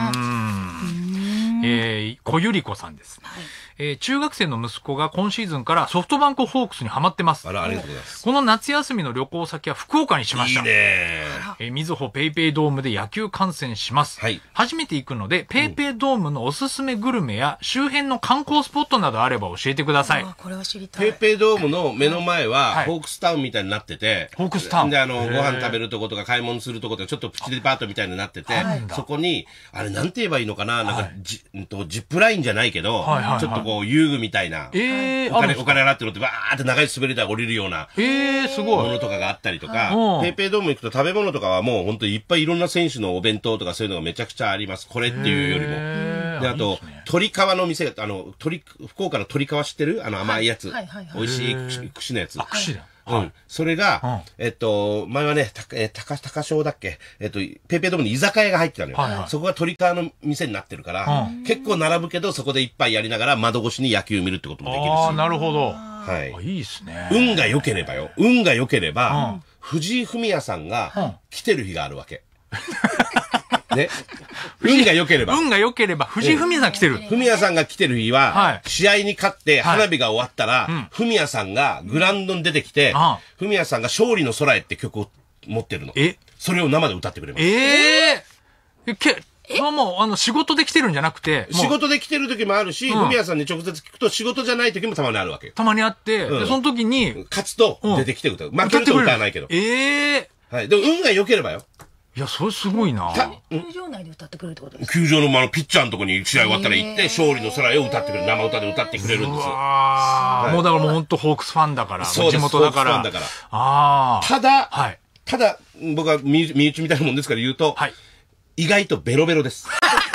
小ゆり子さんです。中学生の息子が今シーズンからソフトバンクホークスにハマってます。 あら、ありがとうございます。 この夏休みの旅行先は福岡にしました。 いいね。 みずほペイペイドームで野球観戦します。初めて行くので、ペイペイドームのおすすめグルメや周辺の観光スポットなどあれば教えてください。 これは知りたい。 ペイペイドームの目の前は、ホークスタウンみたいになってて、 ホークスタウンで、ご飯食べるとことか買い物するとことか、ちょっとプチデパートみたいになってて、そこに、あれなんて言えばいいのかな、なんか、ジップラインじゃないけど、ちょっとこう、遊具みたいな、お金払って乗ってバーって長い滑り台降りるような、 すごい。 ものとかがあったりとか、ペイペイドーム行くと食べ物とかはもう本当にいっぱいいろんな選手のお弁当とかそういうのがめちゃくちゃあります。これっていうよりも。で、あと、鶏皮の店が、福岡の鶏皮知ってる甘いやつ。美味しい串のやつ。 串だ。 それが、前はね、高翔だっけペイペイドームに居酒屋が入ってたのよ。そこが鶏皮の店になってるから、結構並ぶけど、そこで一杯やりながら窓越しに野球見るってこともできるし。 ああ、なるほど。 はい。 いいですね。 運が良ければよ。運が良ければ、藤井フミヤさんが来てる日があるわけ。ね。運が良ければ。 運が良ければ、藤井フミヤさん来てる。 フミヤさんが来てる日は、試合に勝って花火が終わったら、フミヤさんがグラウンドに出てきて、フミヤさんが勝利の空へって曲を持ってるの。それを生で歌ってくれます。 もう、仕事で来てるんじゃなくて。 仕事で来てる時もあるし、フミヤさんに直接聞くと仕事じゃない時もたまにあるわけ。 たまにあって、でその時に。 勝つと出てきて歌う。負けると歌わないけど。はい。でも運が良ければよ。 いや、それすごいな。 球場内で歌ってくれるってことですか？ 球場のピッチャーのとこに試合終わったら行って、勝利の空へを歌ってくれる。生歌で歌ってくれるんですよ。 もうだからもう本当ホークスファンだから。地元だから。 ホークスファンだから。ただ、僕は身内みたいなもんですから言うと、意外とベロベロです。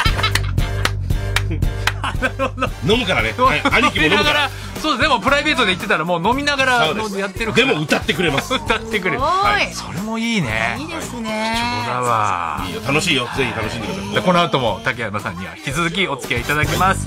飲むからね。兄貴も飲むから。 そうです。でもプライベートで行ってたらもう飲みながらやってるから。 でも歌ってくれます。 歌ってくれる。それもいいね。 いいですね。 貴重だわ。 いいよ。楽しいよ。ぜひ楽しんでください。 この後も竹山さんには引き続きお付き合いいただきます。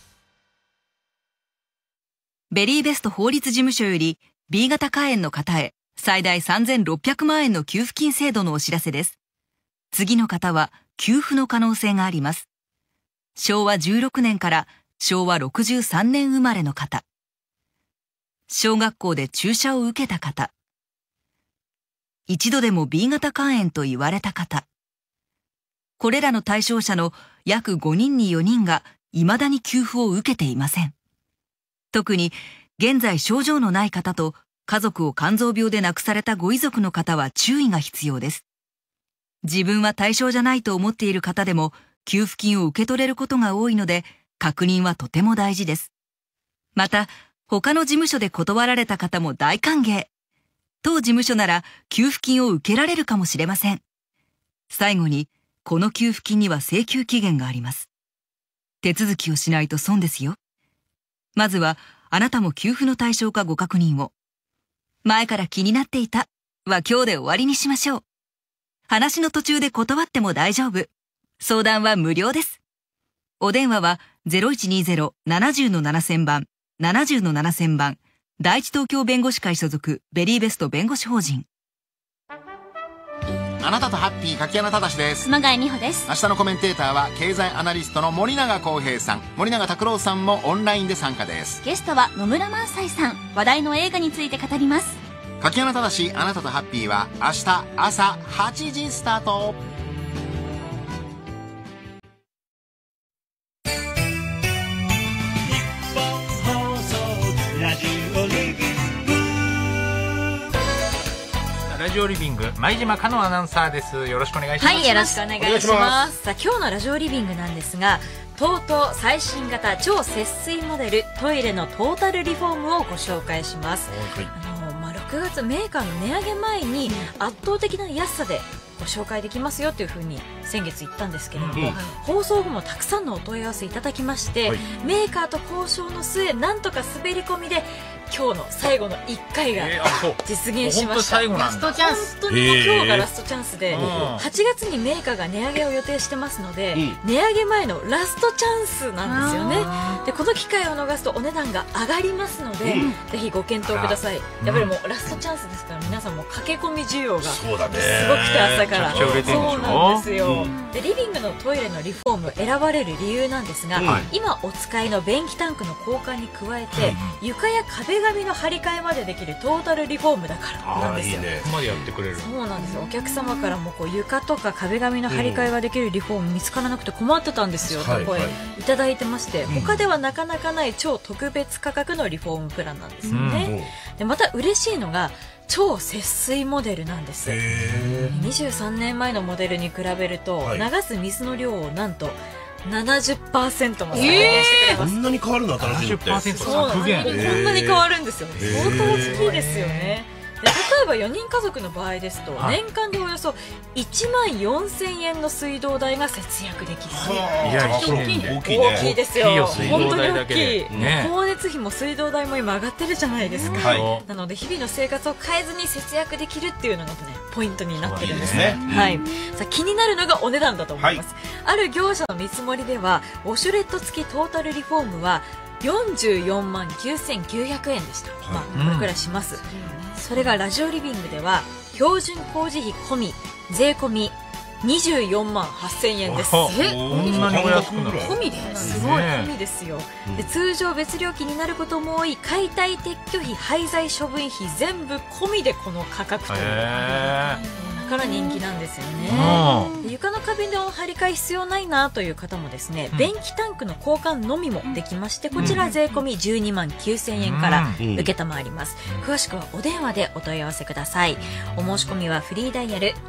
ベリーベスト法律事務所より B 型肝炎の方へ最大3600万円の給付金制度のお知らせです。次の方は給付の可能性があります。昭和16年から昭和63年生まれの方。小学校で注射を受けた方。一度でも B 型肝炎と言われた方。これらの対象者の約5人に4人が未だに給付を受けていません。特に現在症状のない方と家族を肝臓病で亡くされたご遺族の方は注意が必要です。自分は対象じゃないと思っている方でも給付金を受け取れることが多いので確認はとても大事です。また他の事務所で断られた方も大歓迎。当事務所なら給付金を受けられるかもしれません。最後にこの給付金には請求期限があります。手続きをしないと損ですよ。まずはあなたも給付の対象かご確認を。前から気になっていたは今日で終わりにしましょう。話の途中で断っても大丈夫。相談は無料です。お電話は 0120-70-7000 番、70-7000番、第一東京弁護士会所属ベリーベスト弁護士法人。 あなたとハッピー柿原忠です。 熊谷美穂です。 明日のコメンテーターは経済アナリストの森永康平さん、森永卓郎さんもオンラインで参加です。 ゲストは野村萬斎さん。話題の映画について語ります。 柿原忠あなたとハッピーは明日朝8時スタート。 ラジオリビング前島香乃アナウンサーです。よろしくお願いします。 はい、よろしくお願いします。さあ今日のラジオリビングなんですが、TOTO最新型超節水モデルトイレのトータルリフォームをご紹介します。6月メーカーの値上げ前に圧倒的な安さでご紹介できますよというふうに先月言ったんですけれども、放送後もたくさんのお問い合わせいただきまして、メーカーと交渉の末なんとか滑り込みで今日の最後の1回が実現しました。 ラストチャンス。 本当に今日がラストチャンスで、8月にメーカーが値上げを予定してますので、値上げ前のラストチャンスなんですよね。でこの機会を逃すとお値段が上がりますので、ぜひご検討ください。やっぱりもうラストチャンスですから、皆さんも駆け込み需要がすごくて朝から。そうなんですよ。でリビングのトイレのリフォーム選ばれる理由なんですが、今お使いの便器タンクの交換に加えて、床や壁紙の張り替えまでできるトータルリフォームだからなんですよ。 ここまでやってくれる。 そうなんですよ。お客様からもこう床とか壁紙の張り替えができるリフォーム見つからなくて困ってたんですよと声いただいてまして、他ではなかなかない超特別価格のリフォームプランなんですよね。でまた嬉しいのが超節水モデルなんです。23年前のモデルに比べると、流す水の量をなんと70% も削減してくれます。 こんなに変わるの？新しいのって。 削減。 こんなに変わるんですよね。相当大きいですよね。で例えば4人家族の場合ですと、年間でおよそ1万4000円の水道代が節約できる。 いや大きいですよ。本当に大きい。光熱費も水道代も今上がってるじゃないですか。なので日々の生活を変えずに節約できるっていうのがねポイントになってるんですね。はい。さあ気になるのがお値段だと思います。ある業者の見積もりではウォシュレット付きトータルリフォームは44万9900円でした。まあこれくらいします。それがラジオリビングでは標準工事費込み税込み24万8000円です。 こんなにお安くなる。 込みですごい込みですよ。で通常別料金になることも多い解体撤去費廃材処分費全部込みでこの価格というだから人気なんですよね。床の壁の張り替え必要ないなという方もですね、便器タンクの交換のみもできまして、こちら税込み12万9000円から受けたまわります。詳しくはお電話でお問い合わせください。お申し込みはフリーダイヤル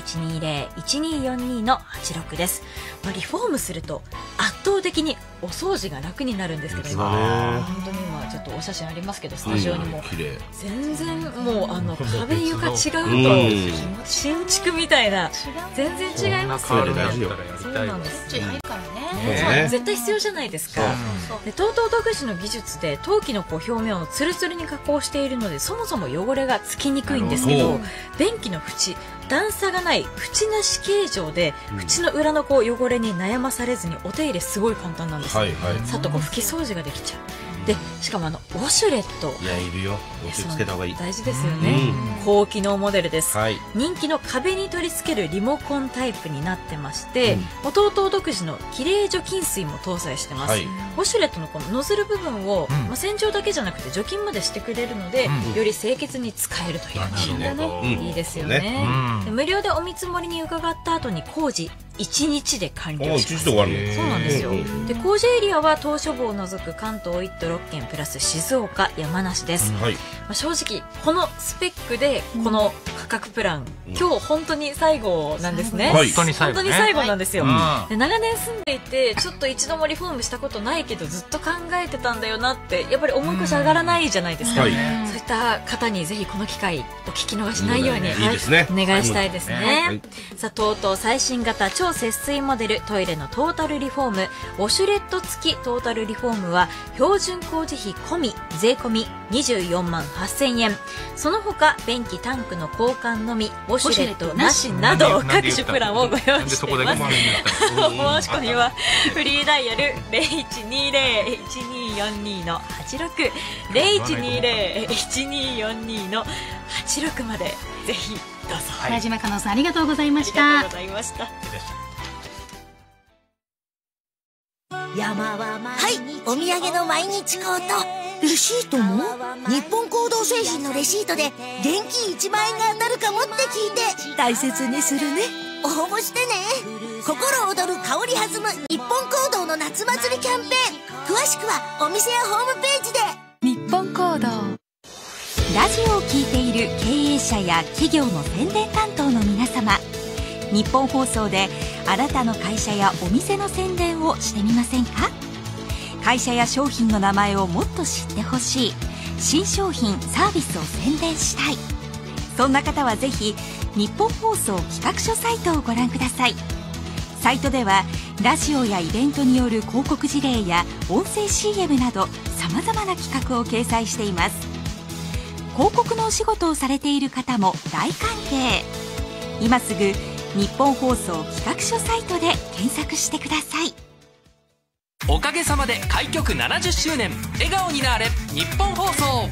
0120-1242-86 です。リフォームすると圧倒的にお掃除が楽になるんですけど、本当に今ちょっとお写真ありますけど、スタジオにも全然もう壁床違うと新築みたいな全然違いますよね。そうなんです。絶対必要じゃないですか。でTOTO独自の技術で陶器の表面をツルツルに加工しているので、そもそも汚れがつきにくいんですけど、便器の縁段差がない縁なし形状で、縁の裏の汚れに悩まされずにお手入れすごい簡単なんですよ。さっと拭き掃除ができちゃう。でしかもウォシュレット、 いやいるよ、つけた方がいい。 大事ですよね。高機能モデルです。人気の壁に取り付けるリモコンタイプになってまして、TOTO独自のきれい除菌水も搭載してます。ウォシュレットのこのノズル部分を、洗浄だけじゃなくて除菌までしてくれるので、より清潔に使えるといういいですよね。無料でお見積もりに伺った後に工事1日で完了します。そうなんですよ。で工事エリアは島しょ部を除く関東1都6県プラス静岡、山梨です。正直このスペックでこの価格プラン、今日本当に最後なんですね。本当に最後なんですよ。で長年住んでいてちょっと一度もリフォームしたことないけどずっと考えてたんだよなってやっぱり思い越し上がらないじゃないですか。そういった方にぜひこの機会お聞き逃しないようにお願いしたいですね。さあTOTO最新型超節水モデルトイレのトータルリフォームウォシュレット付きトータルリフォームは標準工事費込み税込み24万8000円。その他便器タンクの交換のみウォシュレットなしなど各種プランをご用意しています。お申し込みはフリーダイヤル 0120-1242-86 0120-1242-86 までぜひどうぞ。 原島香音さんありがとうございました。 ありがとうございました。 はい、お土産の毎日コート。レシートも？日本行動製品のレシートで現金1万円が当たるかもって聞いて大切にするね。応募してね。心躍る香り弾む日本行動の夏祭りキャンペーン。詳しくはお店やホームページで。 日本行動。ラジオを聞いている経営者や企業の宣伝担当の皆様、日本放送であなたの会社やお店の宣伝をしてみませんか？会社や商品の名前をもっと知ってほしい、新商品サービスを宣伝したい、そんな方はぜひ日本放送企画書サイトをご覧ください。サイトではラジオやイベントによる広告事例や音声 CM などさまざまな企画を掲載しています。 広告のお仕事をされている方も大歓迎。今すぐ日本放送企画書サイトで検索してください。 おかげさまで開局70周年、笑顔になれ日本放送。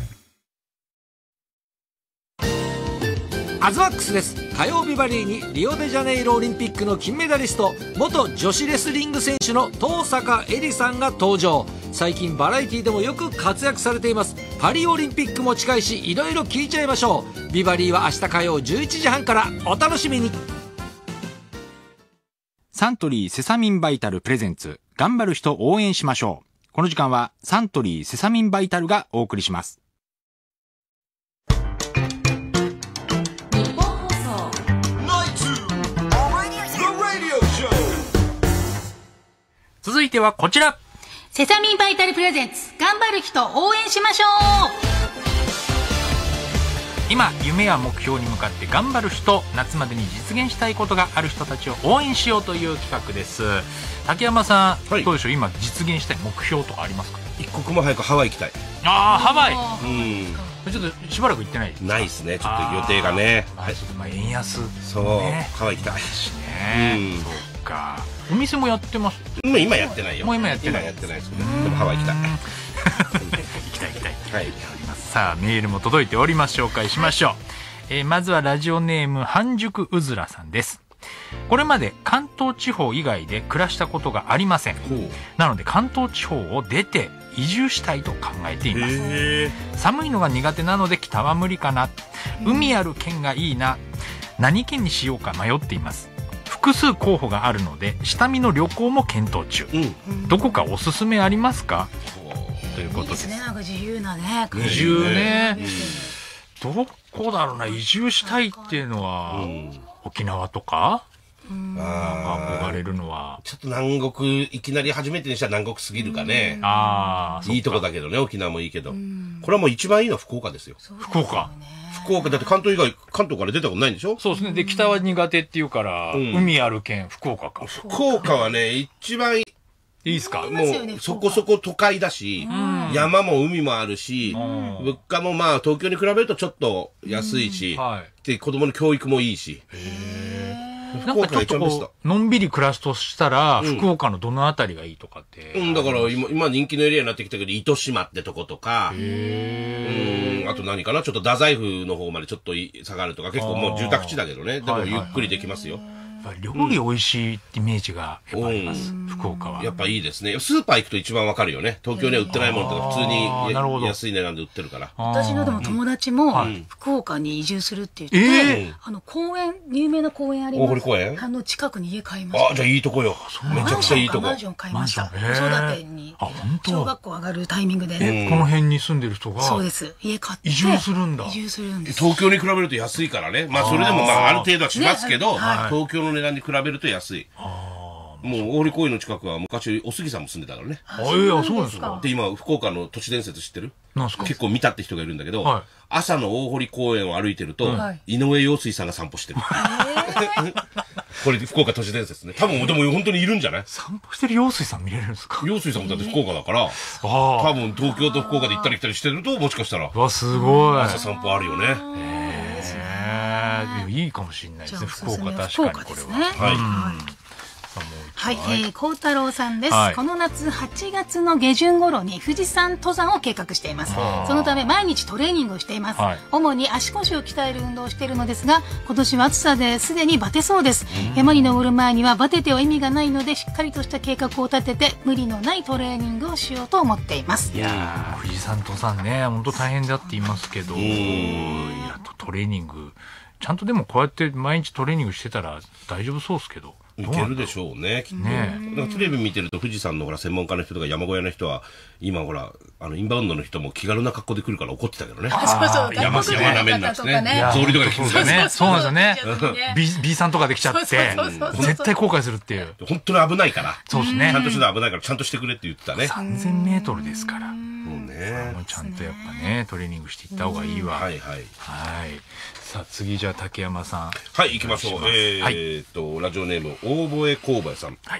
アズマックスです。火曜日バリーにリオデジャネイロオリンピックの金メダリスト、元女子レスリング選手の登坂絵莉さんが登場。最近バラエティでもよく活躍されています。パリオリンピックも近いし、いろいろ聞いちゃいましょう。ビバリーは明日火曜11時半から。お楽しみに。 サントリーセサミンバイタルプレゼンツ、頑張る人応援しましょう。この時間はサントリーセサミンバイタルがお送りします。続いてはこちら。 セサミンバイタルプレゼンツ、頑張る人応援しましょう。 今夢や目標に向かって頑張る人、夏までに実現したいことがある人たちを応援しようという企画です。竹山さん、どうでしょう、今実現したい目標とかありますか？ 一刻も早くハワイ行きたい。 ああ、ハワイ。 ちょっとしばらく行ってない。 ないですね、ちょっと予定がね。 円安、 そう、ハワイ行きたいしね。そうか。お店もやってます？ 今やってないよ。 もう今やってないですけど、でもハワイ行きたい。 行きたい。はい。さあ、メールも届いております。紹介しましょう。まずはラジオネーム半熟うずらさんです。これまで関東地方以外で暮らしたことがありません。なので関東地方を出て移住したいと考えています。寒いのが苦手なので北は無理かな。海ある県がいいな。何県にしようか迷っています。複数候補があるので下見の旅行も検討中。どこかおすすめありますか？ということです。 いいですね、なんか自由なね。 移住ね。どこだろうな、移住したいっていうのは、沖縄とか憧れるのは。 ちょっと南国、いきなり初めてにしたら南国すぎるかね。いいとこだけどね、沖縄もいいけど。これはもう一番いいのは福岡ですよ。 福岡。 福岡だって関東以外、関東から出たことないんでしょ？ そうですね。で、北は苦手っていうから、海ある県、福岡か。 福岡はね、一番いいですか？ もうそこそこ都会だし、山も海もあるし、物価もまあ東京に比べるとちょっと安いし、で子供の教育もいいし。 なんかちょっとこうのんびり暮らすとしたら、福岡のどのあたりがいいとかって。 だから今人気のエリアになってきたけど、糸島ってとことか、あと何かな、ちょっと太宰府の方までちょっと下がるとか、結構もう住宅地だけどね、でもゆっくりできますよ。 料理美味しいイメージがやっぱあります、福岡は。 やっぱいいですね。スーパー行くと一番わかるよね。東京には売ってないものとか普通に安い値段で売ってるから。 私のでも友達も福岡に移住するって言って、公園、有名な公園あります。 大堀公園？ 近くに家買いました。 じゃあいいとこよ。めちゃくちゃいいとこ。 マンション買いました。子育てに。小学校上がるタイミングでね。 この辺に住んでる人が。 そうです。家買って。 移住するんだ。 移住するんです。 東京に比べると安いからね。まあそれでもまあある程度はしますけど、東京の値段に比べると安い。もう大堀公園の近くは昔お杉さんも住んでたからね。 そうなんですか。 で今福岡の都市伝説知ってる？ なんすか？ 結構見たって人がいるんだけど、朝の大堀公園を歩いてると、井上陽水さんが散歩してる。これ福岡都市伝説ね。多分でも本当にいるんじゃない？ 散歩してる陽水さん見れるんですか？ 陽水さんもだって福岡だから、多分東京と福岡で行ったり来たりしてると、もしかしたらすごい朝散歩あるよね。 いいかもしれないですね。福岡確かにこれは。 はい、幸太郎さんです。この夏8月の下旬頃に富士山登山を計画しています。そのため毎日トレーニングをしています。主に足腰を鍛える運動をしているのですが、今年は暑さですでにバテそうです。山に登る前にはバテては意味がないので、しっかりとした計画を立てて無理のないトレーニングをしようと思っています。 いや富士山登山ね、本当大変だって言いますけど、トレーニングちゃんとでもこうやって毎日トレーニングしてたら大丈夫そうですけど。 いけるでしょうね、きっと。なんかテレビ見てると富士山のほら専門家の人とか山小屋の人は今ほらインバウンドの人も気軽な格好で来るから怒ってたけどね。山なめんなってね。草履とかで来るからね。 そうなんですよね。B さんとかで来ちゃって絶対後悔するっていう。 本当に危ないから。 そうですね。 ちゃんとして危ないからちゃんとしてくれって言ってたね。 3000メートルですから。 もうね。 ちゃんとやっぱねトレーニングしていった方がいいわ。 はいはい。 さあ次じゃあ竹山さん。 はい行きましょう。ラジオネーム大吠え工場さん。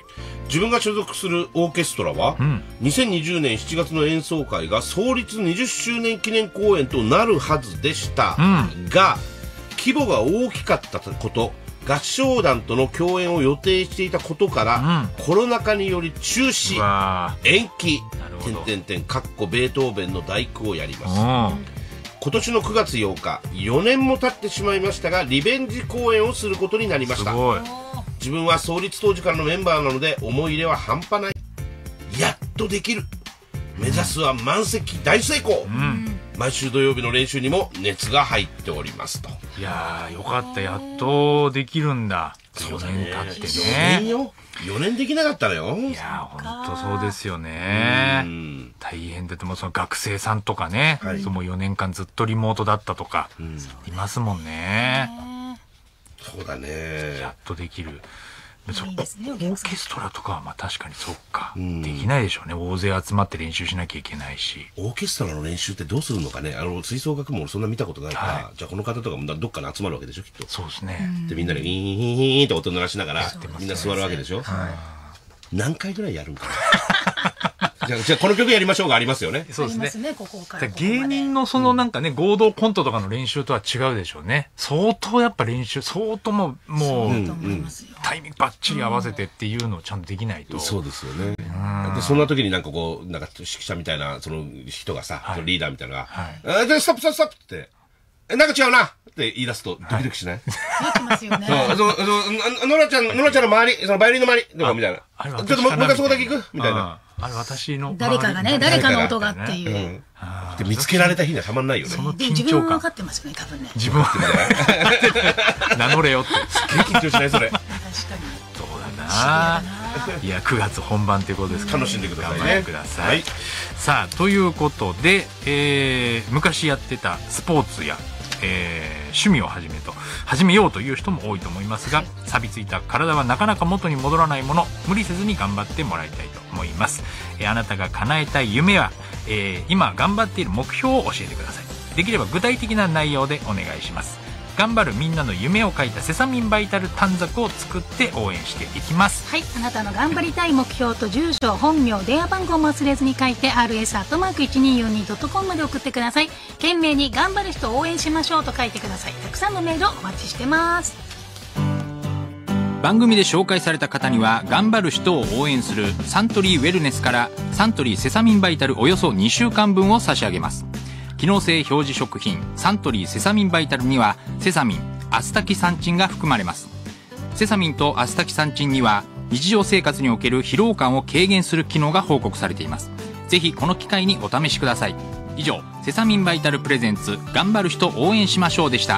自分が所属するオーケストラは、2020年7月の演奏会が創立20周年記念公演となるはずでした、が規模が大きかったこと、合唱団との共演を予定していたことから、コロナ禍により中止、延期、かっこベートーベンの第九をやります。今年の9月8日、4年も経ってしまいましたが、リベンジ公演をすることになりました。自分は創立当時からのメンバーなので思い入れは半端ない。やっとできる。目指すは満席大成功。毎週土曜日の練習にも熱が入っておりますと。 いやー、よかった。やっとできるんだ。4年経ってね。 4年できなかったのよ。 いやー、ほんとそうですよね。大変で、もその学生さんとかね、もう4年間ずっとリモートだったとか、いますもんね。 そうだね。 やっとできる。オーケストラとかはまあ確かにそっか、できないでしょうね。大勢集まって練習しなきゃいけないし。 オーケストラの練習ってどうするのかね。吹奏楽もそんな見たことないから、じゃあこの方とかもどっかに集まるわけでしょ、きっと。 そうですね。 でみんなでイーンって音鳴らしながらみんな座るわけでしょ。何回ぐらいやるんかな。じゃあこの曲やりましょうがありますよね。 そうですね。 ありますね、ここから芸人のそのなんかね、合同コントとかの練習とは違うでしょうね。相当やっぱ練習、相当もうタイミングバッチリ合わせてっていうのをちゃんとできないと。 そうですよね。でそんな時になんかこうなんか指揮者みたいなその人がさ、そのリーダーみたいなのが、じゃあストップストップってなんか違うなって言い出すとドキドキしない？ なってますよね。 ノラちゃんの周り、そのバイオリンの周りとかみたいな。ちょっともう一回そこだけ行くみたいな。 あれ私の誰かがね、誰かの音がっていう。 で見つけられた日にはたまんないよね。 その緊張感。 自分は分かってますよね、多分ね。 自分は名乗れよって。 すっげえ緊張しないそれ。 確かに。 そうだな。いや9月本番ということですから、 楽しんでくださいね。 頑張ってください。さあということで、昔やってたスポーツや趣味を始めようという人も多いと思いますが、錆びついた体はなかなか元に戻らないもの、無理せずに頑張ってもらいたいと思います。あなたが叶えたい夢は、今頑張っている目標を教えてください。できれば具体的な内容でお願いします。頑張るみんなの夢を書いたセサミンバイタル短冊を作って応援していきます。 はい、あなたの頑張りたい目標と住所、本名、電話番号も忘れずに書いて rs@1242.com まで送ってください。懸命に頑張る人を応援しましょうと書いてください。たくさんのメールをお待ちしてます。 番組で紹介された方には頑張る人を応援するサントリーウェルネスからサントリーセサミンバイタルおよそ2週間分を差し上げます。機能性表示食品サントリーセサミンバイタルにはセサミン、アスタキサンチンが含まれます。セサミンとアスタキサンチンには日常生活における疲労感を軽減する機能が報告されています。ぜひこの機会にお試しください。以上、セサミンバイタルプレゼンツ頑張る人応援しましょうでした。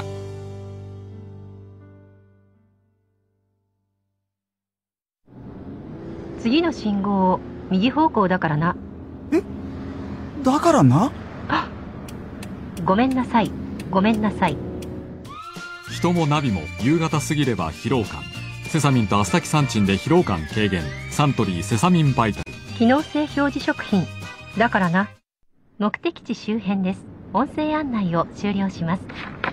次の信号を右方向だからな。 え？だからな？ ごめんなさい、ごめんなさい。 人もナビも夕方過ぎれば疲労感。セサミンとアスタキサンチンで疲労感軽減。サントリーセサミンバイタル。 機能性表示食品だからな。目的地周辺です。音声案内を終了します。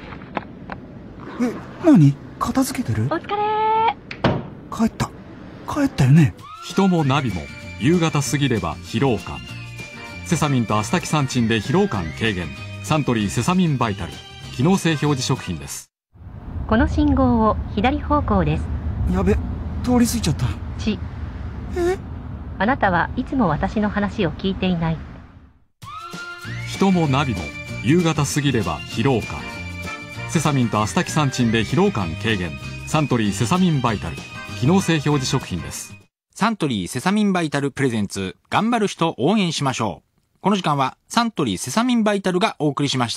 何？片付けてる？ お疲れー。帰ったよね。 人もナビも夕方過ぎれば疲労感。セサミンとアスタキサンチンで疲労感軽減。サントリーセサミンバイタル。機能性表示食品です。 この信号を左方向です。 やべ、通り過ぎちゃった。 あなたはいつも私の話を聞いていない。 人もナビも夕方過ぎれば疲労感。セサミンとアスタキサンチンで疲労感軽減。サントリーセサミンバイタル。機能性表示食品です。 サントリーセサミンバイタルプレゼンツ頑張る人応援しましょう。この時間はサントリーセサミンバイタルがお送りしました。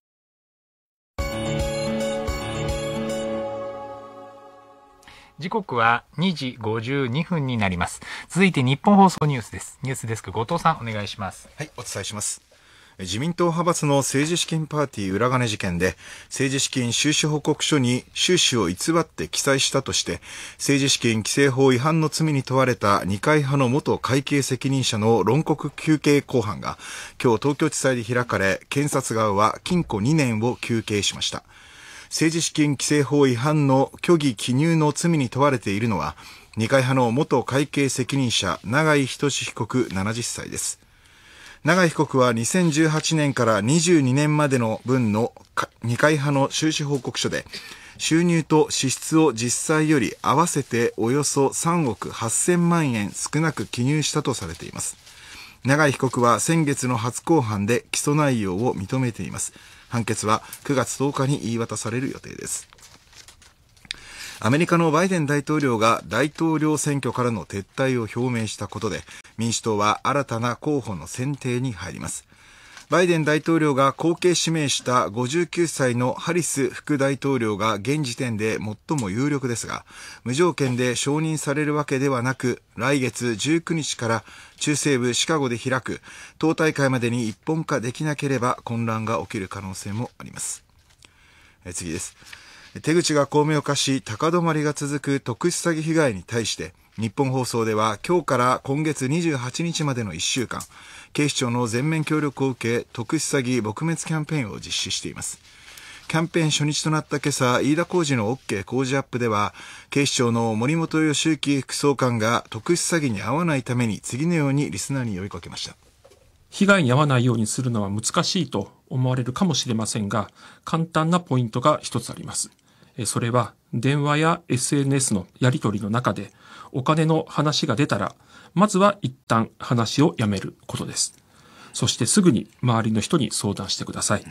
時刻は2時52分になります。続いて日本放送ニュースです。ニュースデスク後藤さんお願いします。 はい、お伝えします。自民党派閥の政治資金パーティー裏金事件で政治資金収支報告書に収支を偽って記載したとして政治資金規正法違反の罪に問われた二階派の元会計責任者の論告求刑公判が今日東京地裁で開かれ、検察側は禁錮2年を求刑しました。政治資金規正法違反の虚偽記入の罪に問われているのは二階派の元会計責任者永井仁被告70歳です。永井被告は2018年から22年までの分の二階派の収支報告書で収入と支出を実際より合わせておよそ3億8000万円少なく記入したとされています。永井被告は先月の初公判で起訴内容を認めています。判決は9月10日に言い渡される予定です。アメリカのバイデン大統領が大統領選挙からの撤退を表明したことで、民主党は新たな候補の選定に入ります。バイデン大統領が後継指名した59歳のハリス副大統領が現時点で最も有力ですが、無条件で承認されるわけではなく、来月19日から中西部シカゴで開く党大会までに一本化できなければ混乱が起きる可能性もあります。次です。手口が巧妙化し高止まりが続く特殊詐欺被害に対して、日本放送では今日から今月28日までの1週間、警視庁の全面協力を受け特殊詐欺撲滅キャンペーンを実施しています。キャンペーン初日となった今朝、飯田浩司の OK 工事アップでは、警視庁の森本義之副総監が特殊詐欺に遭わないために次のようにリスナーに呼びかけました。 被害に遭わないようにするのは難しいと思われるかもしれませんが、簡単なポイントが一つあります。それは電話や SNS のやり取りの中でお金の話が出たら、まずは一旦話をやめることです。そしてすぐに周りの人に相談してください。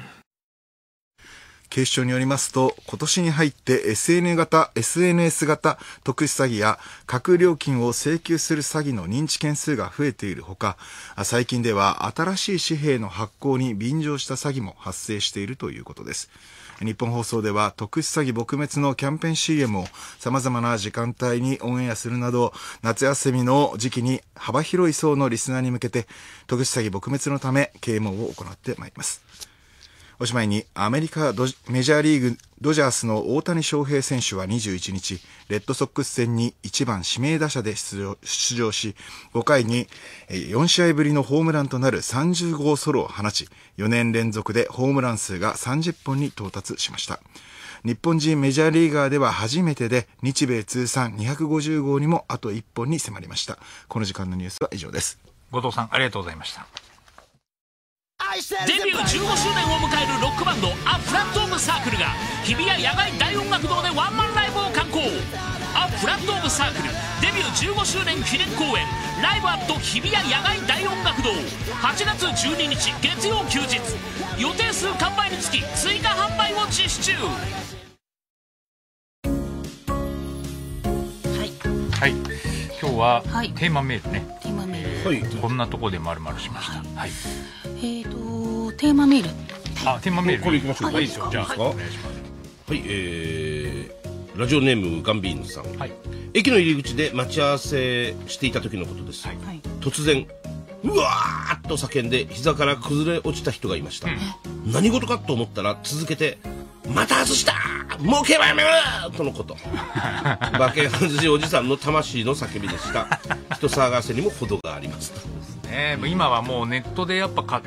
警視庁によりますと、今年に入って SNS 型特殊詐欺や架空料金を請求する詐欺の認知件数が増えているほか、最近では新しい紙幣の発行に便乗した詐欺も発生しているということです。日本放送では特殊詐欺撲滅のキャンペーン CM を様々な時間帯にオンエアするなど、夏休みの時期に幅広い層のリスナーに向けて特殊詐欺撲滅のため啓蒙を行ってまいります。おしまいに、アメリカメジャーリーグドジャースの大谷翔平選手は21日、レッドソックス戦に1番指名打者で出場し、5回に4試合ぶりのホームランとなる30号ソロを放ち、4年連続でホームラン数が30本に到達しました。日本人メジャーリーガーでは初めてで、日米通算250号にもあと1本に迫りました。この時間のニュースは以上です。 後藤さん、ありがとうございました。 デビュー15周年を迎えるロックバンドアフラットームサークルが日比谷野外大音楽堂でワンマンライブを敢行。アフラットームサークルデビュー15周年記念公演ライブアット日比谷野外大音楽堂、8月12日月曜休日、予定数完売につき追加販売を実施中。 はい、今日はテーマメールね、 テーマメール、こんなとこで丸々しました。はい、 テーマメール、 テーマメールこれいきましょうか。 いいですよ。じゃあお願いします。 はい、ラジオネームガンビーヌさん、駅の入り口で待ち合わせしていた時のことです。突然うわーっと叫んで膝から崩れ落ちた人がいました。何事かと思ったら続けて、また外した、もう競馬やめるとのこと。馬券外しおじさんの魂の叫びでした。人騒がせにも程がありますと。 今はもうネットでやっぱ買って、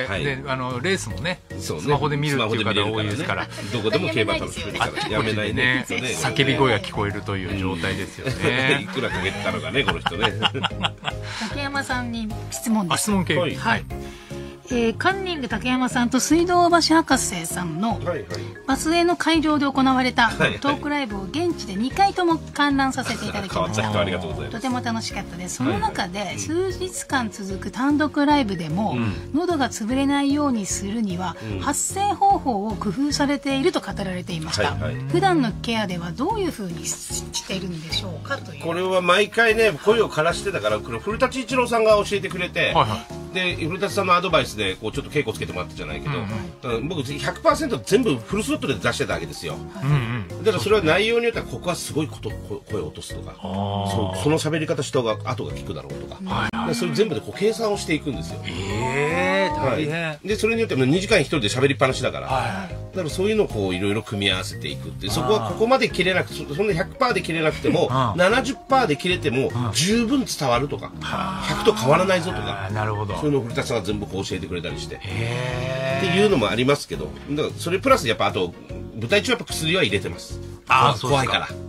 でレースもね、スマホで見るっていう方多いですから、 どこでも競馬楽しめるからやめないね。 叫び声が聞こえるという状態ですよね。 いくらかけたのかね、この人ね。 竹山さんに質問です。 質問系。はい。 カンニング竹山さんと水道橋博士さんのバスへの会場で行われたトークライブを現地で2回とも観覧させていただきました。とても楽しかったです。その中で数日間続く単独ライブでも喉が潰れないようにするには発声方法を工夫されていると語られていました。普段のケアではどういうふうにしているんでしょうかという。 これは毎回ね、声を枯らしてたから、これ古舘一郎さんが教えてくれて、で古舘さんのアドバイスでこうちょっと稽古つけてもらったじゃないけど、僕 100% 全部フルスロットで出してたわけですよ。だからそれは内容によってはここはすごい声を落とすとか、その喋り方人が後が聞くだろうとか、それ全部でこう計算をしていくんですよ。大変。でそれによって2時間一人で喋りっぱなしだから、だからそういうのをこういろいろ組み合わせていくって、そこはここまで切れなくて、そんな 100% で切れなくても 70% で切れても十分伝わるとか、100と変わらないぞとか、 なるほど。 そういうのを古田さんが全部こう教えてくれたりしてっていうのもありますけど、だからそれプラスやっぱあと舞台中はやっぱ薬は入れてます。怖いから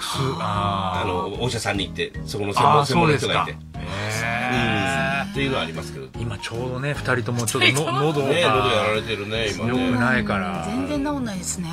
お医者さんに行ってそこの専門の人がいてっていうのはありますけど、 今ちょうどね2人ともちょっと喉やられてるね今ね。 よくないから全然治んないですね。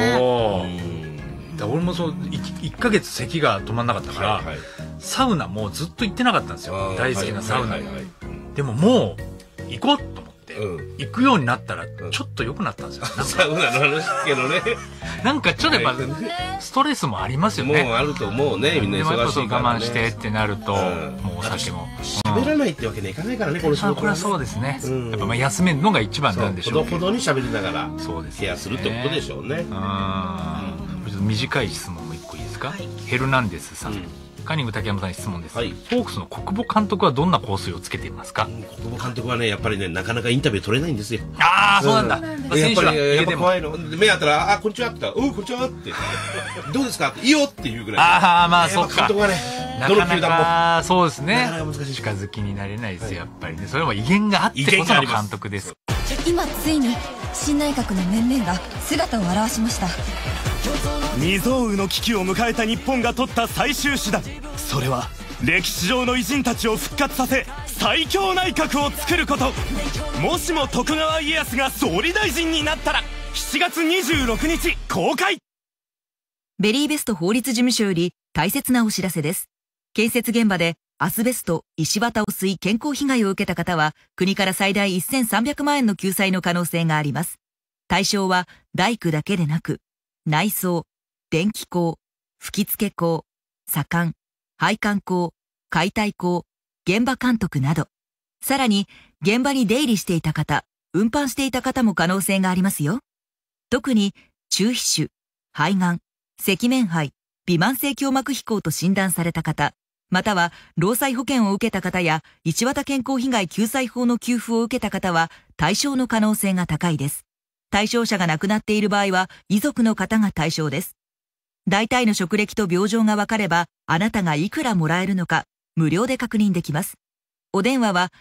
そう俺もそう 1ヶ月咳が止まんなかったから、サウナもずっと行ってなかったんですよ。大好きなサウナに。でももう行こうと思って行くようになったらちょっと良くなったんですよ。 サウナの話けどね、 なんかちょっとやっぱストレスもありますよね。 もうあると思うね。みんな忙しいからね。 我慢してってなるともうお酒も喋らないってわけにいかないからね、この仕事は。 これはそうですね。やっぱ休めるのが一番なんでしょう。 ほどほどに喋りながらケアするってことでしょうね。 短い質問も一個いいですか。ヘルナンデスさん、カニング竹山さんに質問です。ホークスの国母監督はどんな香水をつけていますか。 国母監督はね、やっぱりね、なかなかインタビュー取れないんですよ。 ああ、そうなんだ。 やっぱり怖いの。目あったら、あ、こんにちはって言ったら、こんにちはって。どうですかって、いいよっていうぐらい。 ああ、まあ、そっか。 監督はね、どの球団も。そうですね。 なかなか難しい。 近づきになれないですよ、やっぱりね。それも威厳があってこその監督です。 今ついに新内閣の面々が姿を現しました。 未曾有の危機を迎えた日本が取った最終手段、それは歴史上の偉人たちを復活させ最強内閣を作ること。もしも徳川家康が総理大臣になったら7月26日公開。 ベリーベスト法律事務所より大切なお知らせです。建設現場でアスベスト、石綿を吸い健康被害を受けた方は国から最大1300万円の救済の可能性があります。対象は大工だけでなく内装、電気工、吹付工、左官、配管工、解体工、現場監督など、さらに現場に出入りしていた方、運搬していた方も可能性がありますよ。特に中皮腫、肺がん、赤面肺、微慢性胸膜飛行と診断された方、または労災保険を受けた方や石綿健康被害救済法の給付を受けた方は対象の可能性が高いです。対象者が亡くなっている場合は遺族の方が対象です。大体の職歴と病状が分かればあなたがいくらもらえるのか無料で確認できます。お電話は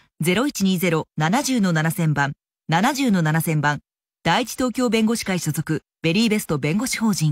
0120-70-7000 番 70-7000 番第一東京弁護士会所属ベリーベスト弁護士法人。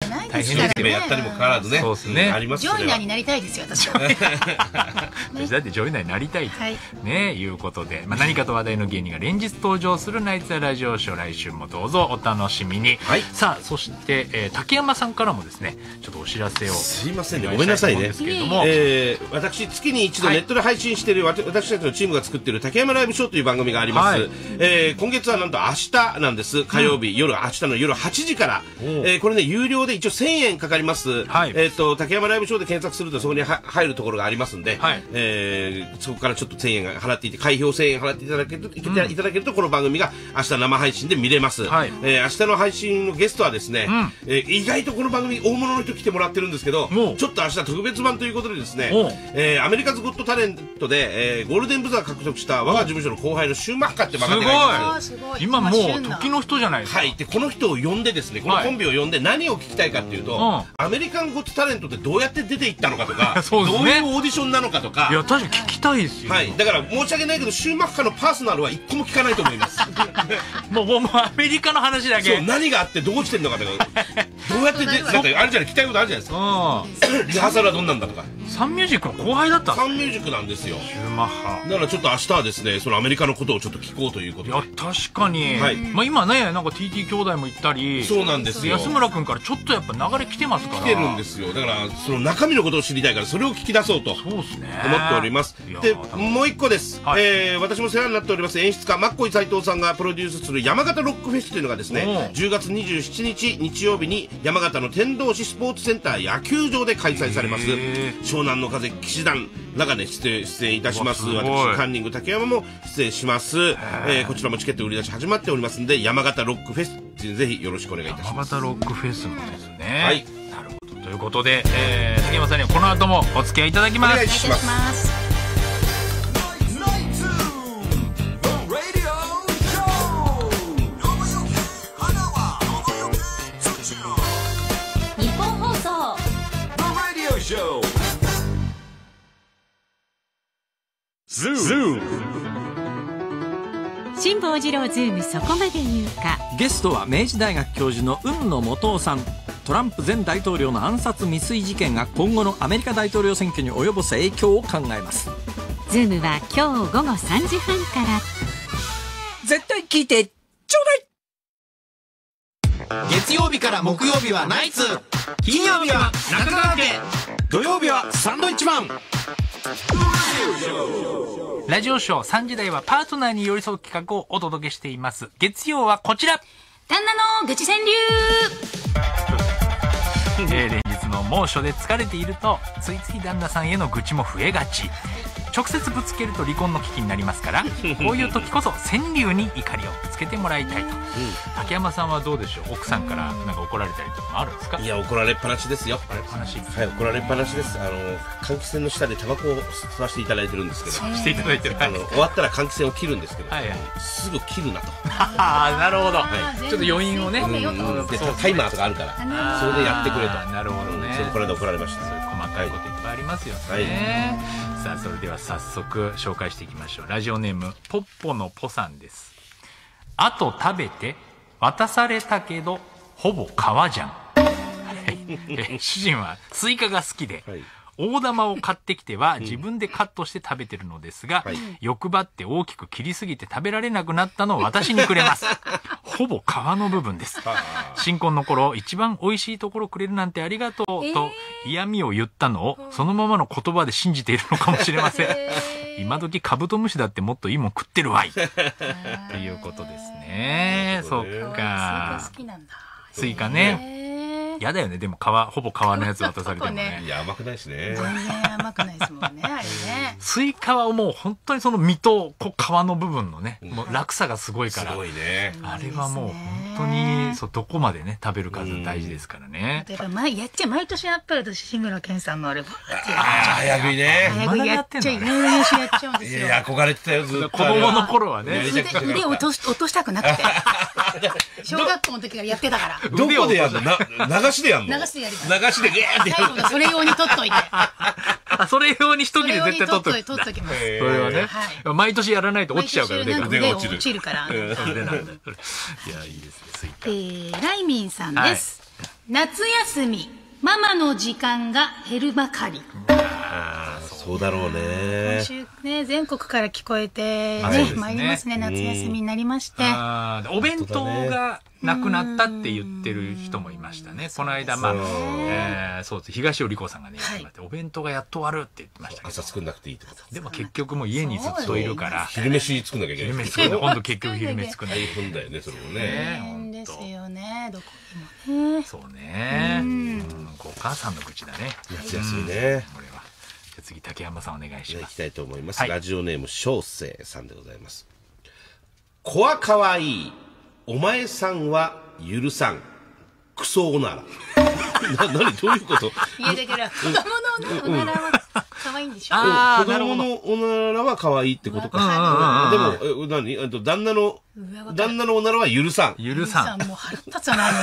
ないですからね。 やったにもかかわらずね。 そうですね。 あります。ジョイナーになりたいですよ、私は。 だってジョイナーになりたいと、ね、いうことで、何かと話題の芸人が連日登場するナイツラジオショー、来週もどうぞお楽しみに。さあ、そして、竹山さんからもですね、ちょっとお知らせを。 すいませんね、ごめんなさいね。私、月に一度ネットで配信している、私たちのチームが作っている竹山ライブショーという番組があります。今月はなんと明日なんです。火曜日、明日の夜8時から。これね、有料で一応1000円かかります。竹山ライブショーで検索するとそこに入るところがありますんで、そこからちょっと1000円が払っていて、開票1000円払っていただけると、この番組が明日生配信で見れます。明日の配信のゲストはですね、意外とこの番組大物の人来てもらってるんですけど、ちょっと明日特別版ということでですね、アメリカズゴットタレントで、ゴールデンブザー獲得した我が事務所の後輩のシューマッカってバカ手がいます。 今もう時の人じゃないですか。 でこの人を呼んでですね、このコンビを呼んで何を聞きたいかっていうと、アメリカンゴットタレントってどうやって出ていったのかとか、どういうオーディションなのかとか。 いや、確かに聞きたいですよ。 だから申し訳ないけど、シューマッカのパーソナルは一個も聞かないと思います。 もうアメリカの話だけ。 何があってどうしてんのかとか、どうやってなんかあるじゃない、聞きたいことあるじゃないですか。リハーサルはどんなんだとか。 サンミュージックの後輩だった。 サンミュージックなんですよ。 シューマッハ。 だからちょっと明日はですね、そのアメリカのことをちょっと聞こうということで。 いや、確かに。今ね、なんか TT 兄弟も行ったり。 そうなんですよ。 安村君からちょっとやっぱ流れ来てますから。 来てるんですよ。だからその中身のことを知りたいから、それを聞き出そうと思っております。で、もう一個です。私も世話になっております演出家マッコイ斉藤さんがプロデュースする山形ロックフェスというのがですね、10月27日日曜日に山形の天童市スポーツセンター野球場で開催されます。湘南の風騎士団らがね出演いたします。私カンニング竹山も出演します。こちらもチケット売り出し始まっておりますので、山形ロックフェスぜひよろしくお願いいたします。 山形ロックフェスもですね。なるほど。ということで、竹山さんにはこの後もお付き合いいただきます。 お願いします。 日本放送辛坊治郎ズームそこまで言うか。 ゲストは明治大学教授の海野素央さん。トランプ前大統領の暗殺未遂事件が今後のアメリカ大統領選挙に及ぼす影響を考えます。 ズームは今日午後3時半から。 絶対聞いてちょうだい。月曜日から木曜日はナイツ、金曜日は中川家、土曜日はサンドイッチマン。 ラジオショー3時台はパートナーに寄り添う企画をお届けしています。月曜はこちら、 旦那の愚痴川柳。 連日の猛暑で疲れているとついつい旦那さんへの愚痴も増えがち。直接ぶつけると離婚の危機になりますから、こういう時こそ川柳に怒りをぶつけてもらいたいと。竹山さんはどうでしょう、奥さんからなんか怒られたりとかもあるんですか？ いや、怒られっぱなしですよ。 怒られっぱなし。 はい、怒られっぱなしです。換気扇の下でタバコを吸わせていただいてるんですけど、 していただいてる。 終わったら換気扇を切るんですけど、すぐ切るなと。 なるほど。ちょっと余韻をね、 でタイマーとかあるから、それでやってくれと。 なるほどね。 それこの間怒られました。 そういう細かいこといっぱいありますよね。さあ、それでは早速紹介していきましょう。ラジオネームポッポのポさんです。あと食べて渡されたけどほぼ皮じゃん。主人はスイカが好きで、大玉を買ってきては自分でカットして食べてるのですが、欲張って大きく切りすぎて食べられなくなったのを私にくれます。ほぼ皮の部分です。新婚の頃、一番美味しいところくれるなんてありがとうと嫌味を言ったのをそのままの言葉で信じているのかもしれません。今時カブトムシだってもっといいもん食ってるわい。ということですね。そっか。 スイカ好きなんだ。 スイカね。やだよね、でもほぼ皮のやつ渡されてもね。 いや、甘くないしね。 全然甘くないですもんね、あれね。 スイカはもう本当にその実と皮の部分のね、もう落差がすごいから。 すごいね。 あれはもう本当に、どこまでね、食べるか大事ですからね。 毎年やっぱり私、志村けんさんのあれば。 早食いね。 早食いやっちゃいろいろやっちゃうんですよ。 いや、憧れてたよ、ずっと。 子供の頃はね。 腕を落としたくなくて。小学校の時からやってたから。 どこでやるの？流しでやるの？ 流しでやります。 流しでゲーってやるの？ それ用に取っといて。 それ用に一切れ絶対取っときます。 それはね、毎年やらないと落ちちゃうから腕が落ちるから。 いや、いいですね、スイカ。 ライミンさんです。 夏休みママの時間が減るばかり。 そうだろうね。 今週ね、全国から聞こえてね、参りますね。夏休みになりまして。 お弁当がなくなったって言ってる人もいましたね。この間、そうです。東尾理子さんがね、お弁当がやっと終わるって言ってましたけど。 朝作んなくていいってこと。 でも結局もう家にずっといるから。 昼飯作んなきゃいけない。 昼飯作んな今度結局昼飯作んなきゃいけない。 大変だよね、それもね。 大変ですよね、どこにもね。 そうね。お母さんの口だね。 夏休みね。 これは。次竹山さんお願いします。 いきたいと思います。ラジオネーム小生さんでございます。子はかわいい、お前さんは許さん、クソおなら。何どういうこと？ いやだから子供のおならは可愛いんでしょ。 子供のおならは可愛いってことか。でも旦那のおならは許さん。 許さん。 もう腹立つな。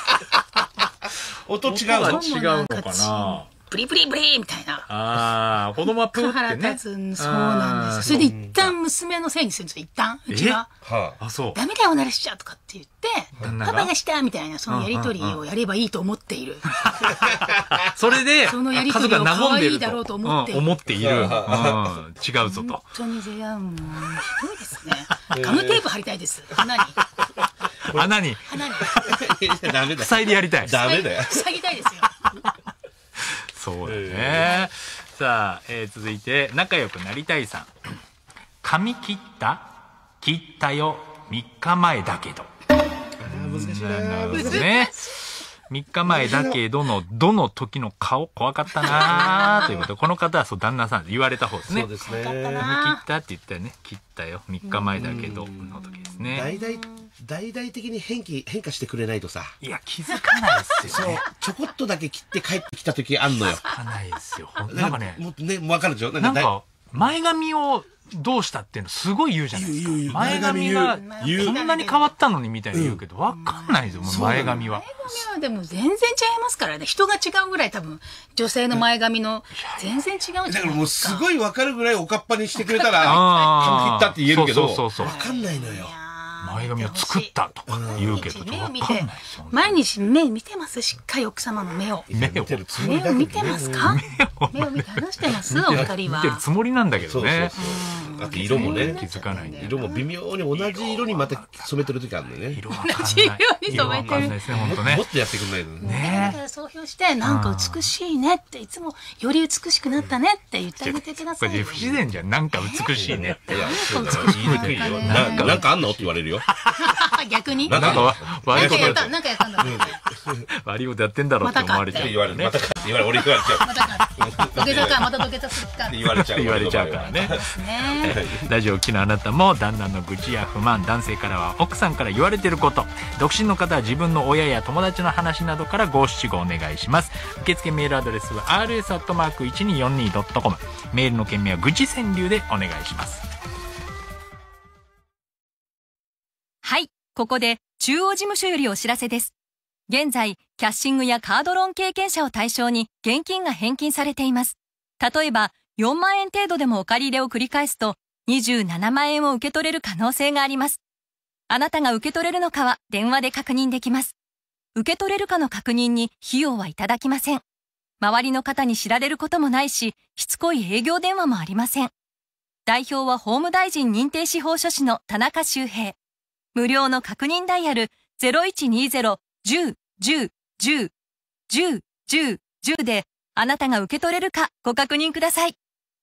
音違うのかな。 ブリブリブリみたいな。 子供はプーってね。 腹立つ。そうなんです。それで一旦娘のせいにするんですよ。一旦うちは。 そう。 ダメだよおならしちゃうとかって言って、パパがしたみたいなそのやりとりをやればいいと思っている。 それでそのやりとりを可愛いだろうと思っている。 思っている。違うぞと。 本当にもうひどいですね。ガムテープ貼りたいです。鼻に。 穴に。 ダメだ。 塞いでやりたい。 ダメだよ。 塞ぎたいですよ。 そうだね。さあ、続いて仲良くなりたいさん。髪切ったよ3日前だけど。 難しいね。3日前だけどのどの時の顔怖かったなということで、この方はそう旦那さんで言われた方ですね。 そうですね。 髪切ったって言ったよね。切ったよ3日前だけどの時ですね。 大々的に変化してくれないとさ。 いや気づかないですよね。 ちょこっとだけ切って帰ってきた時あんのよ。 気づかないですよ。なんかね、 もっとね分かるでしょ。 なんか前髪をどうしたっていうのすごい言うじゃないですか。前髪がこんなに変わったのにみたいに言うけど分かんないですよ。前髪は。 前髪はでも全然違いますからね。人が違うぐらい多分女性の前髪の全然違うんじゃないですか。 だからもうすごい分かるぐらいおかっぱにしてくれたら髪切ったって言えるけど分かんないのよ。 前髪を作ったとか言うけど、 毎日目見てます。しっかり奥様の目を見てるつもりだけど。 目を見てますか？目を見て話してますお二人は。 見てるつもりなんだけどね。 あと色もね、 気づかない。 色も微妙に同じ色にまた染めてる時あるんだよね。 同じ色に染めてる。 もっとやってくんないのね。だから総評してなんか美しいねっていつもより美しくなったねって言ってあげてください。 これ不自然じゃん。なんか美しいねって。 なんかあんのって言われるよ。 逆になんか悪いことやった。 なんかやったんだ。 悪いことやってんだろうって思われちゃう。 言われる。またかって言われる。俺言われちゃう。 またか。土下座かまた土下座するか。 言われちゃうからね。ラジオを聴きのあなたも旦那の愚痴や不満、男性からは奥さんから言われてること、独身の方は自分の親や友達の話などから五七五お願いします。受付メールアドレスは rs@1242.com。メールの件名は愚痴川柳でお願いします。 はい、ここで中央事務所よりお知らせです。現在キャッシングやカードローン経験者を対象に現金が返金されています。例えば4万円程度でもお借り入れを繰り返すと27万円を受け取れる可能性があります。あなたが受け取れるのかは電話で確認できます。受け取れるかの確認に費用はいただきません。周りの方に知られることもないし、しつこい営業電話もありません。代表は法務大臣認定司法書士の田中修平。無料の確認ダイヤル 0120-10-10-10-10-10 であなたが受け取れるかご確認ください。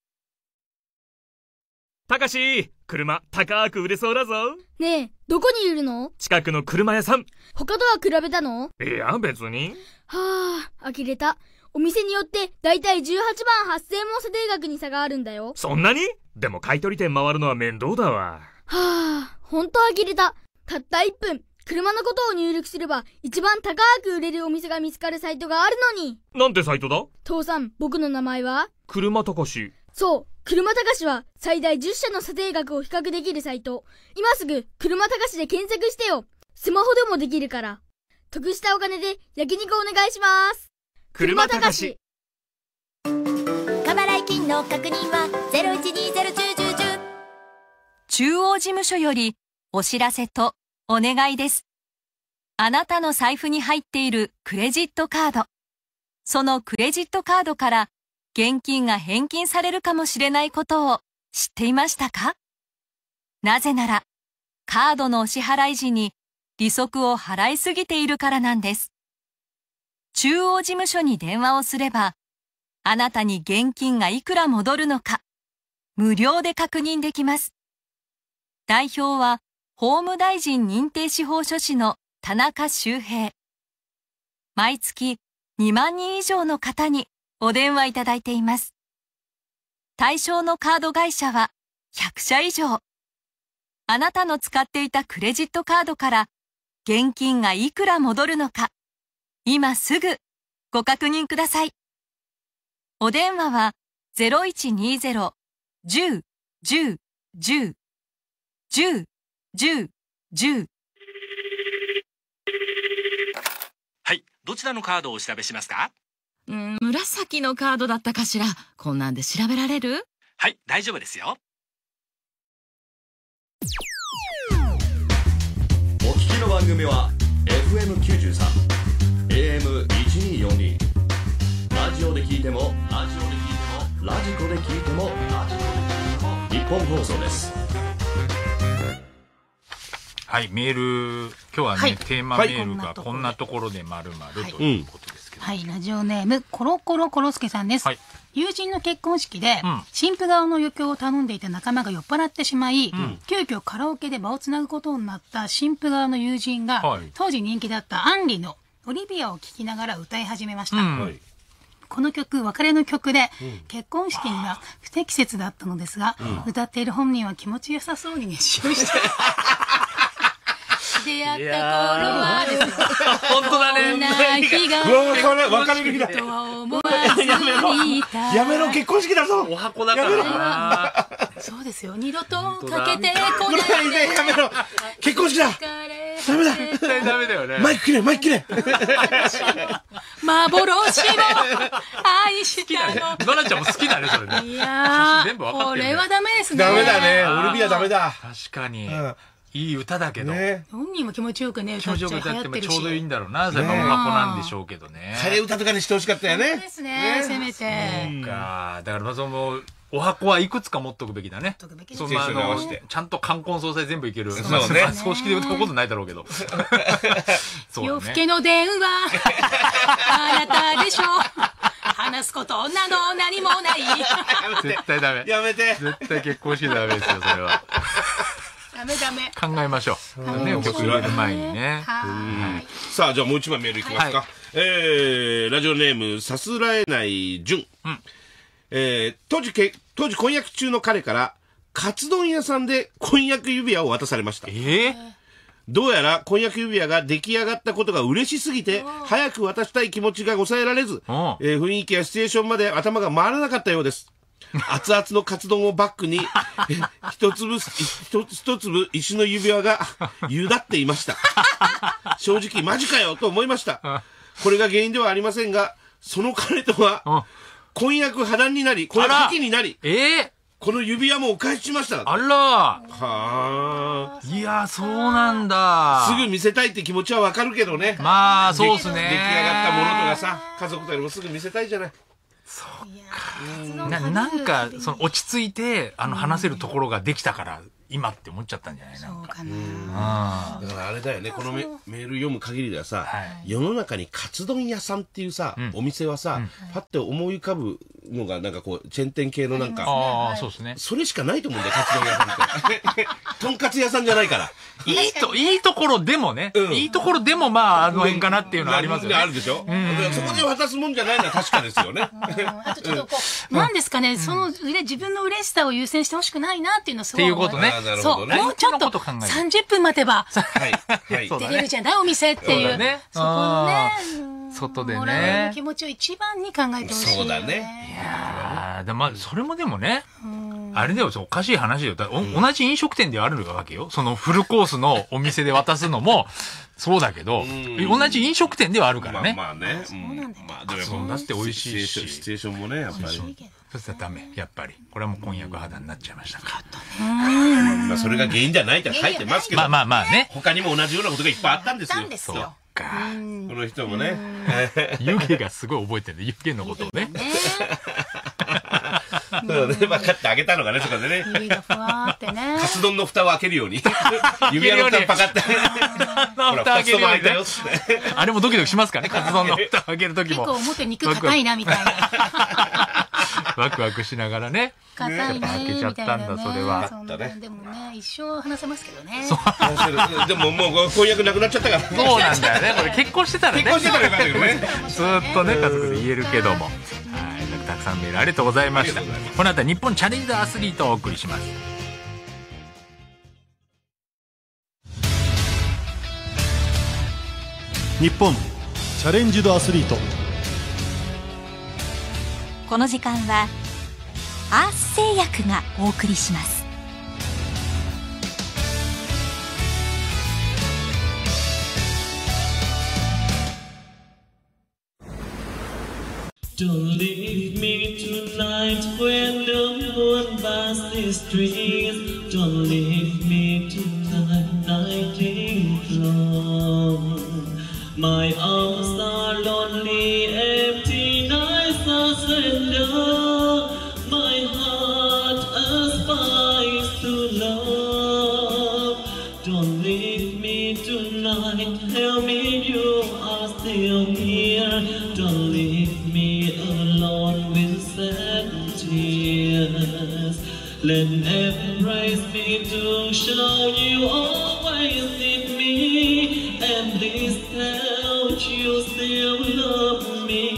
たかし、車高く売れそうだぞ。 ねえ、どこにいるの？ 近くの車屋さん。 他とは比べたの？ いや別に。 はあ、呆れた。お店によってだいたい18万8000円も査定額に差があるんだよ。 そんなに？でも買取店回るのは面倒だわ。 はあ、ほんと呆れた。たった1分、車のことを入力すれば一番高く売れるお店が見つかるサイトがあるのに。 なんてサイトだ？ 父さん、僕の名前は？ 車高し。 そう、車高しは最大10社の査定額を比較できるサイト。今すぐ車高しで検索してよ。スマホでもできるから。得したお金で焼肉お願いします。 車高し。 過払い金の確認は0120101010。 中央事務所よりお知らせとお願いです。 あなたの財布に入っているクレジットカード。そのクレジットカードから現金が返金されるかもしれないことを知っていましたか？なぜなら、カードのお支払い時に利息を払いすぎているからなんです。中央事務所に電話をすれば、あなたに現金がいくら戻るのか、無料で確認できます。代表は、法務大臣認定司法書士の田中修平。毎月2万人以上の方にお電話いただいています。対象のカード会社は100社以上。あなたの使っていたクレジットカードから現金がいくら戻るのか、今すぐご確認ください。お電話は 0120-10-10-10-10-10。 はい、どちらのカードをお調べしますか？ 紫のカードだったかしら。こんなんで調べられる？ はい、大丈夫ですよ。 お聞きの番組は FM93、AM1242。ラジオで聞いても、ラジコで聞いても、日本放送です。 はい、メール、今日はね、はい、テーマメールがこんなところで〇〇ということですけど。 はい、ラジオネーム、コロコロコロスケさんです。はい、友人の結婚式で、新婦側の余興を頼んでいた仲間が酔っ払ってしまい、急遽カラオケで場をつなぐことになった新婦側の友人が、当時人気だったアンリのオリビアを聴きながら歌い始めました。この曲、別れの曲で、結婚式には不適切だったのですが、歌っている本人は気持ちよさそうに熱唱して、出会った頃はですよ。 本当だね。 別れる日だ。やめろ、結婚式だぞ。 お箱だからな。 そうですよ。二度とかけてこないで。 やめろ。結婚式だ。ダメだ。 絶対ダメだよね。 マイク切れ、マイク切れ。 幻を愛したの。 ドラちゃんも好きだね、それね。 いやー、これはダメですね。 ダメだね。オリビアダメだ。 確かに。いい歌だけど。 本人も気持ちよくね、 歌っちゃってもちょうどいいんだろうな。それもお箱なんでしょうけどね。 替え歌とかにしてほしかったよね。 そうですね、せめて。 そうか。だからその、お箱はいくつか持っとくべきだね。そんなちゃんと冠婚葬祭全部いける。そうね。葬式で歌うことないだろうけど。 夜更けの電話、あなたでしょ。話すことなど何もない。 絶対ダメ。 やめて。 絶対結婚式ダメですよ、それは。 ダメダメ。 考えましょう。ね、曲入れる前にね。 さあ、じゃあもう一枚メールいきますか。ラジオネーム、さすらえないじゅん。当時婚約中の彼から、カツ丼屋さんで婚約指輪を渡されました。どうやら婚約指輪が出来上がったことが嬉しすぎて、早く渡したい気持ちが抑えられず、雰囲気やシチュエーションまで頭が回らなかったようです。熱々のカツ丼をバックに、一粒石の指輪がゆだっていました。正直マジかよと思いました。これが原因ではありませんが、その彼とは、婚約破談になり、婚約破棄になり、この指輪もお返ししました。 あらはぁ。いや、そうなんだ。 すぐ見せたいって気持ちはわかるけどね。 まあ、そうっすね。 出来上がったものとかさ、家族とかにもすぐ見せたいじゃない。 そうか。なんか、その落ち着いて、話せるところができたから、今って思っちゃったんじゃない？ そうかな。だからあれだよね、このメール読む限りではさ、世の中にカツ丼屋さんっていうさ、お店はさ、パッて思い浮かぶのが、なんかこう、チェーン店系のなんか、 そうですね。 それしかないと思うんだよ、カツ丼屋さんって。とんかつ屋さんじゃないから。 いいところでもね、いいところでもまあ、あの辺かなっていうのはありますよね。 あるでしょ？そこで渡すもんじゃないのは確かですよね。 あとちょっとこう、なんですかね、その、自分の嬉しさを優先してほしくないなっていうのをすごい。 っていうことね。 そう、もうちょっと30分待てば、出れるじゃないお店っていう。そこのね、 外でね。 もらえる気持ちを一番に考えてほしい。 そうだね。 いやー、まあ、それもでもね、あれだよ、おかしい話だよ。同じ飲食店ではあるわけよ。そのフルコースのお店で渡すのも、そうだけど、同じ飲食店ではあるからね。 まあね。 そうなんだよ。 まあでも、 だって美味しいし。 シチュエーションもね、やっぱり。 そしたらダメ、やっぱりこれはもう婚約肌になっちゃいましたから。 まあそれが原因じゃないって書いてますけど、 まあね、 他にも同じようなことがいっぱいあったんですよ。 そうか。 この人もね、 湯気がすごい覚えてる、湯気のことをね。 そうね、分かってあげたのかね、そこでね。 指がふわーってね。 カツ丼の蓋を開けるように。指輪の蓋パカって。ほら、蓋開けるようにだよって。 あれもドキドキしますからね、カツ丼の蓋を開けるときも。 結構表肉硬いな、みたいな。 ワクワクしながらね。 硬いね。 開けちゃったんだ、それは。 でもね、一生話せますけどね。 でももう婚約なくなっちゃったから。 そうなんだよね、これ結婚してたらね。 結婚してたらよかったけどね。 ずっとね、家族で言えるけども。たくさんメールありがとうございました。この後は日本チャレンジャーアスリートをお送りします。 日本チャレンジドアスリート。 この時間はアース製薬がお送りします。 Don't leave me tonight when the moon past the streets. Don't leave me tonight, nighting long. My arms are lonely, empty nights are slender. My heart aspires to love. Don't leave me tonight, tell me you are still here. Don't leave me alone with sad tears. Let embrace me to show you always need me, and this doubt you still love me.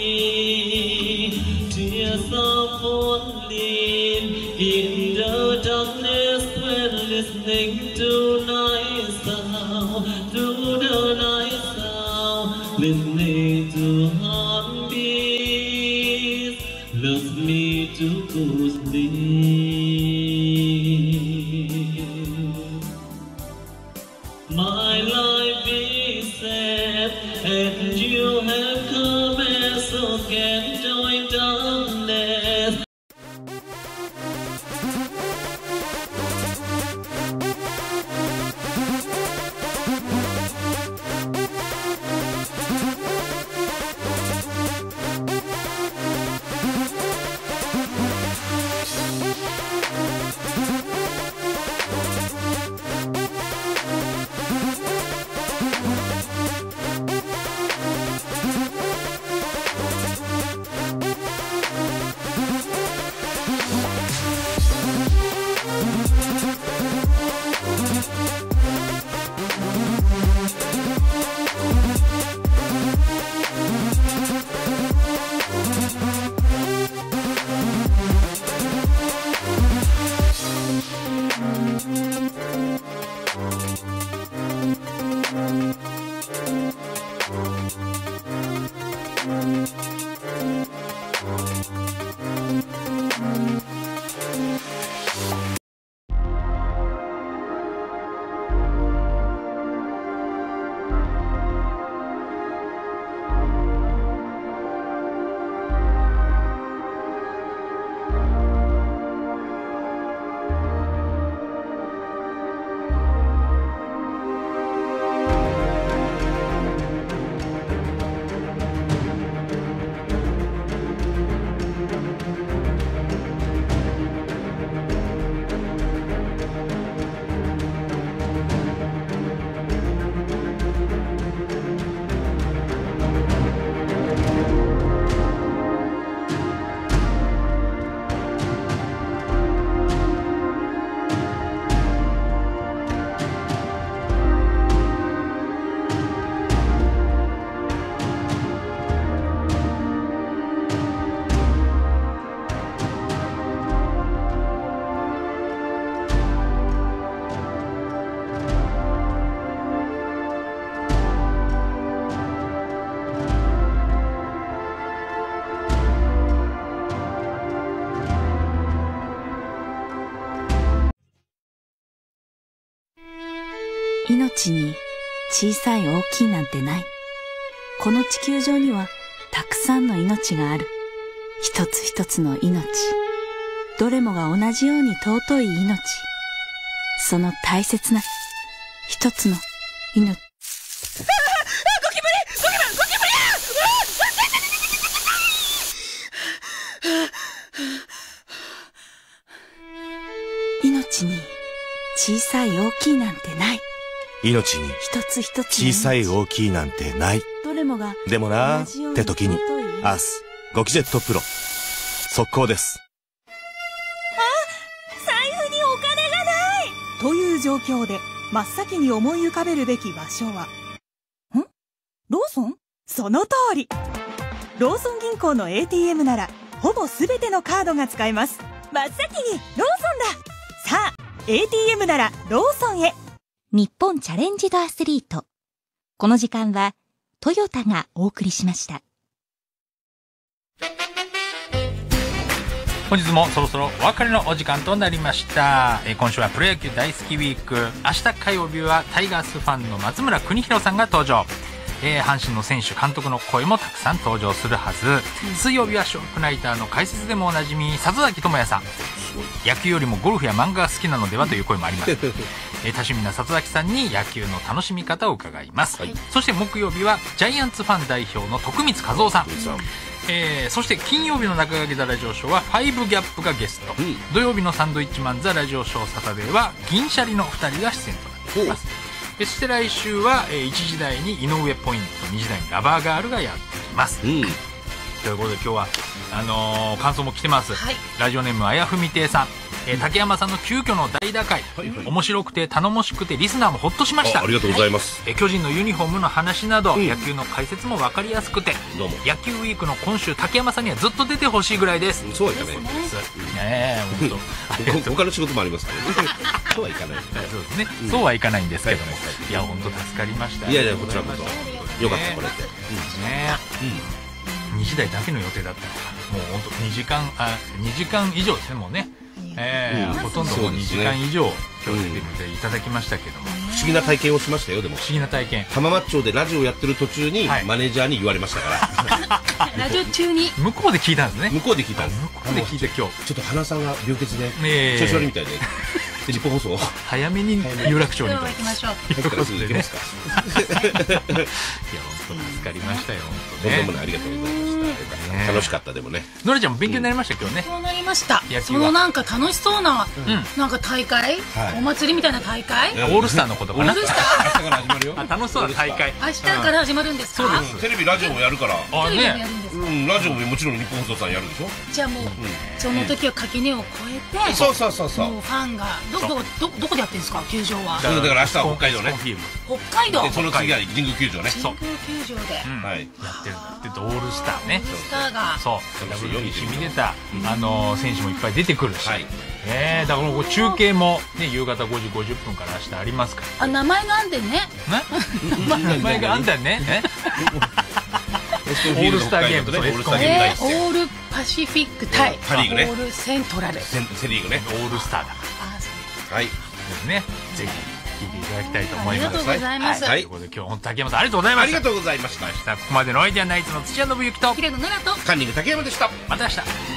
Tears are falling in the darkness when listening to night sound, to the night sound, listening to heartbeats, loves me to go sleep. My life is sad, and you have come and so can join darkness. 命に小さい大きいなんてない。この地球上にはたくさんの命がある。 一つ一つの命、どれもが同じように尊い命、その大切な一つの命。ゴキブリ！ゴキブリ！命に小さい大きいなんてない。 命に一つ一つ小さい大きいなんてない。 どれもがでもなって時にアースゴキジェットプロ速攻です。 財布にお金がないという状況で真っ先に思い浮かべるべき場所はローソン？その通り。ローソン銀行の ATM ならほぼ全てのカードが使えます。真っ先にローソンだ。さあ ATM ならローソンへ。 日本チャレンジドアスリート。この時間はトヨタがお送りしました。 本日もそろそろお別れのお時間となりました。今週はプロ野球大好きウィーク。明日火曜日はタイガースファンの松村邦洋さんが登場。阪神の選手監督の声もたくさん登場するはず。水曜日はショークナイターの解説でもおなじみ里崎智也さん。野球よりもゴルフや漫画が好きなのではという声もあります。多趣味な里崎さんに野球の楽しみ方を伺います、そして木曜日はジャイアンツファン代表の徳光和夫さん、そして金曜日の中垣ザラジオショーは5ギャップがゲスト、土曜日のサンドイッチマンザラジオショーサタデーは銀シャリの2人が出演となっています。そして来週は1時台に井上ポイント、2時台にラバーガールがやってきます、ということで今日は感想も来てます、ラジオネームあやふみ亭さん、竹山さんの急遽の代打会、面白くて頼もしくてリスナーもほっとしました。 ありがとうございます、 巨人のユニフォームの話など、野球の解説も分かりやすくて、野球ウィークの今週竹山さんにはずっと出てほしいぐらいです。 そうはいかないですね。他の仕事もありますからね。そうはいかない。 そうですね、そうはいかないんですけども、いや本当助かりました。 いやいやこちらこそよかったこれってね。2時台だけの予定だったのがもう本当2時間以上ですね。もうね、ほとんどもう2時間以上今日出ていただきましたけども、 不思議な体験をしましたよ。でも不思議な体験、 浜松町でラジオやってる途中にマネージャーに言われましたからラジオ中に向こうで聞いたんですね。 向こうで聞いたんです。 向こうで聞いて今日ちょっと鼻さんが病欠で調子悪いみたいで日本放送早めに有楽町に行きましょう。 行きますね。いや本当助かりましたよ。 とんでもない、ありがとうございました。楽しかったでもね。 のらちゃんも勉強になりました今日ね。 そうなりました。そのなんか楽しそうななんか大会、お祭りみたいな大会、 オールスターのことかな。 オールスター明日から始まるよ。 楽しそうな大会明日から始まるんですか。 そうです。テレビラジオもやるから。 テレビもやるんですか。 ラジオももちろん日本放送さんやるでしょ。 じゃあもうその時は垣根を越えて、 そうもうファンがどこでやってるんですか球場は。 だから明日は北海道ね。 北海道。 その次は神宮球場ね。 神宮球場でやってるんだって。オールスターね。 スターがそう WBC 見てた選手もいっぱい出てくるし、だからこう中継もね夕方5時50分から明日ありますから。 名前があんでね。 名前があんだよね。オールスターゲームとね。オールパシフィック対パリーグね。 オールセントラルセリーグね。 オールスターだから。はいですね。ぜひ聞いていただきたいと思います。 ありがとうございます。 ということで今日本当竹山さんありがとうございました。 ありがとうございました。 ここまでのアイデアナイツの土屋信之と平野ノラとカンニング竹山でした。 また明日。